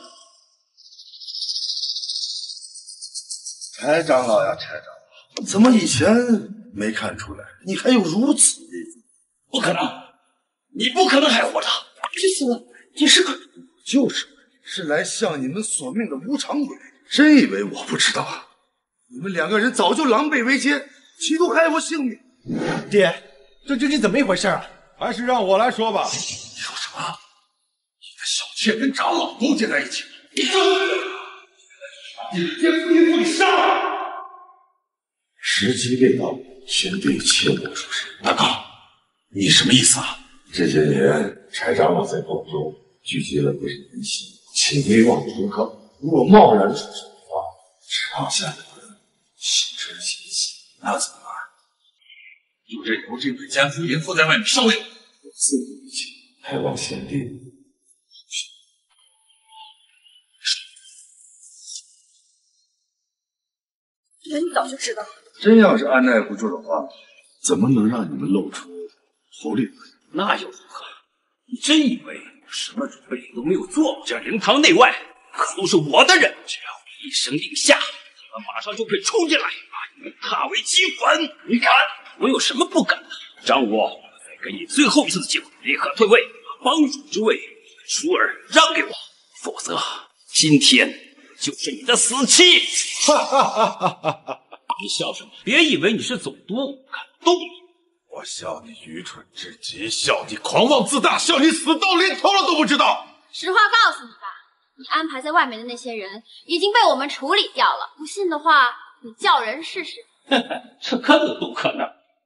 柴长老呀，柴长老，怎么以前没看出来？你还有如此力量？ 不可能，你不可能还活着！ 去死了！你是个……就是我，是来向你们索命的无常鬼。真以为我不知道啊？你们两个人早就狼狈为奸，企图害我性命。 爹，这究竟怎么一回事啊？ 还是让我来说吧。 你说什么？ 你的小妾跟长老勾结在一起了，你就是你奸夫淫妇，你杀了！ 时机未到，先对切莫出声。 大哥，你什么意思啊？ 这些年，柴长老在帮中聚集了不少人心，且威望图克。如果贸然出手的话，只怕下面的人心生嫌隙，那怎么办？ 就任由这对奸夫淫妇在外面逍遥， 我自古以前还望贤弟。 那你早就知道。 真要是按耐不住的话，怎么能让你们露出头领来？ 那又如何？你真以为什么准备都没有做？这灵堂内外可都是我的人，只要我一声令下，他们马上就会冲进来，把你们踏为齑粉。你敢？我有什么不敢的？张武，我再给你最后一次的机会，立刻退位，把帮主之位舒儿让给我，否则今天就是你的死期！ 哈哈哈哈哈哈！ 你笑什么？别以为你是总督，敢动你！ 我笑你愚蠢至极，笑你狂妄自大，笑你死到临头了都不知道。 实话告诉你吧，你安排在外面的那些人已经被我们处理掉了。不信的话，你叫人试试。 这根本不可能。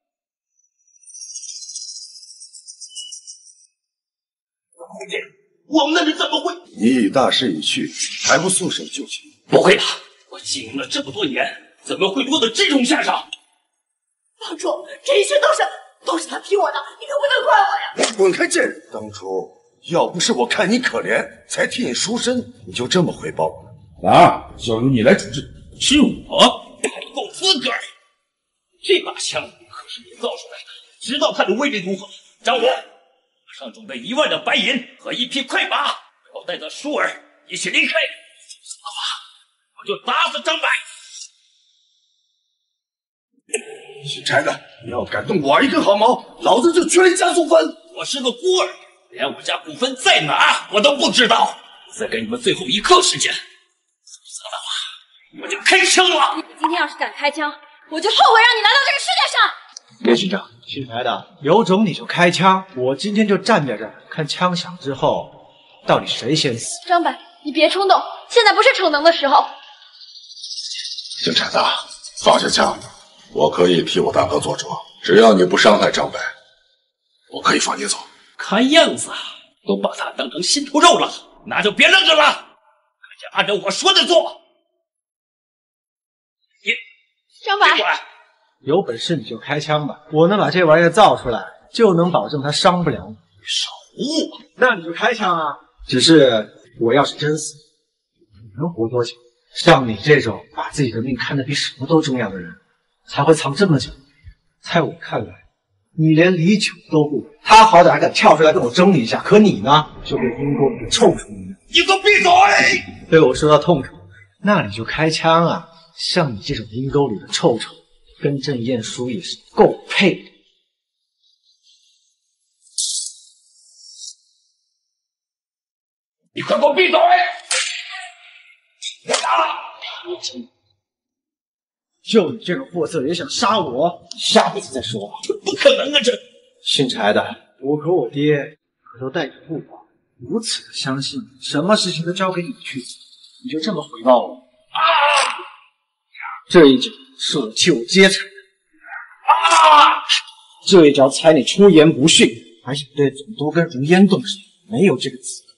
我们的人怎么会？ 你已大势已去，还不束手就擒？ 不会的，我经营了这么多年，怎么会落得这种下场？ 帮主，这一切都是他逼我的，你可不能怪我呀！ 滚开，贱人！当初要不是我看你可怜，才替你赎身，你就这么回报我？ 哪儿就由你来处置？ 是我？ 这把枪可是你造出来的，知道它的威力如何？张武，马上准备1万两白银和1匹快马，我要带着舒儿一起离开。否则的话，我就打死张柏。 姓柴的，你要敢动我一根毫毛，老子就全力加速分。 我是个孤儿，连我家股份在哪我都不知道。再给你们最后1刻时间，否则的话，我就开枪了。 你今天要是敢开枪，我就后悔让你来到这个世界上。 叶局长，姓柴的，有种你就开枪，我今天就站在这儿，看枪响之后，到底谁先死。 张柏，你别冲动，现在不是逞能的时候。 姓柴的，放下枪，我可以替我大哥做主，只要你不伤害张柏，我可以放你走。 看样子都把他当成心头肉了，那就别愣着了，快点按照我说的做。 张柏， 有本事你就开枪吧，我能把这玩意儿造出来，就能保证他伤不了你。 少污！ 那你就开枪啊！只是我要是真死，你能活多久？像你这种把自己的命看得比什么都重要的人，才会藏这么久。在我看来，你连李九都不如，他好歹还敢跳出来跟我争一下，可你呢，就被阴沟里的臭虫一样。 你给我闭嘴！ 被我说到痛处，那你就开枪啊！像你这种阴沟里的臭虫，跟郑晏殊也是够配的。 你快给我闭嘴！别打了！ 就你这种货色也想杀我？下辈子再说吧。 不可能啊！这姓柴的，我和我爹可都带着不法，如此的相信，什么事情都交给你去做，你就这么回报我？这一脚是我替我爹踩的，这一脚踩你出言不逊，还想对总督跟如烟动手，没有这个资格。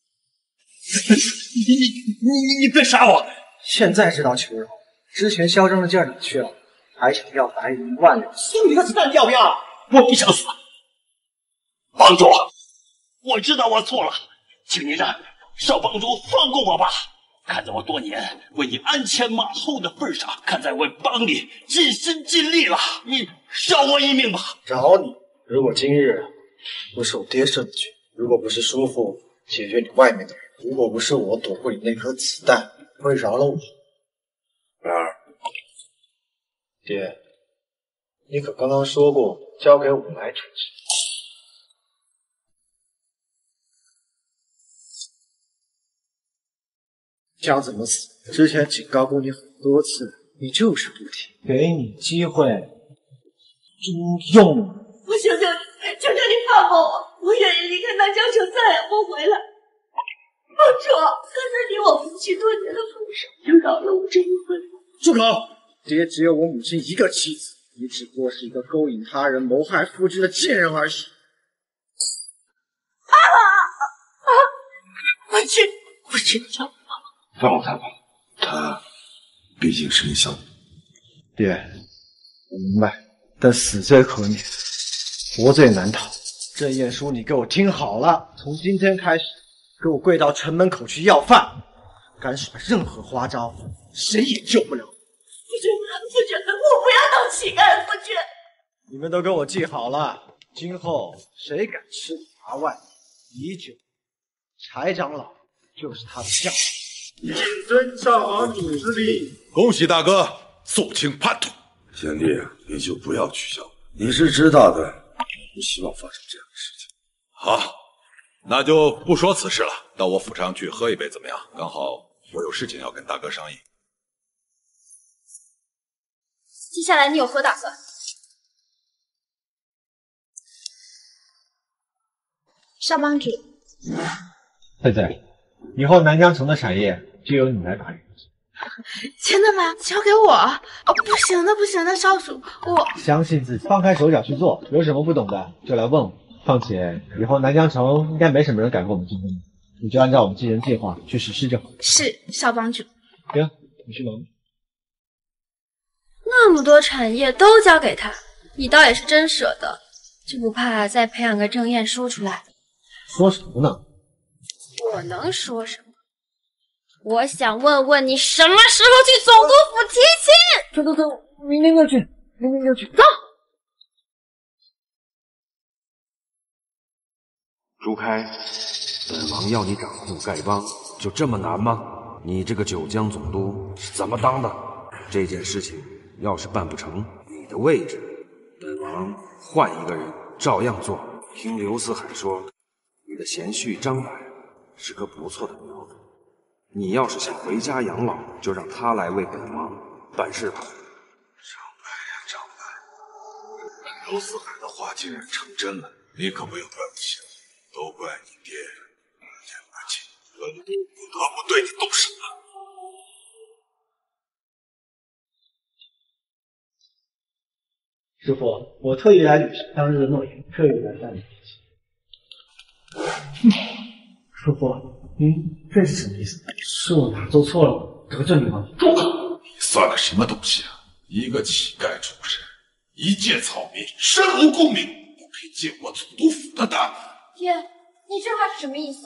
你别杀我！ 现在知道求饶，之前嚣张的劲儿哪去了？还想要白银1万两，送你个子弹，要不要？ 我不想死。帮主，我知道我错了，请您让少帮主放过我吧。看在我多年为你鞍前马后的份上，看在我帮你尽心尽力了，你饶我一命吧。 饶你？如果今日不是我爹射你去，如果不是叔父解决你外面的人，如果不是我躲过你那颗子弹，会饶了我？然而，爹，你可刚刚说过交给我来处置。想怎么死？之前警告过你很多次，你就是不听。给你机会，猪用！ 我求求你，求求你放过我，我愿意离开南疆城，再也不回来。帮主，看在你我夫妻多年的份上，就饶了我这一回。 住口！爹只有我母亲一个妻子，你只不过是一个勾引他人、谋害夫君的贱人而已。 我去叫妈妈。 放了他吧，他毕竟是你小女。 爹，我明白，但死罪可免，活罪难逃。郑晏殊，你给我听好了，从今天开始，给我跪到城门口去要饭，敢耍任何花招，谁也救不了我。 夫君，我不要当乞丐，夫君。 你们都给我记好了，今后谁敢吃罚外，李九、柴长老就是他的下场。 谨遵少王主之令。 恭喜大哥肃清叛徒。 贤弟，你就不要取笑，你是知道的，不希望发生这样的事情。 好，那就不说此事了，到我府上去喝一杯怎么样？刚好我有事情要跟大哥商议。 接下来你有何打算？ 少帮主， 太宰，以后南疆城的产业就由你来打理。 真的吗？交给我？哦，不行的，不行的，少主，我相信自己，放开手脚去做。有什么不懂的就来问我。况且以后南疆城应该没什么人敢跟我们竞争，你就按照我们继承计划去实施就好。 是少帮主。 行，你去忙。 那么多产业都交给他，你倒也是真舍得，就不怕再培养个郑晏殊出来？ 说什么呢？ 我能说什么？我想问问你什么时候去总督府提亲？ 走，明天再去。 明天就去。走。 朱开，本王要你掌控丐帮，就这么难吗？你这个九江总督是怎么当的？这件事情要是办不成，你的位置，本王换一个人照样做。听刘四海说，你的贤婿张柏是个不错的苗子，你要是想回家养老，就让他来为本王办事吧。 张柏，刘四海的话竟然成真了，你可不用怪我小，都怪你爹，两个亲，本都不得不对你动手了。 师傅，我特意来履行当日的诺言，特意来带你一起。师傅，您这是什么意思？是我哪做错了，得罪你吗？ 住口！你算个什么东西啊？一个乞丐出身，一介草民，身无功名，不配见我总督府的大门。 爹，你这话是什么意思？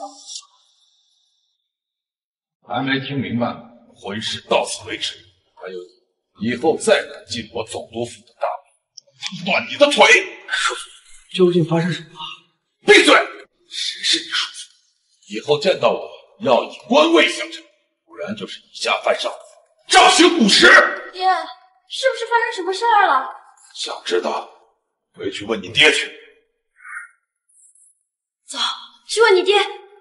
还没听明白？婚事到此为止。还有你，以后再敢进我总督府的大门，断你的腿！ 叔父，究竟发生什么了？ 闭嘴！谁是你叔父？以后见到我要以官位相称，不然就是以下犯上，杖刑50。 爹，是不是发生什么事儿了？ 想知道，回去问你爹去。 走，去问你爹。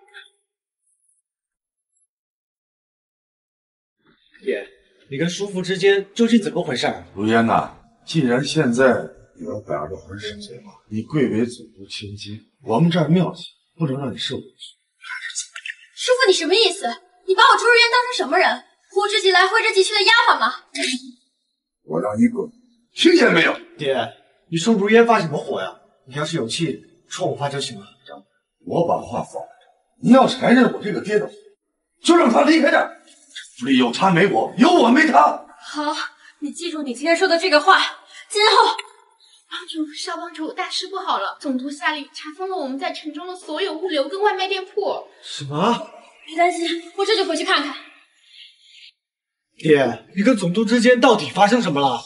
爹，你跟叔父之间究竟怎么回事？ 如烟呐，既然现在你要摆着婚事结嘛，你贵为总督千金，我们这儿庙喜不能让你受委屈。 师父，你什么意思？你把我朱如烟当成什么人？呼之即来挥之即去的丫鬟吗？ 我让你滚，听见没有？ 爹，你说如烟发什么火呀？你要是有气，冲我发就行了。 我把话放在这，你要是还认我这个爹的话，就让他离开这儿。这府里有他没我，有我没他。 好，你记住你今天说的这个话，今后。 帮主，少帮主，大事不好了！总督下令查封了我们在城中的所有物流跟外卖店铺。 什么？ 别担心，我这就回去看看。 爹，你跟总督之间到底发生什么了？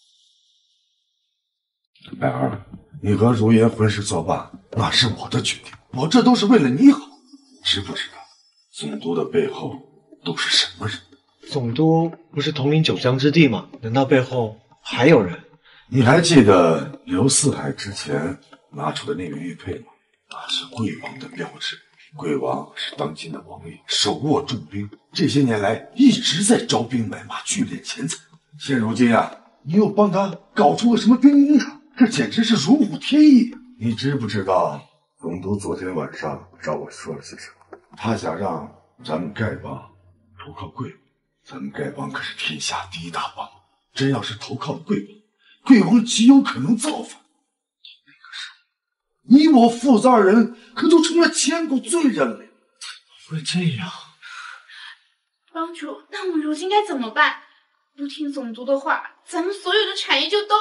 百儿，你和如烟婚事作罢，那是我的决定，我这都是为了你好，知不知道？总督的背后都是什么人？ 总督不是统领九江之地吗？难道背后还有人？ 你还记得刘四海之前拿出的那个玉佩吗？那是贵王的标志。贵王是当今的王爷，手握重兵，这些年来一直在招兵买马，聚敛钱财。现如今啊，你又帮他搞出个什么兵营厂，这简直是如虎添翼。你知不知道总督昨天晚上找我说了些什么？他想让咱们丐帮投靠贵王，咱们丐帮可是天下第一大帮，真要是投靠了贵王，贵王极有可能造反。那个时候，你我父子二人可就成了千古罪人了。怎么会这样？ 帮主，那我们如今该怎么办？不听总督的话，咱们所有的产业就都……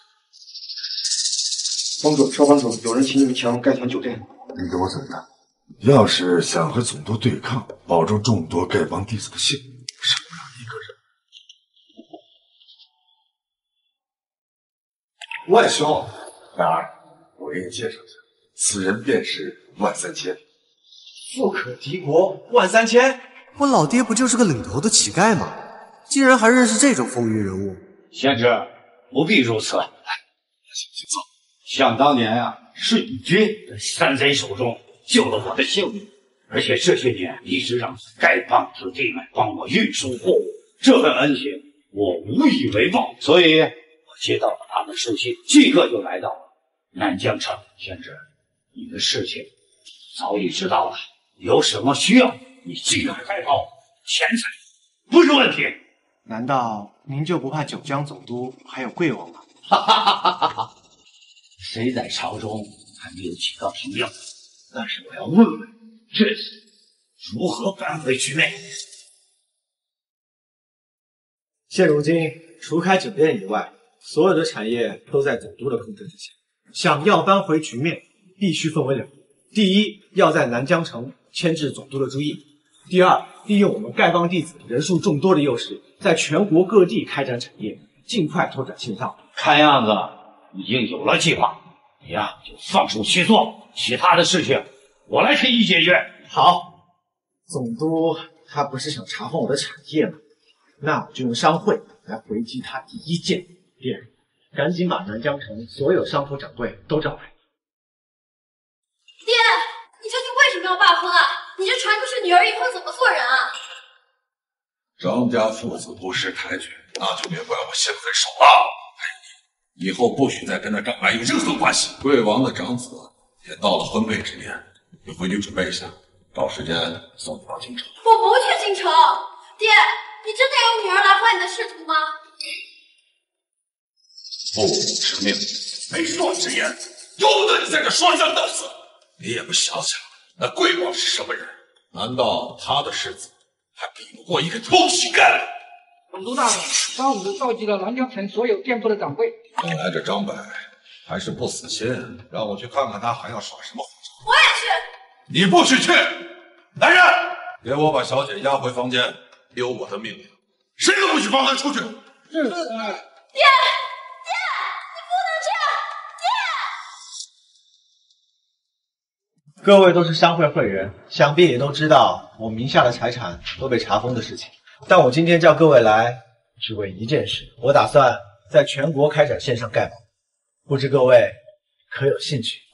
帮主，少帮主，有人请你们前往丐团酒店。 你给我怎么的？要是想和总督对抗，保住众多丐帮弟子的性命，少不了一个人。万兄，百儿，我给你介绍一下，此人便是万三千。 富可敌国，万三千。 我老爹不就是个领头的乞丐吗？竟然还认识这种风云人物。 贤侄，不必如此。来， 请坐。 想当年啊，是你军在山贼手中救了我的性命，而且这些年一直让丐帮子弟们帮我运输货物，这份恩情我无以为报。所以，我接到了他们书信，即刻就来到了南疆城。贤侄，你的事情早已知道了，有什么需要你尽管开口，钱财不是问题。 难道您就不怕九江总督还有贵王吗？ 哈哈哈哈哈！谁在朝中还没有起到什么用？但是我要问问，这次如何扳回局面？ 现如今，除开酒店以外，所有的产业都在总督的控制之下。想要扳回局面，必须分为两步：第一，要在南疆城牵制总督的注意；第二，利用我们丐帮弟子人数众多的优势，在全国各地开展产业， 尽快拓展线上。 看样子已经有了计划，你呀就放手去做，其他的事情我来替你解决。 好，总督他不是想查封我的产业吗？那我就用商会来回击他第一剑。爹，赶紧把南疆城所有商铺掌柜都找来。 爹，你究竟为什么要罢封啊？你这传出去，女儿以后怎么做人啊？ 张家父子不识抬举，那就别怪我心狠手辣了。以后不许再跟那张白有任何关系。贵王的长子也到了婚配之年，你回去准备一下，找时间送你到京城。 我不去京城。爹，你真的有女儿来坏你的仕途吗？ 父母之命，媒妁之言，由不得你在这说三道四。你也不想想，那贵王是什么人？难道他的世子还比不过一个臭乞丐？ 总督大人，上午召集了南疆城所有店铺的掌柜。 看来这张柏还是不死心，让我去看看他还要耍什么花招。 我也去。 你不许去！来人，给我把小姐押回房间，有我的命令，谁都不许放她出去。是。 爹，你不能这样！爹。 各位都是商会会员，想必也都知道我名下的财产都被查封的事情。但我今天叫各位来，只为一件事，我打算在全国开展线上丐帮，不知各位可有兴趣？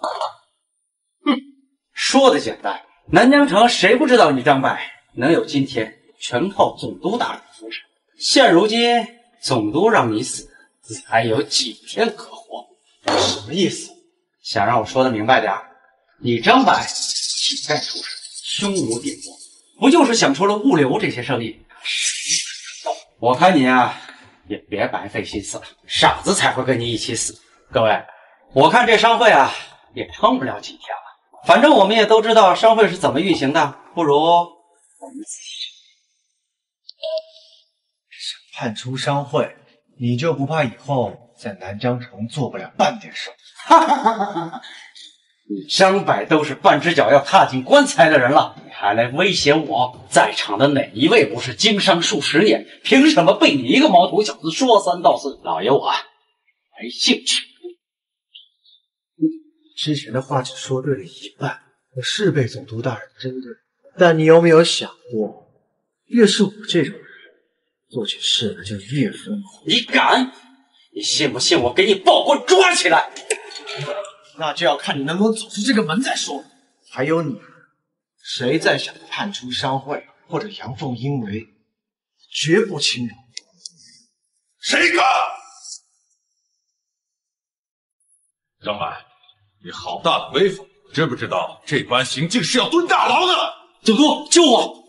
说的简单，南疆城谁不知道你张柏能有今天，全靠总督大人扶持。现如今总督让你死，你还有几天可活？ 什么意思？ 想让我说的明白点，你张柏乞丐出身，胸无点墨，不就是想出了物流这些生意？我看你啊，也别白费心思了，傻子才会跟你一起死。各位，我看这商会啊，也撑不了几天了。反正我们也都知道商会是怎么运行的，不如我们仔细想叛出商会，你就不怕以后在南疆城做不了半点事？ 哈哈哈哈哈！你张柏都是半只脚要踏进棺材的人了，你还来威胁我？在场的哪一位不是经商数十年？凭什么被你一个毛头小子说三道四？老爷我没兴趣。 之前的话只说对了一半，我是被总督大人针对，但你有没有想过，越是我这种人，做起事来就越疯狂。 你敢？你信不信我给你抱棍抓起来？ 那就要看你能不能走出这个门再说。还有你，谁再想叛出商会或者阳奉阴违，绝不轻容。 谁敢？张柏，你好大的威风！知不知道这般行径是要蹲大牢的？ 总督，救我！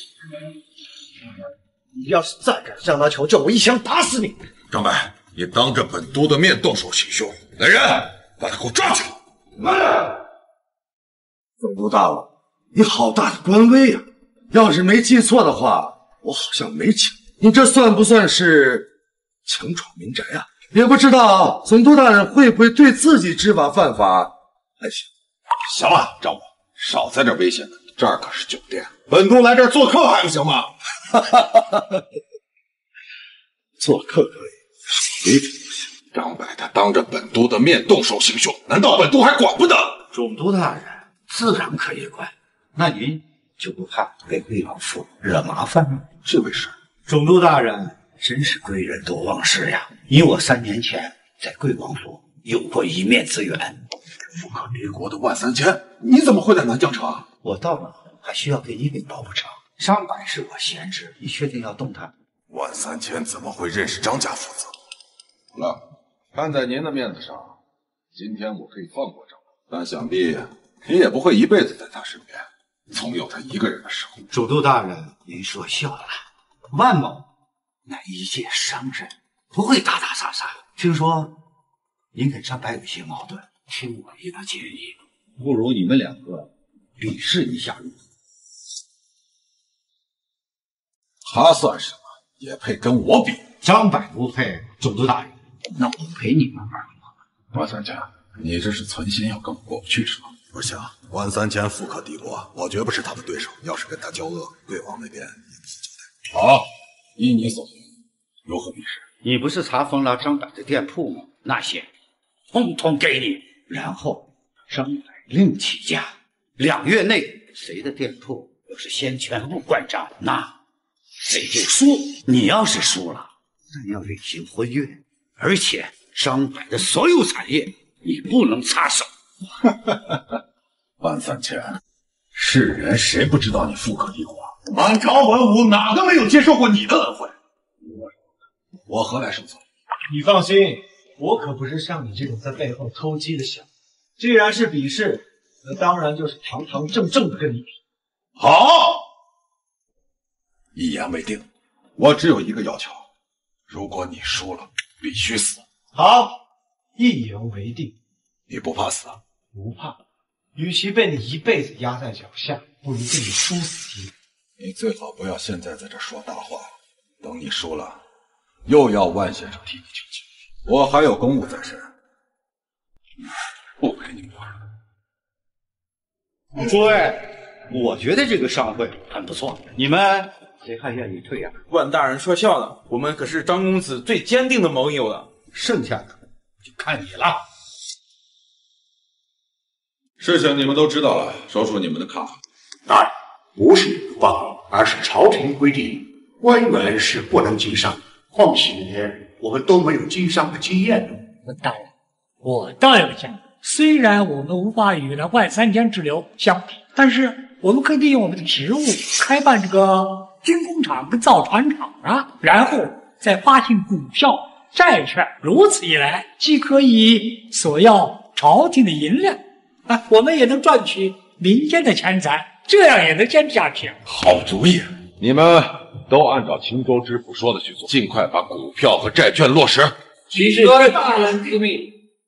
你要是再敢向他求救，我一枪打死你！ 张柏，你当着本督的面动手行凶，来人，把他给我抓起来！慢点！ 总督大人，你好大的官威呀！要是没记错的话，我好像没请你，这算不算是强闯民宅啊？也不知道总督大人会不会对自己知法犯法来想。 行了，张某，少在这危险了，这儿可是酒店，本督来这儿做客还不行吗？ 做客可以，威风不行。 张柏他当着本督的面动手行凶，难道本督还管不得？ 总督大人自然可以管，那您就不怕给贵王府惹麻烦吗？ 这回事， 总督大人真是贵人多忘事呀！以我3年前在贵王府有过一面之缘。 富可敌国的万三千，你怎么会在南疆城啊？ 我到了还需要给你禀报不成？张柏是我贤侄，你确定要动他？ 万三千怎么会认识张家父子？好了，看在您的面子上，今天我可以放过张柏，但想必你也不会一辈子在他身边，总有他一个人的时候。 总督大人，您说笑了。万某乃一介商人，不会打打杀杀。听说您跟张柏有些矛盾，听我一个建议，不如你们2个比试一下如何？ 他算什么？也配跟我比？ 张柏不配，总督大人，那我陪你们玩玩。 万三千，你这是存心要跟我过不去是吗？ 不是啊，万三千富可敌国，我绝不是他的对手。要是跟他交恶，贵王那边也不好交代。 好，依你所言，如何比试？ 你不是查封了张柏的店铺吗？那些通通给你，然后张柏另起价，2月内谁的店铺要是先全部关张，那谁就输。你要是输了，那要履行婚约，而且张柏的所有产业你不能插手。 万三千，世人谁不知道你富可敌国？满朝文武哪个没有接受过你的恩惠？我何来受责？ 你放心，我可不是像你这种在背后偷鸡的小子。既然是比试，那当然就是堂堂正正的跟你比。 好，一言为定。我只有一个要求，如果你输了，必须死。 好，一言为定。 你不怕死？ 不怕。与其被你一辈子压在脚下，不如被你输死一个。 你最好不要现在在这说大话，等你输了，又要万先生替你求情。我还有公务在身，不陪你们玩了。 诸位，我觉得这个商会很不错，你们谁还愿意退啊？ 万大人说笑呢，我们可是张公子最坚定的盟友了。 剩下的就看你了。 事情你们都知道了，说说你们的看法。 大人，不是你不帮，而是朝廷规定官员是不能经商，况且我们都没有经商的经验。 大人，我倒有想法，虽然我们无法与那万三江之流相比，但是我们可以利用我们的职务开办这个军工厂跟造船厂啊，然后再发行股票、债券，如此一来，既可以索要朝廷的银两啊，我们也能赚取民间的钱财，这样也能坚持下去。 好主意，你们都按照秦州知府说的去做，尽快把股票和债券落实。 许是大人之命。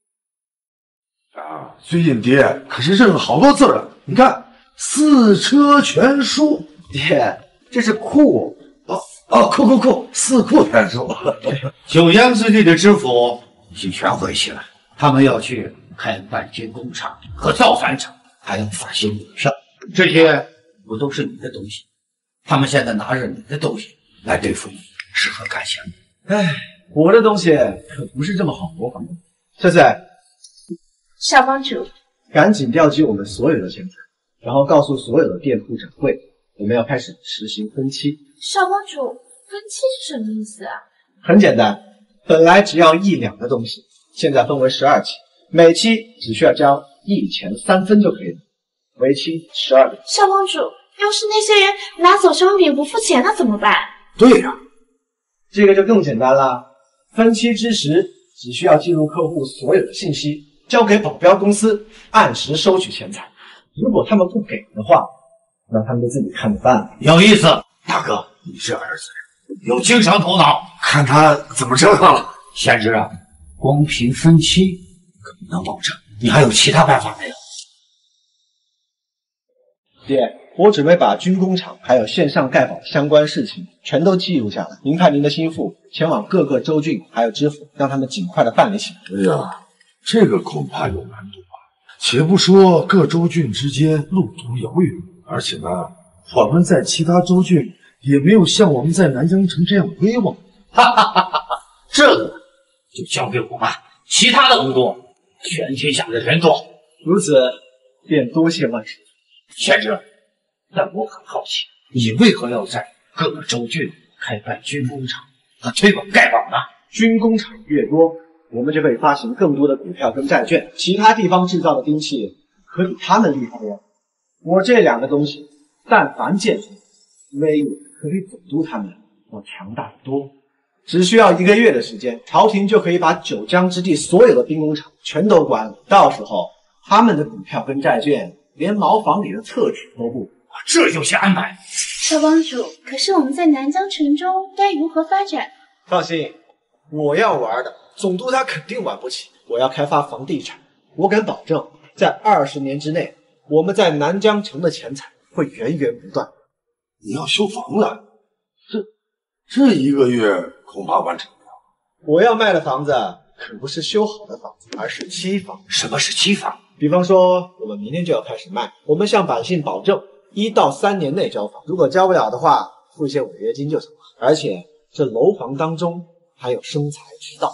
啊，崔印爹可是认了好多字了，你看四车全书。 爹，这是库库四库全书。 九江之地的知府已经全回去了，他们要去开办军工厂和造船厂，还要发行股票，这些不都是你的东西？他们现在拿着你的东西来对付你，是何感想？ 唉，我的东西可不是这么好模仿的。翠翠， 少帮主， 赶紧调集我们所有的钱财，然后告诉所有的店铺掌柜，我们要开始实行分期。 少帮主，分期是什么意思啊？ 很简单，本来只要1两的东西，现在分为12期，每期只需要交1钱3分就可以了，为期12年。 少帮主，要是那些人拿走商品不付钱，那怎么办？ 对呀，这个就更简单了。分期之时，只需要记录客户所有的信息，交给保镖公司，按时收取钱财。如果他们不给的话，那他们就自己看着办了。 有意思，大哥，你是儿子，有经商头脑， 看他怎么折腾了。 贤侄啊，光凭分期可不能保证，你还有其他办法没有？ 爹，我准备把军工厂还有线上盖宝相关事情全都记录下来。您派您的心腹前往各个州郡还有知府，让他们尽快的办理起来。 哎呀，这个恐怕有难度吧。且不说各州郡之间路途遥远，而且呢，我们在其他州郡也没有像我们在南江城这样威望。 这个就交给我们，其他的工作全天下的人做。 如此，便多谢万师傅。 贤侄，但我很好奇，你为何要在各个州郡开办军工厂和推广丐帮呢？ 军工厂越多，我们就可以发行更多的股票跟债券，其他地方制造的兵器可比他们厉害呀。我这2个东西，但凡见识，威力可比总督他们要强大得多。只需要1个月的时间，朝廷就可以把九江之地所有的兵工厂全都关了。到时候，他们的股票跟债券连茅房里的厕纸都不， 这有些安排。 少帮主，可是我们在南疆城中该如何发展？ 放心，我要玩的，总督他肯定玩不起。我要开发房地产，我敢保证，在20年之内，我们在南疆城的钱财会源源不断。 你要修房了，这1个月恐怕完成不了。 我要卖的房子可不是修好的房子，而是期房。 什么是期房？ 比方说，我们明天就要开始卖，我们向百姓保证1到3年内交房，如果交不了的话，付一些违约金就行了。而且这楼房当中还有生财之道。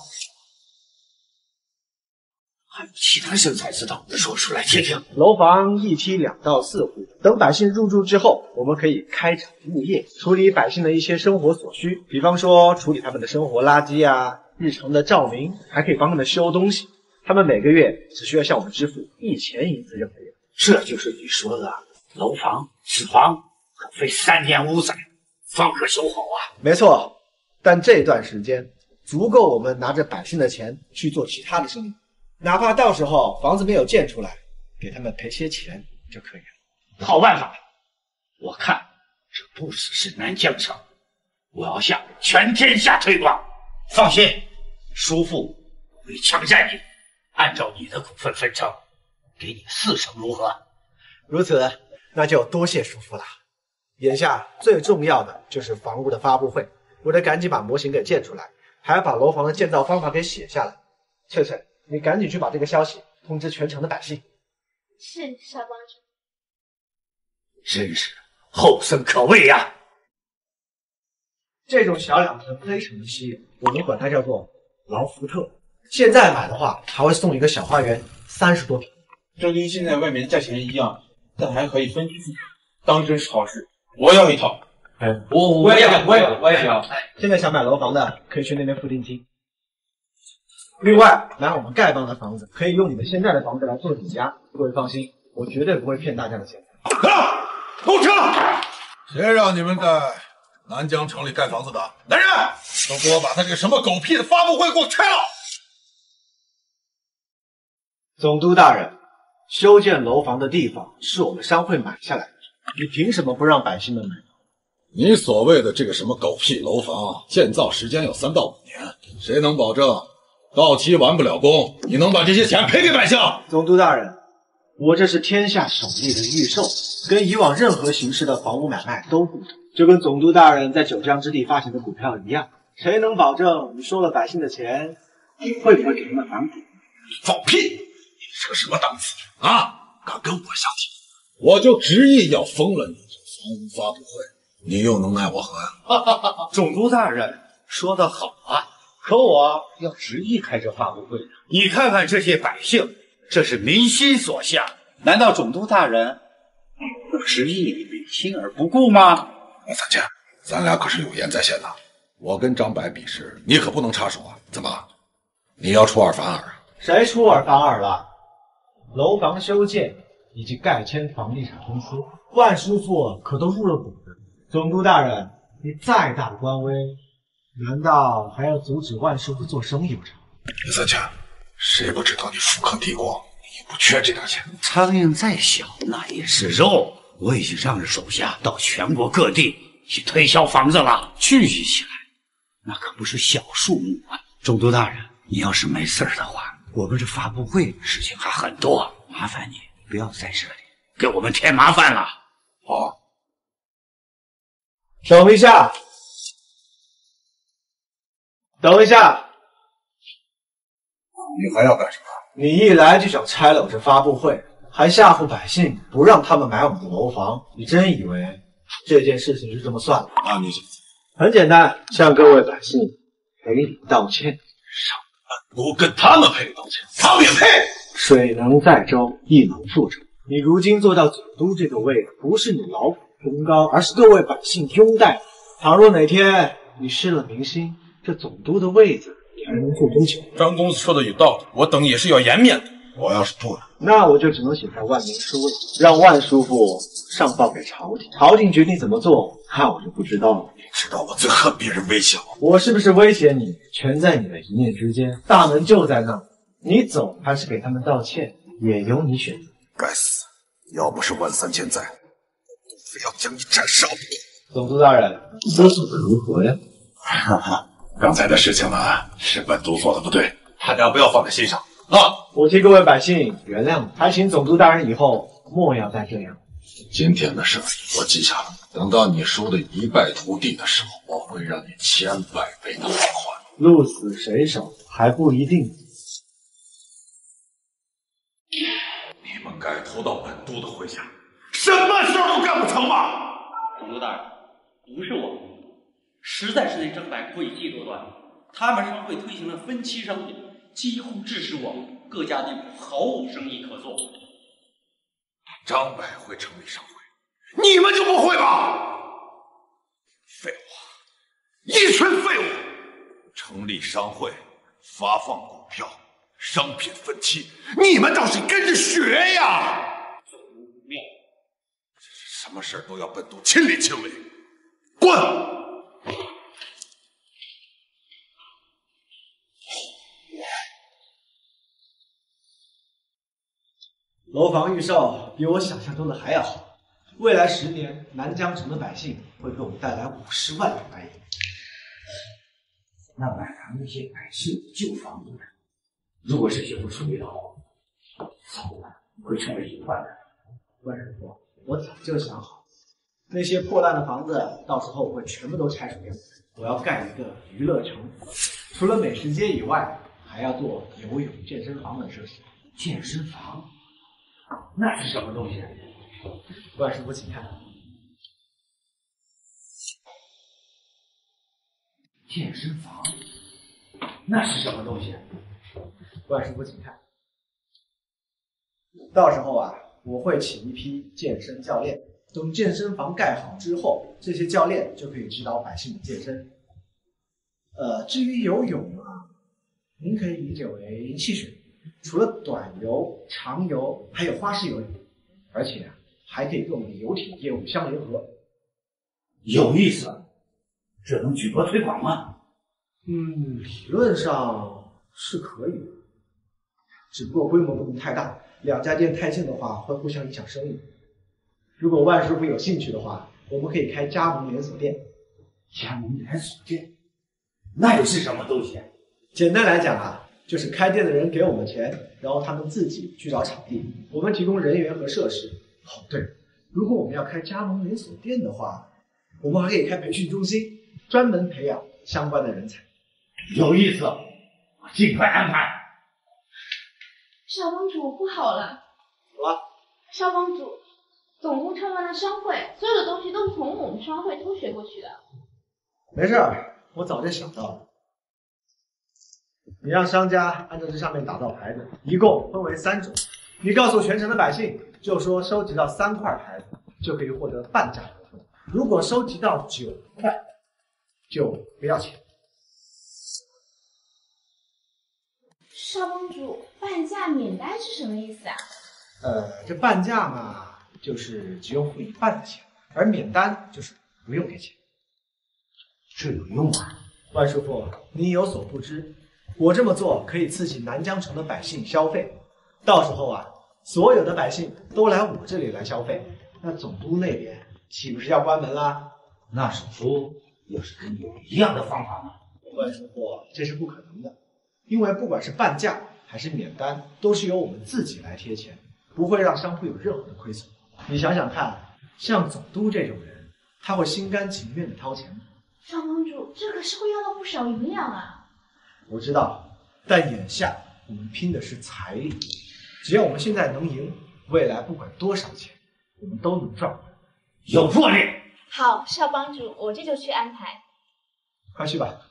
还有其他生财之道，说出来听听。 楼房一梯2到4户，等百姓入住之后，我们可以开展物业，处理百姓的一些生活所需，比方说处理他们的生活垃圾啊，日常的照明，还可以帮他们修东西。他们每个月只需要向我们支付1000银子就可以了。 这就是你说的楼房纸房，可非3年5载方可修好啊。 没错，但这段时间足够我们拿着百姓的钱去做其他的生意，哪怕到时候房子没有建出来，给他们赔些钱就可以了。 好办法，我看这不只是南疆城，我要向全天下推广。放心，叔父会强占你，按照你的股份分成，给你4成，如何？ 如此，那就多谢叔父了。眼下最重要的就是房屋的发布会，我得赶紧把模型给建出来，还要把楼房的建造方法给写下来。翠翠，你赶紧去把这个消息通知全城的百姓。 是，小帮主。 真是后生可畏呀！ 这种小两盆非常的稀有，我们管它叫做劳福特。现在买的话，还会送一个小花园，30多平。 这跟现在外面的价钱一样，但还可以分期付款，当真是好事。我要一套。 哎， 我也要。 现在想买楼房的可以去那边付定金。另外，买我们丐帮的房子，可以用你们现在的房子来做抵押。各位放心，我绝对不会骗大家的钱。 动车！谁让你们在南疆城里盖房子的？来人，都给我把他这个什么狗屁的发布会给我拆了！ 总督大人，修建楼房的地方是我们商会买下来的，你凭什么不让百姓们买？ 你所谓的这个什么狗屁楼房，建造时间要3到5年，谁能保证到期完不了工？你能把这些钱赔给百姓？ 总督大人，我这是天下首例的预售，跟以往任何形式的房屋买卖都不同，就跟总督大人在九江之地发行的股票一样，谁能保证你收了百姓的钱，会不会给他们反哺？ 放屁！你是个什么档次啊？敢跟我相提？我就执意要封了你这房屋发布会，你又能奈我何呀？ 总督大人说得好啊，可我要执意开这发布会的。你看看这些百姓，这是民心所向，难道总督大人不执意民心而不顾吗？ 三千，咱俩可是有言在先的，我跟张白比试，你可不能插手啊！怎么，你要出尔反尔啊？ 谁出尔反尔了？楼房修建以及盖签房地产公司，万叔父可都入了股的。总督大人，你再大的官威，难道还要阻止万叔父做生意不成？ 三千，谁不知道你富可敌国，你不缺这点钱。 苍蝇再小，那也是肉。我已经让着手下到全国各地去推销房子了，聚集起来，那可不是小数目啊！总督大人，你要是没事的话，我们这发布会事情还很多，麻烦你不要在这里给我们添麻烦了。 好， 等一下，等一下， 你还要干什么？ 你一来就想拆了我这发布会，还吓唬百姓，不让他们买我们的楼房，你真以为这件事情就这么算了？ 那你很简单，向各位百姓赔礼道歉。 不跟他们赔礼道歉，他们也配？ 水能载舟，亦能覆舟。你如今做到总督这个位置，不是你劳苦功高，而是各位百姓拥戴。倘若哪天你失了民心，这总督的位子你还能坐多久？ 张公子说的有道理，我等也是要颜面的。 我要是不呢？ 那我就只能写在万民书了，让万叔父上报给朝廷。朝廷决定怎么做，那我就不知道了。 你知道我最恨别人威胁我， 我是不是威胁你，全在你的一念之间。大门就在那，你走还是给他们道歉，也由你选择。 该死！要不是万3000在，我非要将你斩杀不可。 总督大人，说做的如何呀？ 哈哈，刚才的事情呢，是本督做的不对，大家不要放在心上啊！ 我替各位百姓原谅你，还请总督大人以后莫要再这样。 今天的事我记下了，等到你输得一败涂地的时候，我会让你1000百倍的偿还。 鹿死谁手还不一定。 你们该投到本督的麾下，什么事都干不成吗？ 总督大人，不是我，实在是那张白诡计多端， 他们商会推行了分期商品，几乎致使我们各家店铺毫无生意可做。 张百会成立商会，你们就不会吗？废话，一群废物！成立商会，发放股票，商品分期，你们倒是跟着学呀！什么事都要本督亲力亲为，滚！ 楼房预售比我想象中的还要好，未来10年，南江城的百姓会给我们带来50万的白银。 那买咱们那些百姓旧房子呢？如果这些不处理好，早晚会成为隐患的。 万师傅，我早就想好，那些破烂的房子到时候会全部都拆除掉。我要盖一个娱乐城，除了美食街以外，还要做游泳、健身房等设施。 健身房？那是什么东西？ 万师傅，请看。 健身房？那是什么东西？ 万师傅，请看。到时候啊，我会请一批健身教练，等健身房盖好之后，这些教练就可以指导百姓们健身。至于游泳啊，您可以理解为戏水。除了短游、长游，还有花式游泳，而且还可以跟我们的游艇业务相联合。 有意思，这能举国推广吗？ 理论上是可以的，只不过规模不能太大，2家店太近的话会互相影响生意。如果万师傅有兴趣的话，我们可以开加盟连锁店。 加盟连锁店？那又是什么东西？ 简单来讲啊，就是开店的人给我们钱，然后他们自己去找场地，我们提供人员和设施。哦，对了，如果我们要开加盟连锁店的话，我们还可以开培训中心，专门培养相关的人才。 有意思，我尽快安排。 少帮主，不好了！ 怎么了？ 少帮主，总督创办了商会，所有的东西都是从我们商会偷学过去的。 没事，我早就想到了。你让商家按照这上面打造牌子，一共分为3种。你告诉全城的百姓，就说收集到3块牌子就可以获得半价优惠，如果收集到9块，就不要钱。 少帮主，半价免单是什么意思啊？ 这半价嘛，就是只用付一半的钱，而免单就是不用给钱。 这有用啊！ 万师傅，你有所不知，我这么做可以刺激南江城的百姓消费，到时候啊，所有的百姓都来我这里来消费，那总督那边岂不是要关门啦？ 那首都要是跟你有一样的方法呢？ 万师傅，这是不可能的，因为不管是半价还是免单，都是由我们自己来贴钱，不会让商铺有任何的亏损。你想想看，像总督这种人，他会心甘情愿的掏钱吗？ 少帮主，这可是会要到不少银两啊！ 我知道，但眼下我们拼的是财力，只要我们现在能赢，未来不管多少钱，我们都能赚回来。 有魄力！ 好，少帮主，我这就去安排。 快去吧。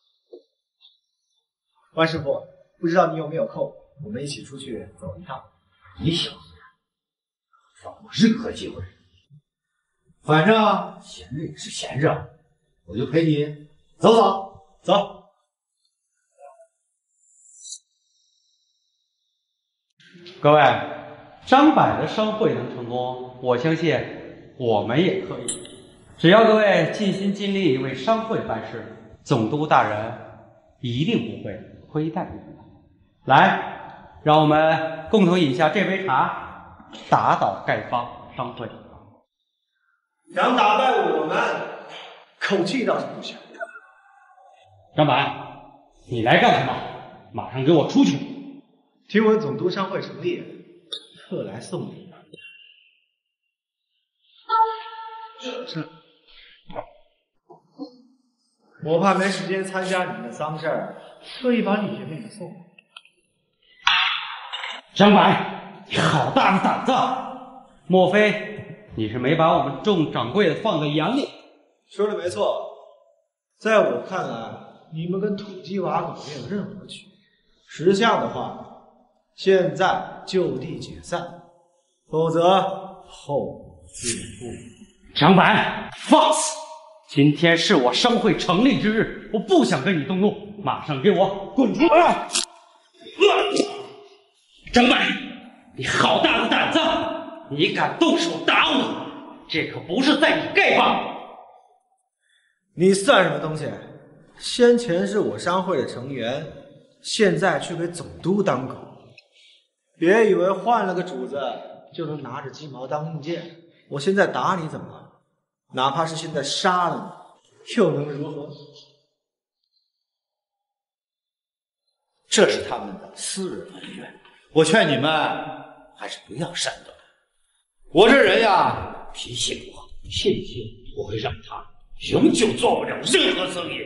万师傅，不知道你有没有空，我们一起出去走一趟。 你小子，放过任何机会。反正闲着也是闲着，我就陪你走走。 走。 各位，张柏的商会能成功，我相信我们也可以。只要各位尽心尽力为商会办事，总督大人一定不会亏待你们的。来，让我们共同饮下这杯茶，打倒丐帮商会。 想打败我们，口气倒是不小。 张柏，你来干什么？马上给我出去！ 听闻总督商会成立，特来送礼。这，我怕没时间参加你们的丧事儿，特意把礼钱给你送。 张柏，你好大的胆子！莫非你是没把我们众掌柜的放在眼里？ 说的没错，在我看来， 你们跟土鸡瓦狗没有任何区别。识相的话，现在就地解散，否则后事不理。 长板，放肆！今天是我商会成立之日，我不想跟你动怒，马上给我滚出来！长板，你好大的胆子！你敢动手打我，这可不是在你丐帮！ 你算什么东西？先前是我商会的成员，现在却给总督当狗。别以为换了个主子就能拿着鸡毛当令箭。我现在打你怎么了？哪怕是现在杀了你，又能如何？这是他们的私人恩怨， 我劝你们还是不要煽动。我这人呀，脾气不好，信不信我会让他永久做不了任何生意。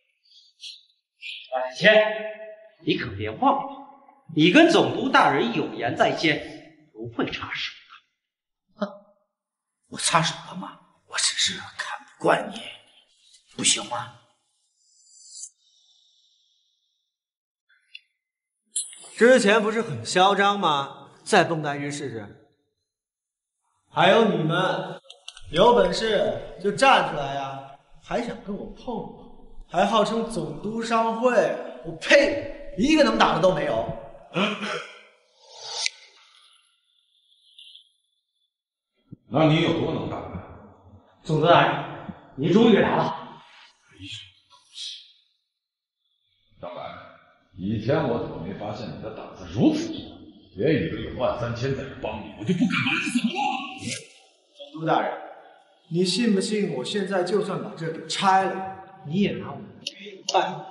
百千，你可别忘了，你跟总督大人有言在先，不会插手的。 哼，我插手了吗？我只是看不惯你，不行吗？ 之前不是很嚣张吗？再蹦跶于试试。还有你们，有本事就站出来呀！还想跟我碰？还号称总督商会？我呸！一个能打的都没有。 那你有多能打呢？ 总督大人，您终于来了。 张白，以前我怎么没发现你的胆子如此大？别以为有13000在这帮你，我就不敢把你怎么了。 总督大人，你信不信我现在就算把这给拆了，你也拿我的约办？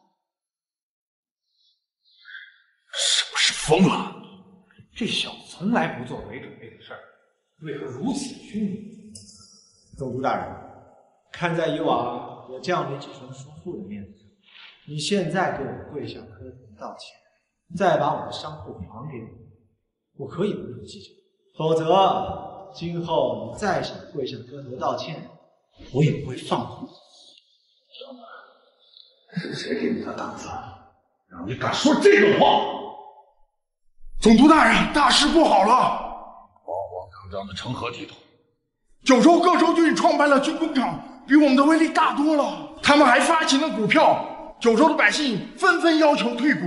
是不是疯了？ 这小子从来不做没准备的事儿，为何如此凶猛？ 总督大人，看在以往我叫你几声叔父的面子上，你现在给我跪下磕头道歉，再把我的商铺还给我可以不用计较，否则今后你再想跪下磕头道歉，我也不会放过你。是谁给你的胆子，让你敢说这种话？ 总督大人，大事不好了！ 慌慌张张的成何体统？ 九州各州郡创办了军工厂，比我们的威力大多了。他们还发行了股票，九州的百姓纷纷要求退股。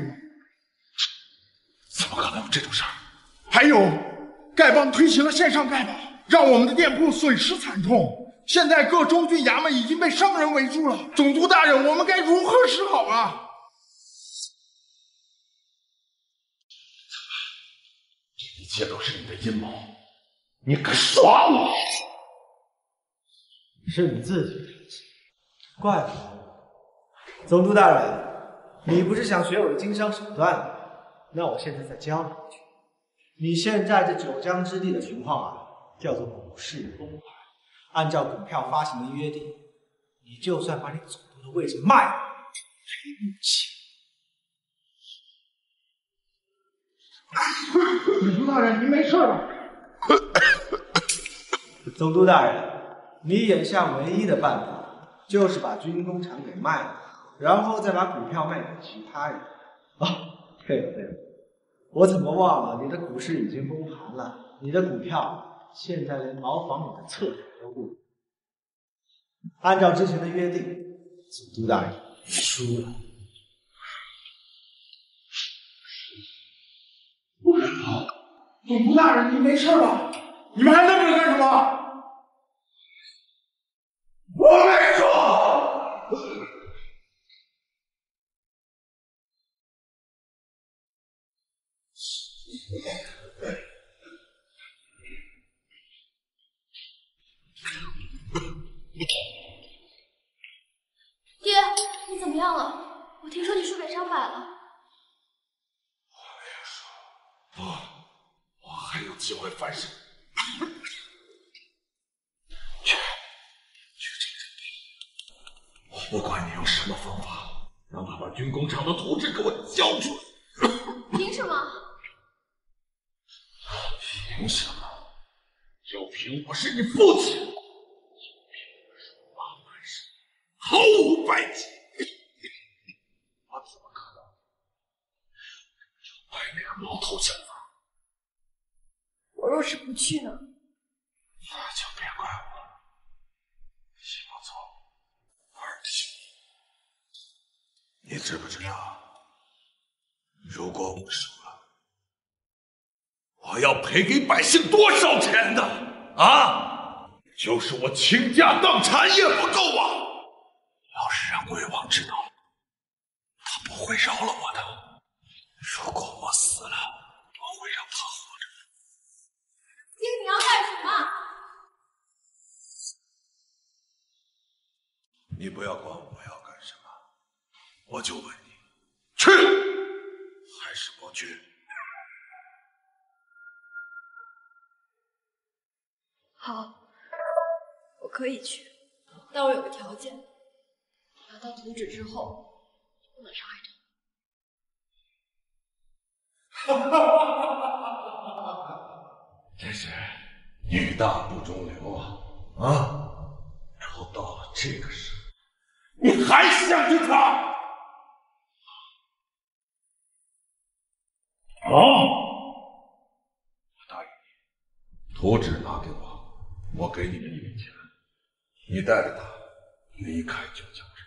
怎么可能有这种事儿？ 还有，丐帮推行了线上丐帮，让我们的店铺损失惨重。现在各州郡衙门已经被商人围住了。总督大人，我们该如何是好啊？ 这一切都是你的阴谋，你敢耍我？ 是你自己的脾气，怪不得。总督大人，你不是想学我的经商手段吗？那我现在再教你一句。你现在这九江之地的情况啊，叫做股市崩盘。按照股票发行的约定，你就算把你总督的位置卖了，赔不起。 总督大人，您没事吧？ 总督大人，你眼下唯一的办法就是把军工厂给卖了，然后再把股票卖给其他人。对了，我怎么忘了你的股市已经崩盘了？你的股票现在连茅房里的厕所都不如。按照之前的约定，总督大人输了。 不可能！总督大人，您没事吧？你们还愣着干什么？我没说。 爹，你怎么样了？我听说你输给张柏了。 不，我还有机会翻身。去我不管你用什么方法，让他把军工厂的图纸给我交出来。 凭什么？ 凭什么？就凭我是你父亲，就凭我是我爸爸是毫无败绩。 毛头小子， 我若是不去呢？ 那就别怪我了。西莫错，二弟兄，你知不知道，如果我输了，我要赔给百姓多少钱呢？啊，就是我倾家荡产也不够啊！要是让贵王知道了，他不会饶了我的。如果我死了，我会让他活着。 爹，你要干什么？ 你不要管我要干什么，我就问你，去还是不去？ 好，我可以去，但我有个条件，拿到图纸之后不能伤害朕。 真是女大不中留啊！啊，都到了这个时候，你还想着他？好，我答应你，图纸拿给我，我给你们一笔钱，你带着它离开九江之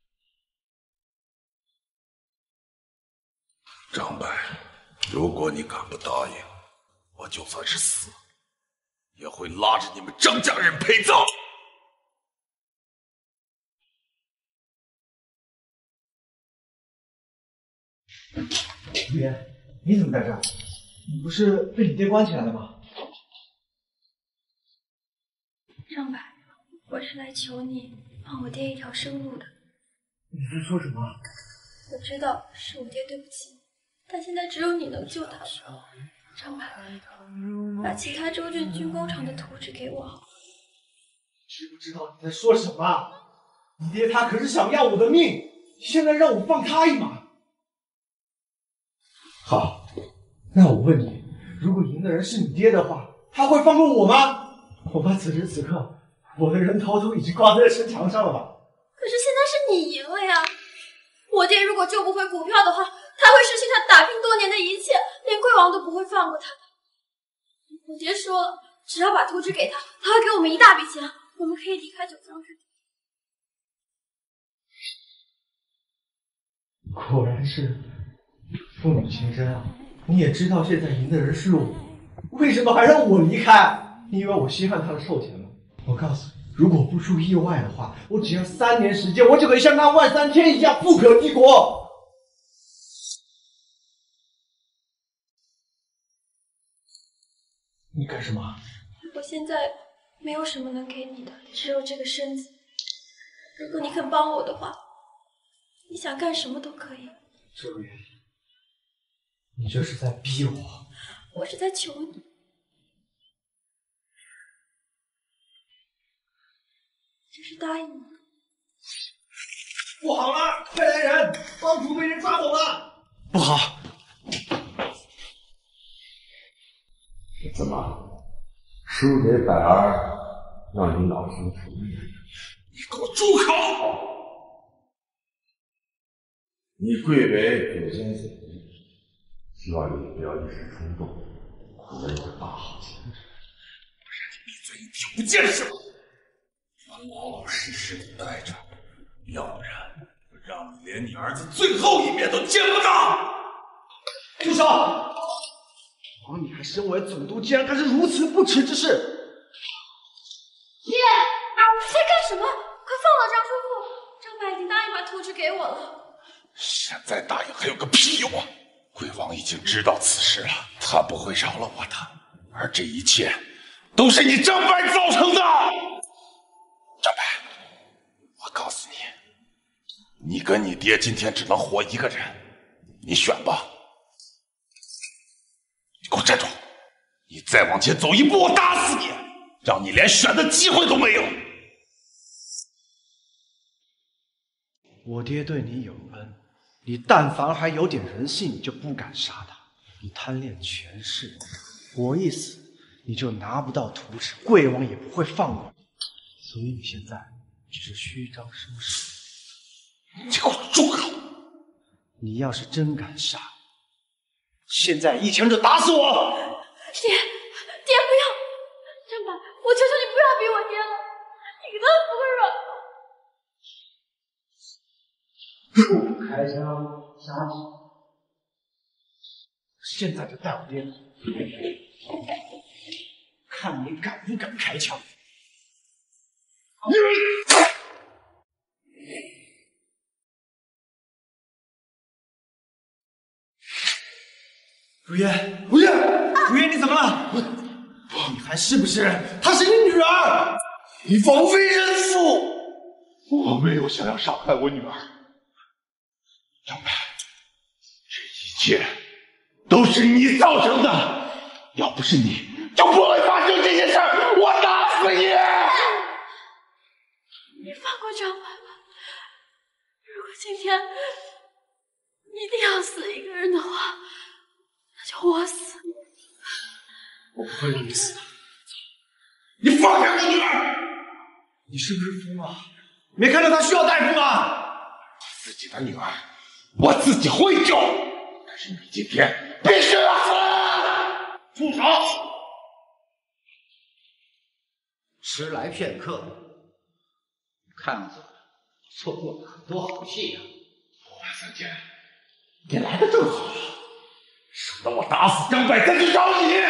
地。张白，如果你敢不答应，我就算是死，也会拉着你们张家人陪葬。 爹，你怎么在这儿？你不是被你爹关起来了吗？ 张白，我是来求你放我爹一条生路的。 你在说什么？ 我知道是我爹对不起你，但现在只有你能救他了。张白，把其他州郡军工厂的图纸给我。 知不知道你在说什么？你爹他可是想要我的命，现在让我放他一马。好，那我问你，如果赢的人是你爹的话，他会放过我吗？恐怕此时此刻，我的人头都已经挂在城墙上了吧？ 可是现在是你赢了呀！我爹如果救不回股票的话，他会失去他打拼多年的一切，连贵王都不会放过他的。我爹说了，只要把图纸给他，他会给我们一大笔钱，我们可以离开九江之地。 果然是父女情深啊！你也知道现在赢的人是我，为什么还让我离开？你以为我稀罕他的臭钱吗？我告诉你，如果不出意外的话，我只要3年时间，我就可以像那万三天一样富可敌国。你干什么？ 我现在没有什么能给你的，只有这个身子。如果你肯帮我的话，你想干什么都可以。 周云，你这是在逼我。 我是在求你。这是答应你。 不好了，快来人！帮主被人抓走了。 不好！ 怎么，输给百儿，让你恼羞成怒？你给我住口！你贵为九江总督，希望你不要一时冲动，毁了你的大好前程。不然你闭嘴，你听不见是吗？老老实实的待着，要不然我让你连你儿子最后一面都见不到！ 住手！皇你还身为总督，竟然干出如此不耻之事！ 爹，你在干什么？快放了张叔父！张白已经答应把图纸给我了。 现在答应还有个屁用啊！贵王已经知道此事了，他不会饶了我的。而这一切都是你张白造成的。张白，我告诉你，你跟你爹今天只能活一个人，你选吧。你给我站住！你再往前走一步，我打死你，让你连选的机会都没有。 我爹对你有恩，你但凡还有点人性，你就不敢杀他。你贪恋权势，我一死，你就拿不到图纸，贵王也不会放过你。所以你现在只是虚张声势。 你给我住口！ 你要是真敢杀， 现在一枪就打死我！ 爹，不要！张白，我求求你不要逼我爹了，你给他死个软。 不开枪，杀死！现在就带我爹，看你敢不敢开枪！如烟，如烟，你怎么了？你还是不是？她是你女儿！ 你枉为人父！我没有想要杀害我女儿。张白，这一切都是你造成的，要不是你，就不会发生这些事儿。我打死你！ 你放过张白吧。如果今天一定要死一个人的话，那就我死。 我不会让你死的。 你放开我女儿！ 你是不是疯了？没看到她需要大夫吗？ 自己的女儿，我自己会救，但是你今天必须要死！ 住手！迟来片刻，看样子错过了很多好戏呀。 万三千，你来的正好，省得我打死张白再去找你。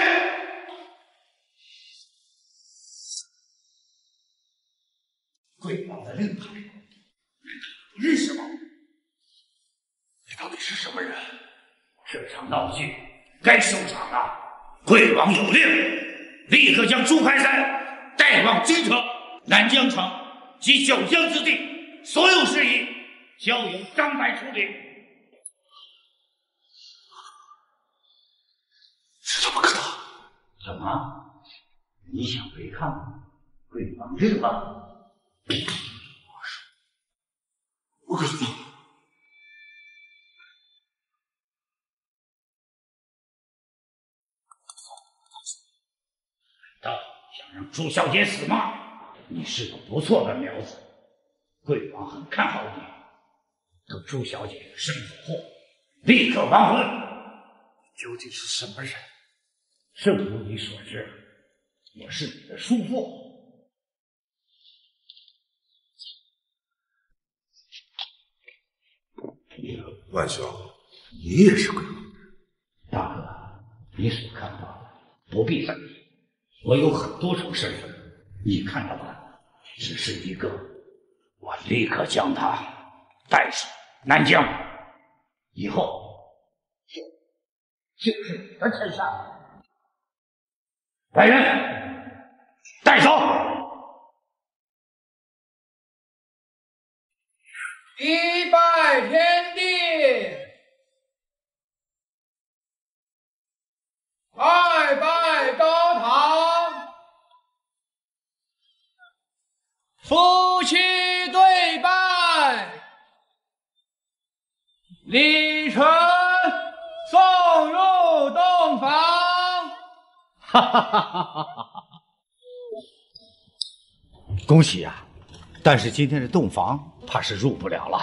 贵王的令牌，不认识吗？ 你到底是什么人？ 这场闹剧该收场了。贵王有令，立刻将朱开山带往京城、南疆城及九江之地，所有事宜交由张白处理。 这怎么可能？ 怎么？你想违抗贵王令吗？ 不可能！ 难道想让朱小姐死吗？你是个不错的苗子，贵王很看好你。等朱小姐生死后，立刻完婚。 究竟是什么人？ 正如你所知，我是你的叔父。 万兄，你也是贵王人。 大哥，你所看到的不必在意，我有很多种身份，你看到的只是一个。我立刻将他带上南疆，以后就是你的天下。来人，带走！ 一拜天地，二拜高堂，夫妻对拜，李纯送入洞房。 哈哈哈哈哈哈！恭喜呀！但是今天的洞房怕是入不了了。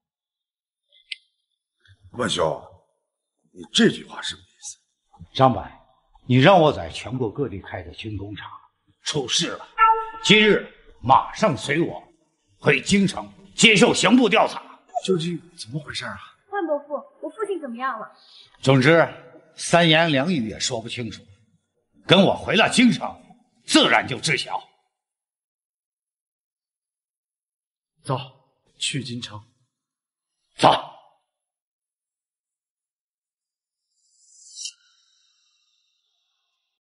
万兄，你这句话什么意思？ 张白，你让我在全国各地开的军工厂出事了，今日马上随我回京城接受刑部调查。 究竟怎么回事啊？ 万伯父，我父亲怎么样了？ 总之，三言两语也说不清楚。跟我回了京城，自然就知晓。 走，去京城。